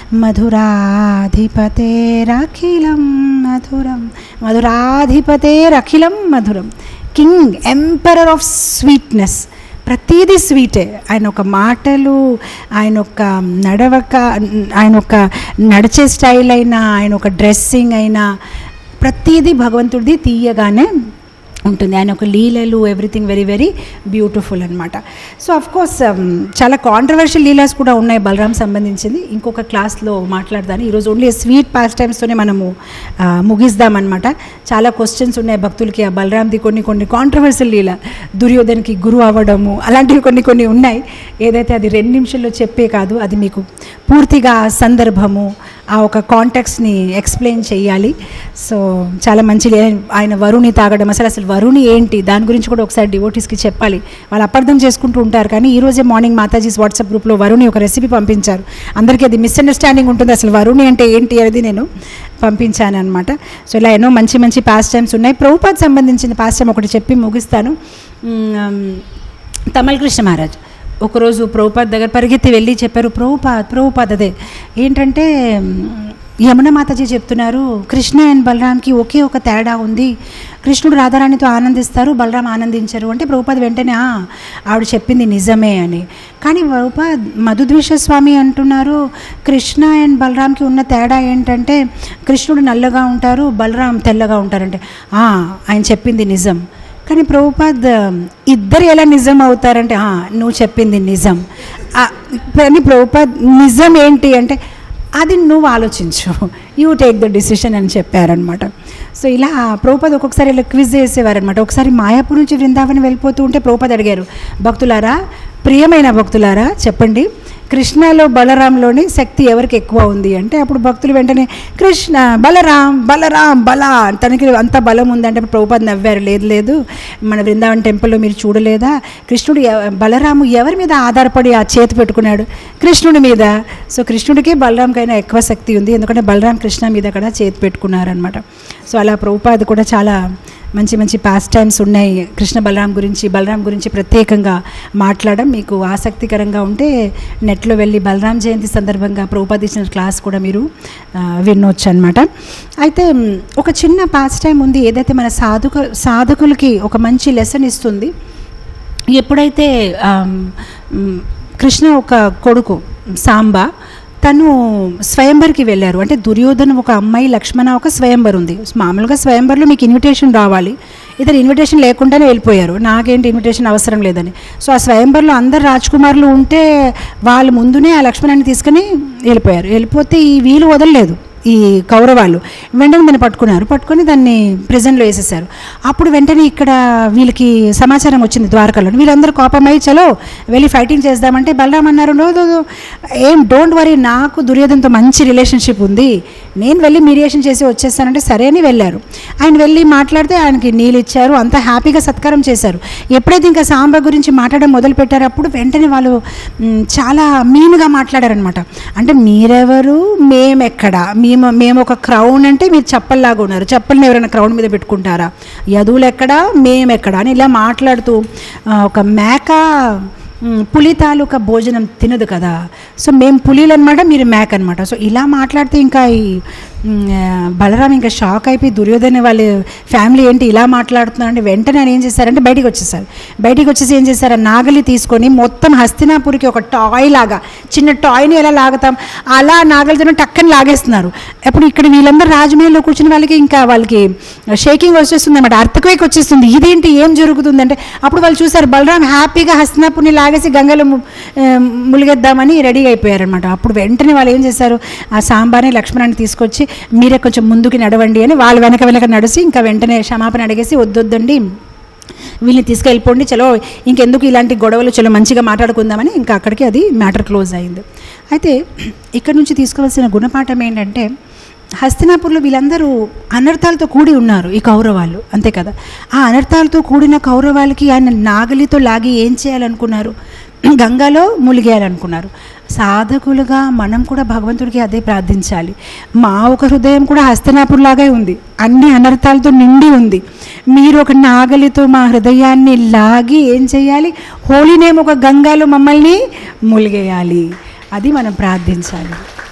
A: మధురాధిపతేరఖిలం మధురం మధురాధిపతేరఖిలం మధురం. King, emperor of sweetness. ప్రతీదీ స్వీటే. ఆయన ఒక మాటలు, ఆయన ఒక ఆయన ఒక నడిచే స్టైల్ అయినా, ఆయన ఒక డ్రెస్సింగ్ అయినా ప్రతీదీ భగవంతుడిది తీయగానే ఉంటుంది. ఆయన ఒక లీలలు ఎవ్రీథింగ్ వెరీ బ్యూటిఫుల్ అనమాట. సో అఫ్కోర్స్ చాలా కాంట్రవర్షియల్ లీలాస్ కూడా ఉన్నాయి బలరాం సంబంధించింది. ఇంకొక క్లాస్లో మాట్లాడదాను. ఈరోజు ఓన్లీ స్వీట్ పాస్ట్ టైమ్స్తోనే మనము ముగిద్దామన్నమాట. చాలా క్వశ్చన్స్ ఉన్నాయి భక్తులకి ఆ బలరాంది. కొన్ని కాంట్రవర్షియల్ లీల, దుర్యోధన్కి గురువు అవ్వడము, అలాంటివి కొన్ని ఉన్నాయి. ఏదైతే అది 2 నిమిషాల్లో చెప్పే కాదు, అది మీకు పూర్తిగా సందర్భము, ఆ ఒక కాంటెక్స్ని ఎక్స్ప్లెయిన్ చేయాలి. సో చాలా మంచిది. ఆయన వరుణి తాగడం, అసలు వరుణి ఏంటి దాని గురించి కూడా ఒకసారి డివోటీస్కి చెప్పాలి. వాళ్ళు అపార్థం చేసుకుంటూ ఉంటారు. కానీ ఈరోజే మార్నింగ్ మాతాజీస్ వాట్సాప్ గ్రూప్లో వరుణి ఒక రెసిపీ పంపించారు. అందరికీ అది మిస్అండర్స్టాండింగ్ ఉంటుంది, అసలు వరుణి అంటే ఏంటి అనేది నేను పంపించాను అనమాట. సో ఇలా ఎన్నో మంచి మంచి పాస్ట్ టైమ్స్ ఉన్నాయి. ప్రభుపాద్ సంబంధించిన పాస్ట్ టైం ఒకటి చెప్పి ముగిస్తాను. తమల్ కృష్ణ మహారాజ్ ఒకరోజు ప్రభుపాద్ దగ్గర పరిగెత్తి వెళ్ళి చెప్పారు, ప్రభుపాద్ అదే ఏంటంటే యమున మాతాజీ చెప్తున్నారు, కృష్ణ అండ్ బలరాంకి ఒకే ఒక తేడా ఉంది. కృష్ణుడు రాధారాణితో ఆనందిస్తారు, బలరాం ఆనందించరు. అంటే ప్రభుపాద్ వెంటనే ఆవిడ చెప్పింది నిజమే అని. కానీ ప్రభుపాద్ మధుద్వేష స్వామి అంటున్నారు, కృష్ణ అండ్ బలరాంకి ఉన్న తేడా ఏంటంటే కృష్ణుడు నల్లగా ఉంటారు, బలరాం తెల్లగా ఉంటారంటే ఆయన చెప్పింది నిజం. కానీ ప్రభుపాద్ ఇద్దరు ఎలా నిజం అవుతారంటే నువ్వు చెప్పింది నిజం. కానీ ప్రభుపాద్ నిజం ఏంటి అంటే అది నువ్వు ఆలోచించు, యూ టేక్ ద డిసిషన్ అని చెప్పారనమాట. సో ఇలా ప్రభుపాద్ ఒక్కొక్కసారి ఇలా క్విజ్ చేసేవారనమాట. ఒకసారి మాయాపూర్ నుంచి బృందావనం వెళ్ళిపోతూ ఉంటే ప్రభుపాద్ అడిగారు, భక్తులారా, ప్రియమైన భక్తులారా చెప్పండి, కృష్ణలో బలరాంలోని శక్తి ఎవరికి ఎక్కువ ఉంది అంటే అప్పుడు భక్తులు వెంటనే కృష్ణ బలరాం బలరాం బల తనకి అంత బలం ఉందంటే ప్రభుపాద్ నవ్వారు, లేదు మన బృందావన్ టెంపుల్లో మీరు చూడలేదా, కృష్ణుడు బలరాము ఎవరి మీద ఆధారపడి ఆ చేతి పెట్టుకున్నాడు, కృష్ణుడి మీద. సో కృష్ణుడికి బలరాంకైనా ఎక్కువ శక్తి ఉంది, ఎందుకంటే బలరాం కృష్ణ మీద కూడా చేతి పెట్టుకున్నారనమాట. సో అలా ప్రభుపాద్ కూడా చాలా మంచి మంచి పాస్ట్ టైమ్స్ ఉన్నాయి. కృష్ణ బలరాం గురించి ప్రత్యేకంగా మాట్లాడడం మీకు ఆసక్తికరంగా ఉంటే నెట్లో వెళ్ళి బలరాం జయంతి సందర్భంగా ప్రభుపాద్ ఇచ్చిన క్లాస్ కూడా మీరు వినొచ్చు అనమాట. అయితే ఒక చిన్న పాస్ట్ టైం ఉంది, ఏదైతే మన సాధకులకి ఒక మంచి లెసన్ ఇస్తుంది. ఎప్పుడైతే కృష్ణ ఒక కొడుకు సాంబ తను స్వయంవర్కి వెళ్ళారు. అంటే దుర్యోధన ఒక అమ్మాయి, లక్ష్మణ ఒక స్వయంవర్ ఉంది. మామూలుగా స్వయంవర్లో మీకు ఇన్విటేషన్ రావాలి, ఇతను ఇన్విటేషన్ లేకుండానే వెళ్ళిపోయారు, నాకేంటి ఇన్విటేషన్ అవసరం లేదని. సో ఆ స్వయంవర్లో అందరు రాజకుమారులు ఉంటే వాళ్ళు ముందునే ఆ లక్ష్మణాన్ని తీసుకుని వెళ్ళిపోయారు. వెళ్ళిపోతే ఈ వీలు వదలలేదు ఈ కౌరవాళ్ళు, వెంటనే దాన్ని పట్టుకొని దాన్ని ప్రిజన్లో వేసేసారు. అప్పుడు వెంటనే ఇక్కడ వీళ్ళకి సమాచారం వచ్చింది ద్వారకలో, వీళ్ళందరూ కోపమై చలో వెళ్ళి ఫైటింగ్ చేద్దామంటే బలరాం అన్నారు, నో ఏం డోంట్ వరీ, నాకు దుర్యోధనతో మంచి రిలేషన్షిప్ ఉంది, నేను వెళ్ళి మీడియేషన్ చేసి వచ్చేస్తానంటే సరే అని వెళ్ళారు. ఆయన వెళ్ళి మాట్లాడితే ఆయనకి నీళ్ళు ఇచ్చారు, అంతా హ్యాపీగా సత్కారం చేశారు. ఎప్పుడైతే ఇంకా సాంబ గురించి మాట్లాడడం మొదలు పెట్టారో అప్పుడు వెంటనే వాళ్ళు చాలా మీనుగా మాట్లాడారనమాట. అంటే మీరెవరు, మేమెక్కడా, మేము ఒక క్రౌన్ అంటే మీరు చెప్పల్లాగా ఉన్నారు, చెప్పల్ని ఎవరైనా క్రౌన్ మీద పెట్టుకుంటారా, యదువులు ఎక్కడా మేమెక్కడా అని ఇలా మాట్లాడుతూ, ఒక మేక పులి తాలూకా భోజనం తినదు కదా, సో మేము పులిలు అనమాట, మీరు మేక అనమాట. సో ఇలా మాట్లాడితే ఇంకా ఈ బలరాం ఇంకా షాక్ అయిపోయి దుర్యోధన వాళ్ళ ఫ్యామిలీ ఏంటి ఇలా మాట్లాడుతున్నారంటే వెంటనే ఆయన ఏం చేశారంటే బయటికి వచ్చేసి ఏం చేశారు, నాగలి తీసుకొని మొత్తం హస్తినాపురికి ఒక టాయ్ లాగా, చిన్న టాయ్ని ఎలా లాగుతాం అలా నాగలితో టక్కని లాగేస్తున్నారు. అప్పుడు ఇక్కడ వీళ్ళందరూ రాజమహల్లో కూర్చుని వాళ్ళకి షేకింగ్ వచ్చేస్తుంది అనమాట, అర్త్క్వేక్ వచ్చేస్తుంది, ఇదేంటి ఏం జరుగుతుంది అంటే అప్పుడు వాళ్ళు చూసారు బలరాం హ్యాపీగా హస్తినాపురిని లాగేసి గంగలో ములిగేద్దామని రెడీ అయిపోయారనమాట. అప్పుడు వెంటనే వాళ్ళు ఏం చేశారు, ఆ సాంబార్ని లక్ష్మణాన్ని తీసుకొచ్చి మీరే కొంచెం ముందుకి నడవండి అని వాళ్ళు వెనక నడిచి ఇంకా వెంటనే క్షమాపణ అడిగేసి వద్దొద్దండి వీళ్ళని తీసుకెళ్ళిపోండి, చలో ఇంకెందుకు ఇలాంటి గొడవలు, చలో మంచిగా మాట్లాడుకుందామని ఇంకా అక్కడికి అది మ్యాటర్ క్లోజ్ అయింది. అయితే ఇక్కడ నుంచి తీసుకోవాల్సిన గుణపాఠం ఏంటంటే హస్తినాపూర్లో వీళ్ళందరూ అనర్థాలతో కూడి ఉన్నారు, ఈ కౌరవాళ్ళు, అంతే కదా. ఆ అనర్థాలతో కూడిన కౌరవాళ్ళకి ఆయన నాగలితో లాగి ఏం చేయాలనుకున్నారు, గంగాలో ములిగేయాలనుకున్నారు. సాధకులుగా మనం కూడా భగవంతుడికి అదే ప్రార్థించాలి. మా ఒక హృదయం కూడా హస్తినాపూర్ లాగే ఉంది, అన్ని అనర్థాలతో నిండి ఉంది. మీరు ఒక నాగలితో మా హృదయాన్ని లాగి ఏం చేయాలి, హోలీ నేమ్ ఒక గంగాలో మమ్మల్ని ములిగేయాలి, అది మనం ప్రార్థించాలి.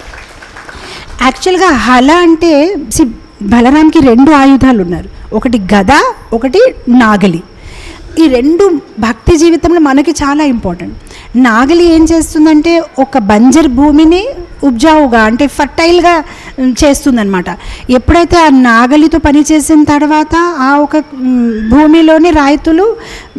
A: యాక్చువల్గా హల అంటే బలరాంకి 2 ఆయుధాలు ఉన్నారు, ఒకటి గద, ఒకటి నాగలి. ఈ 2 భక్తి జీవితంలో మనకి చాలా ఇంపార్టెంట్. నాగలి ఏం చేస్తుందంటే ఒక బంజర్ భూమిని ఉబ్జావుగా అంటే ఫర్టైల్గా చేస్తుందన్నమాట. ఎప్పుడైతే ఆ నాగలితో పని చేసిన తర్వాత ఆ ఒక భూమిలోని రైతులు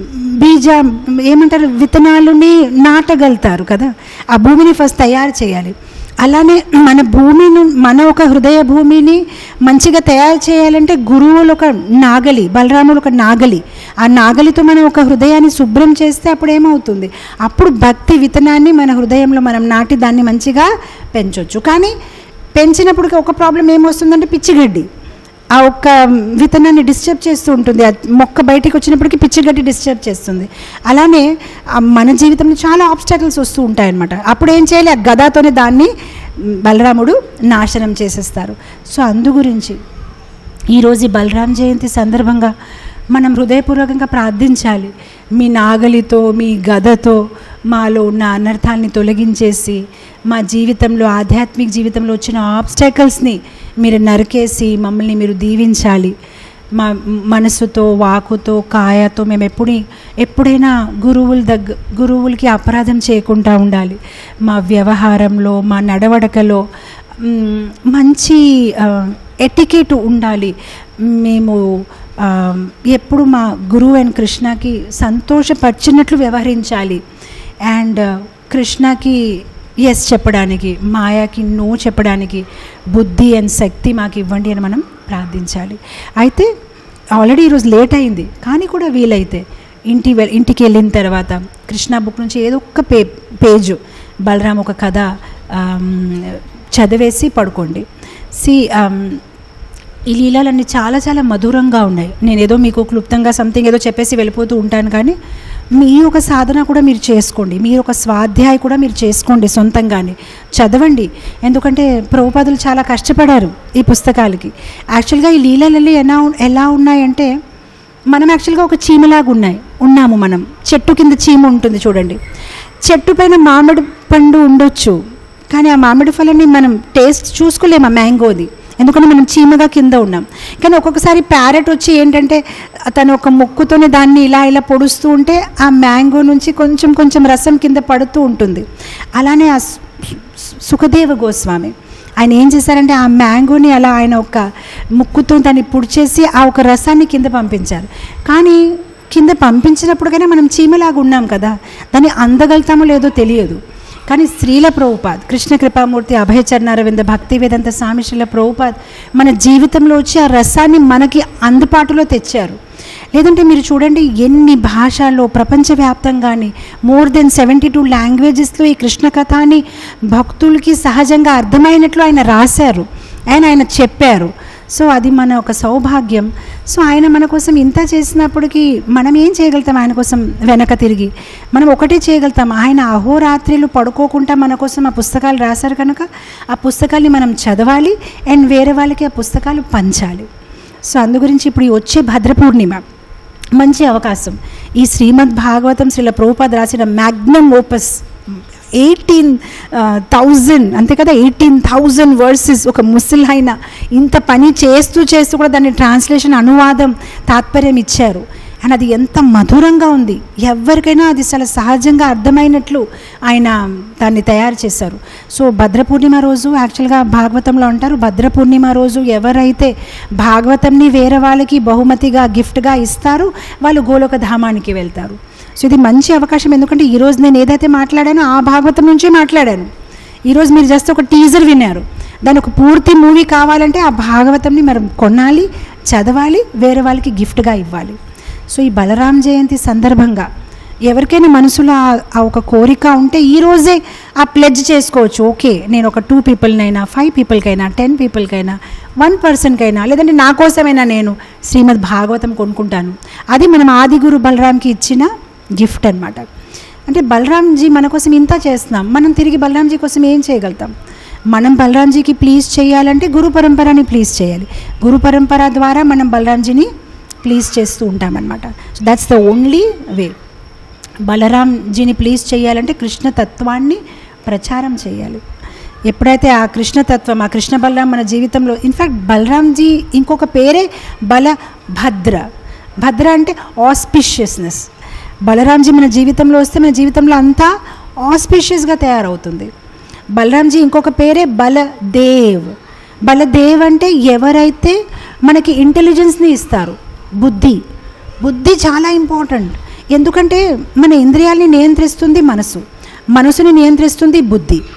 A: విత్తనాలని నాటగలుగుతారు కదా, ఆ భూమిని ఫస్ట్ తయారు చేయాలి. అలానే మన భూమిని, మన ఒక హృదయ భూమిని మంచిగా తయారు చేయాలంటే గురువులు ఒక నాగలి, బలరాములు ఒక నాగలి, ఆ నాగలితో మనం ఒక హృదయాన్ని శుభ్రం చేస్తే అప్పుడు ఏమవుతుంది, అప్పుడు భక్తి విత్తనాన్ని మన హృదయంలో మనం నాటి దాన్ని మంచిగా పెంచవచ్చు. కానీ పెంచినప్పుడు ఒక ప్రాబ్లం ఏమొస్తుందంటే పిచ్చిగడ్డి, ఆ ఒక్క విత్తనాన్ని డిస్టర్బ్ చేస్తూ ఉంటుంది. ఆ మొక్క బయటికి వచ్చినప్పటికీ పిచ్చిగడ్డి డిస్టర్బ్ చేస్తుంది. అలానే మన జీవితంలో చాలా ఆబ్స్టాకిల్స్ వస్తూ ఉంటాయన్నమాట. అప్పుడు ఏం చేయాలి? ఆ గదాతోనే దాన్ని బలరాముడు నాశనం చేసేస్తారు. సో అందు గురించి ఈరోజు ఈ బలరాం జయంతి సందర్భంగా మనం హృదయపూర్వకంగా ప్రార్థించాలి. మీ నాగలితో, మీ గదతో మాలో ఉన్న అనర్థాలని తొలగించేసి, మా జీవితంలో, ఆధ్యాత్మిక జీవితంలో వచ్చిన ఆబ్స్టాకల్స్ని మీరు నరికేసి మమ్మల్ని మీరు దీవించాలి. మా మనసుతో, వాకుతో, కాయతో మేము ఎప్పుడైనా గురువులకి అపరాధం చేయకుండా ఉండాలి. మా వ్యవహారంలో, మా నడవడికలో మంచి ఎటికేట్ ఉండాలి. మేము ఎప్పుడు మా గురువు అండ్ కృష్ణకి సంతోషపరిచినట్లు వ్యవహరించాలి. అండ్ కృష్ణకి ఎస్ చెప్పడానికి, మాయాకి నో చెప్పడానికి బుద్ధి అండ్ శక్తి మాకు ఇవ్వండి అని మనం ప్రార్థించాలి. అయితే ఆల్రెడీ ఈరోజు లేట్ అయింది, కానీ కూడా వీలైతే ఇంటికి వెళ్ళిన తర్వాత కృష్ణ బుక్ నుంచి ఏదో ఒక పేజు బలరాం ఒక కథ చదివేసి పడుకోండి. ఈ లీలాలన్నీ చాలా చాలా మధురంగా ఉన్నాయి. నేను ఏదో మీకు క్లుప్తంగా సంథింగ్ ఏదో చెప్పేసి వెళ్ళిపోతూ ఉంటాను, కానీ మీ ఒక సాధన కూడా మీరు చేసుకోండి, మీరు ఒక స్వాధ్యాయ కూడా మీరు చేసుకోండి, సొంతంగానే చదవండి. ఎందుకంటే ప్రభుపాదులు చాలా కష్టపడారు ఈ పుస్తకాలకి. యాక్చువల్గా ఈ లీలలన్నీ ఎలా ఉన్నాయంటే, మనం యాక్చువల్గా ఒక చీమలాగా ఉన్నాము. మనం చెట్టు కింద చీమ ఉంటుంది చూడండి. చెట్టు పైన మామిడి పండు ఉండొచ్చు, కానీ ఆ మామిడి ఫలాన్ని మనం టేస్ట్ చూసుకోలేము, ఆ మ్యాంగోది, ఎందుకంటే మనం చీమగా కింద ఉన్నాం. కానీ ఒక్కొక్కసారి ప్యారెట్ వచ్చి ఏంటంటే తను ఒక ముక్కుతోనే దాన్ని ఇలా పొడుస్తూ ఉంటే ఆ మ్యాంగో నుంచి కొంచెం కొంచెం రసం కింద పడుతూ ఉంటుంది. అలానే ఆ సుఖదేవ గోస్వామి ఆయన ఏం చేశారంటే, ఆ మ్యాంగోని అలా ఆయన ఒక ముక్కుతో దాన్ని పుడిచేసి ఆ ఒక రసాన్ని కింద పంపించారు. కానీ కింద పంపించినప్పుడుకైనా మనం చీమలాగా ఉన్నాం కదా, దాన్ని అందగలుగుతామో లేదో తెలియదు. కానీ శ్రీల ప్రభుపాద్, కృష్ణ కృపామూర్తి, అభయచరణారవింద, భక్తి వేదాంత స్వామి శ్రీల ప్రభుపాద్ మన జీవితంలో వచ్చి ఆ రసాన్ని మనకి అందుబాటులో తెచ్చారు. లేదంటే మీరు చూడండి, ఎన్ని భాషల్లో ప్రపంచవ్యాప్తంగాని మోర్ దెన్ 72 లాంగ్వేజెస్లో ఈ కృష్ణ కథని భక్తులకి సహజంగా అర్థమైనట్లు ఆయన రాశారు, ఆయన చెప్పారు. సో అది మన ఒక సౌభాగ్యం. సో ఆయన మన కోసం ఇంత చేసినప్పటికీ మనం ఏం చేయగలుగుతాం? ఆయన కోసం వెనక తిరిగి మనం ఒకటే చేయగలుగుతాం, ఆయన అహోరాత్రులు పడుకోకుండా మన కోసం ఆ పుస్తకాలు రాశారు కనుక ఆ పుస్తకాల్ని మనం చదవాలి అండ్ వేరే వాళ్ళకి ఆ పుస్తకాలు పంచాలి. సో అందు గురించి ఇప్పుడు వచ్చే భద్ర పూర్ణిమ మంచి అవకాశం. ఈ శ్రీమద్ భాగవతం శ్రీల ప్రభుపాద రాసిన మ్యాగ్నమ్ ఓపస్ 18,000 అంతే కదా, 18,000 వర్సెస్. ఒక ముసలాయన ఇంత పని చేస్తూ కూడా దాన్ని ట్రాన్స్లేషన్, అనువాదం, తాత్పర్యం ఇచ్చారు. అండ్ అది ఎంత మధురంగా ఉంది, ఎవరికైనా అది చాలా సహజంగా అర్థమైనట్లు ఆయన దాన్ని తయారు చేశారు. సో భద్ర పూర్ణిమ రోజు యాక్చువల్గా భాగవతంలో అంటారు, భద్ర పూర్ణిమ రోజు ఎవరైతే భాగవతంని వేరే వాళ్ళకి బహుమతిగా గిఫ్ట్గా ఇస్తారో వాళ్ళు గోలోక ధామానికి వెళ్తారు. సో ఇది మంచి అవకాశం. ఎందుకంటే ఈరోజు నేను ఏదైతే మాట్లాడానో ఆ భాగవతం నుంచే మాట్లాడాను. ఈరోజు మీరు జస్ట్ ఒక టీజర్ విన్నారు, దాని ఒక పూర్తి మూవీ కావాలంటే ఆ భాగవతంని మనం కొనాలి, చదవాలి, వేరే వాళ్ళకి గిఫ్ట్గా ఇవ్వాలి. సో ఈ బలరాం జయంతి సందర్భంగా ఎవరికైనా మనసులో ఆ ఒక కోరిక ఉంటే ఈరోజే ఆ ప్లెడ్జ్ చేసుకోవచ్చు. ఓకే, నేను ఒక 2 పీపుల్నైనా, 5 పీపుల్కైనా, 10 పీపుల్కైనా, 1 పర్సన్కైనా, లేదంటే నా కోసమైనా నేను శ్రీమద్ భాగవతం కొనుక్కుంటాను. అది మనం ఆది గురు బలరాంకి ఇచ్చిన గిఫ్ట్ అనమాట. అంటే బలరాంజీ మన కోసం ఇంత చేస్తున్నాం, మనం తిరిగి బలరాంజీ కోసం ఏం చేయగలుగుతాం? మనం బలరాంజీకి ప్లీజ్ చేయాలంటే గురు పరంపరని ప్లీజ్ చేయాలి. గురు పరంపర ద్వారా మనం బలరాంజీని ప్లీజ్ చేస్తూ ఉంటామన్నమాట. So that's the only way. బలరాంజీని ప్లీజ్ చేయాలంటే కృష్ణతత్వాన్ని ప్రచారం చేయాలి. ఎప్పుడైతే ఆ కృష్ణతత్వం, ఆ కృష్ణ బలరాం మన జీవితంలో, ఇన్ఫ్యాక్ట్ బలరాంజీ ఇంకొక పేరే బలభద్ర. భద్ర అంటే ఆస్పిషియస్నెస్. బలరాంజీ మన జీవితంలో వస్తే మన జీవితంలో అంతా ఆస్పిషియస్గా తయారవుతుంది. బలరాంజీ ఇంకొక పేరే బలదేవ్. బలదేవ్ అంటే ఎవరైతే మనకి ఇంటెలిజెన్స్ని ఇస్తారు, బుద్ధి చాలా ఇంపార్టెంట్. ఎందుకంటే మన ఇంద్రియాలని నియంత్రిస్తుంది మనసుని నియంత్రిస్తుంది బుద్ధి.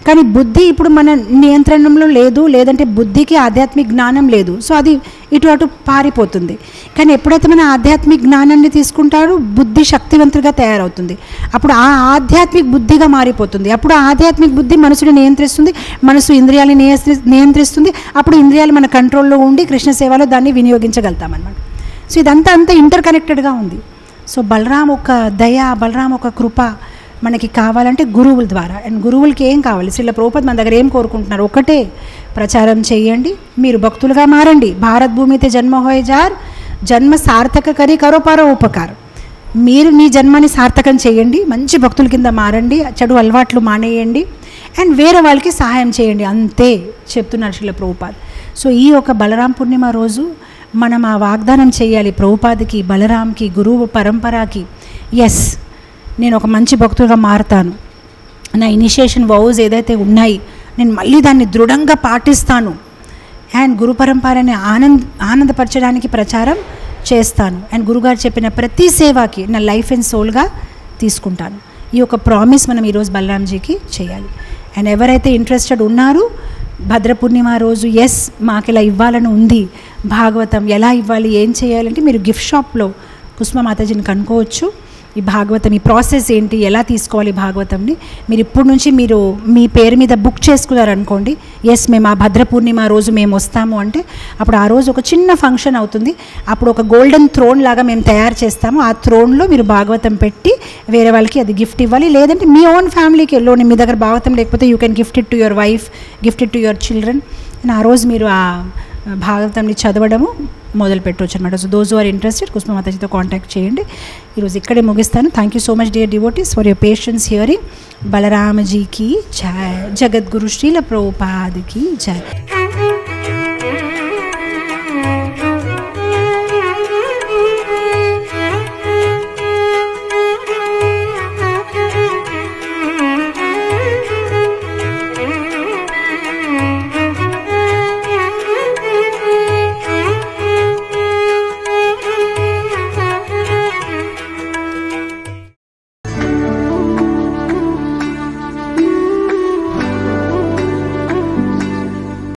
A: కానీ బుద్ధి ఇప్పుడు మన నియంత్రణలో లేదు, లేదంటే బుద్ధికి ఆధ్యాత్మిక జ్ఞానం లేదు. సో అది ఇటు అటు పారిపోతుంది. కానీ ఎప్పుడైతే మన ఆధ్యాత్మిక జ్ఞానాన్ని తీసుకుంటారో బుద్ధి శక్తివంతుడిగా తయారవుతుంది. అప్పుడు ఆ ఆధ్యాత్మిక బుద్ధిగా మారిపోతుంది. అప్పుడు ఆధ్యాత్మిక బుద్ధి మనసుని నియంత్రిస్తుంది, మనసు ఇంద్రియాలని నియంత్రిస్తుంది. అప్పుడు ఇంద్రియాలు మన కంట్రోల్లో ఉండి కృష్ణ సేవలో దాన్ని వినియోగించగలుగుతాం అన్నమాట. సో ఇదంతా అంతా ఇంటర్ కనెక్టెడ్గా ఉంది. సో బలరాం ఒక దయ, బలరాం ఒక కృప మనకి కావాలంటే గురువుల ద్వారా. అండ్ గురువులకి ఏం కావాలి? శ్రీల ప్రభుపాద మన దగ్గర ఏం కోరుకుంటున్నారు? ఒకటే, ప్రచారం చేయండి, మీరు భక్తులుగా మారండి. భారత్ భూమితే జన్మ హోయ్ జార్, జన్మ సార్థక కరి కరో పారో ఉపకారం. మీరు మీ జన్మని సార్థకం చేయండి, మంచి భక్తుల కింద మారండి, చెడు అలవాట్లు మానేయండి, అండ్ వేరే వాళ్ళకి సహాయం చేయండి, అంతే చెప్తున్నారు శ్రీల ప్రభుపాద. సో ఈ ఒక బలరాం పూర్ణిమ రోజు మనం ఆ వాగ్దానం చేయాలి ప్రభుపాదకి, బలరాంకి, గురువు పరంపరకి. ఎస్, నేను ఒక మంచి భక్తులుగా మారుతాను, నా ఇనిషియేషన్ వౌస్ ఏదైతే ఉన్నాయి నేను మళ్ళీ దాన్ని దృఢంగా పాటిస్తాను, అండ్ గురు పరంపరని ఆనందపరచడానికి ప్రచారం చేస్తాను, అండ్ గురుగారు చెప్పిన ప్రతి సేవకి నా లైఫ్ అండ్ సోల్గా తీసుకుంటాను. ఈ యొక్క ప్రామిస్ మనం ఈరోజు బలరాంజీకి చేయాలి. అండ్ ఎవరైతే ఇంట్రెస్టెడ్ ఉన్నారో భద్ర పూర్ణిమ రోజు, ఎస్ మాకు ఇలా ఇవ్వాలని ఉంది, భాగవతం ఎలా ఇవ్వాలి, ఏం చేయాలంటే మీరు గిఫ్ట్ షాప్లో కుసుమ మాతాజీని కనుక్కోవచ్చు. ఈ భాగవతం ఈ ప్రాసెస్ ఏంటి, ఎలా తీసుకోవాలి భాగవతంని మీరు ఇప్పుడు నుంచి మీరు మీ పేరు మీద బుక్ చేసుకున్నారనుకోండి, ఎస్ మేము ఆ భద్ర పూర్ణిమ రోజు మేము వస్తాము అంటే అప్పుడు ఆ రోజు ఒక చిన్న ఫంక్షన్ అవుతుంది. అప్పుడు ఒక గోల్డెన్ థ్రోన్ లాగా మేము తయారు చేస్తాము. ఆ థ్రోన్లో మీరు భాగవతం పెట్టి వేరే వాళ్ళకి అది గిఫ్ట్ ఇవ్వాలి. లేదంటే మీ ఓన్ ఫ్యామిలీకి లోని మీ దగ్గర భాగవతం లేకపోతే you can gift it to your wife, gift it to your children. And ఆ రోజు మీరు ఆ భాగవతంని చదవడము మొదలు పెట్టవచ్చు అనమాట. So those are interested Kusuma మాతాజీతో కాంటాక్ట్ చేయండి. ఈరోజు ఇక్కడే ముగిస్తాను. Thank you so much dear devotees for your patience hearing. బలరామజీకి జై, జగద్గురు శ్రీల ప్రభుపాదకి జై.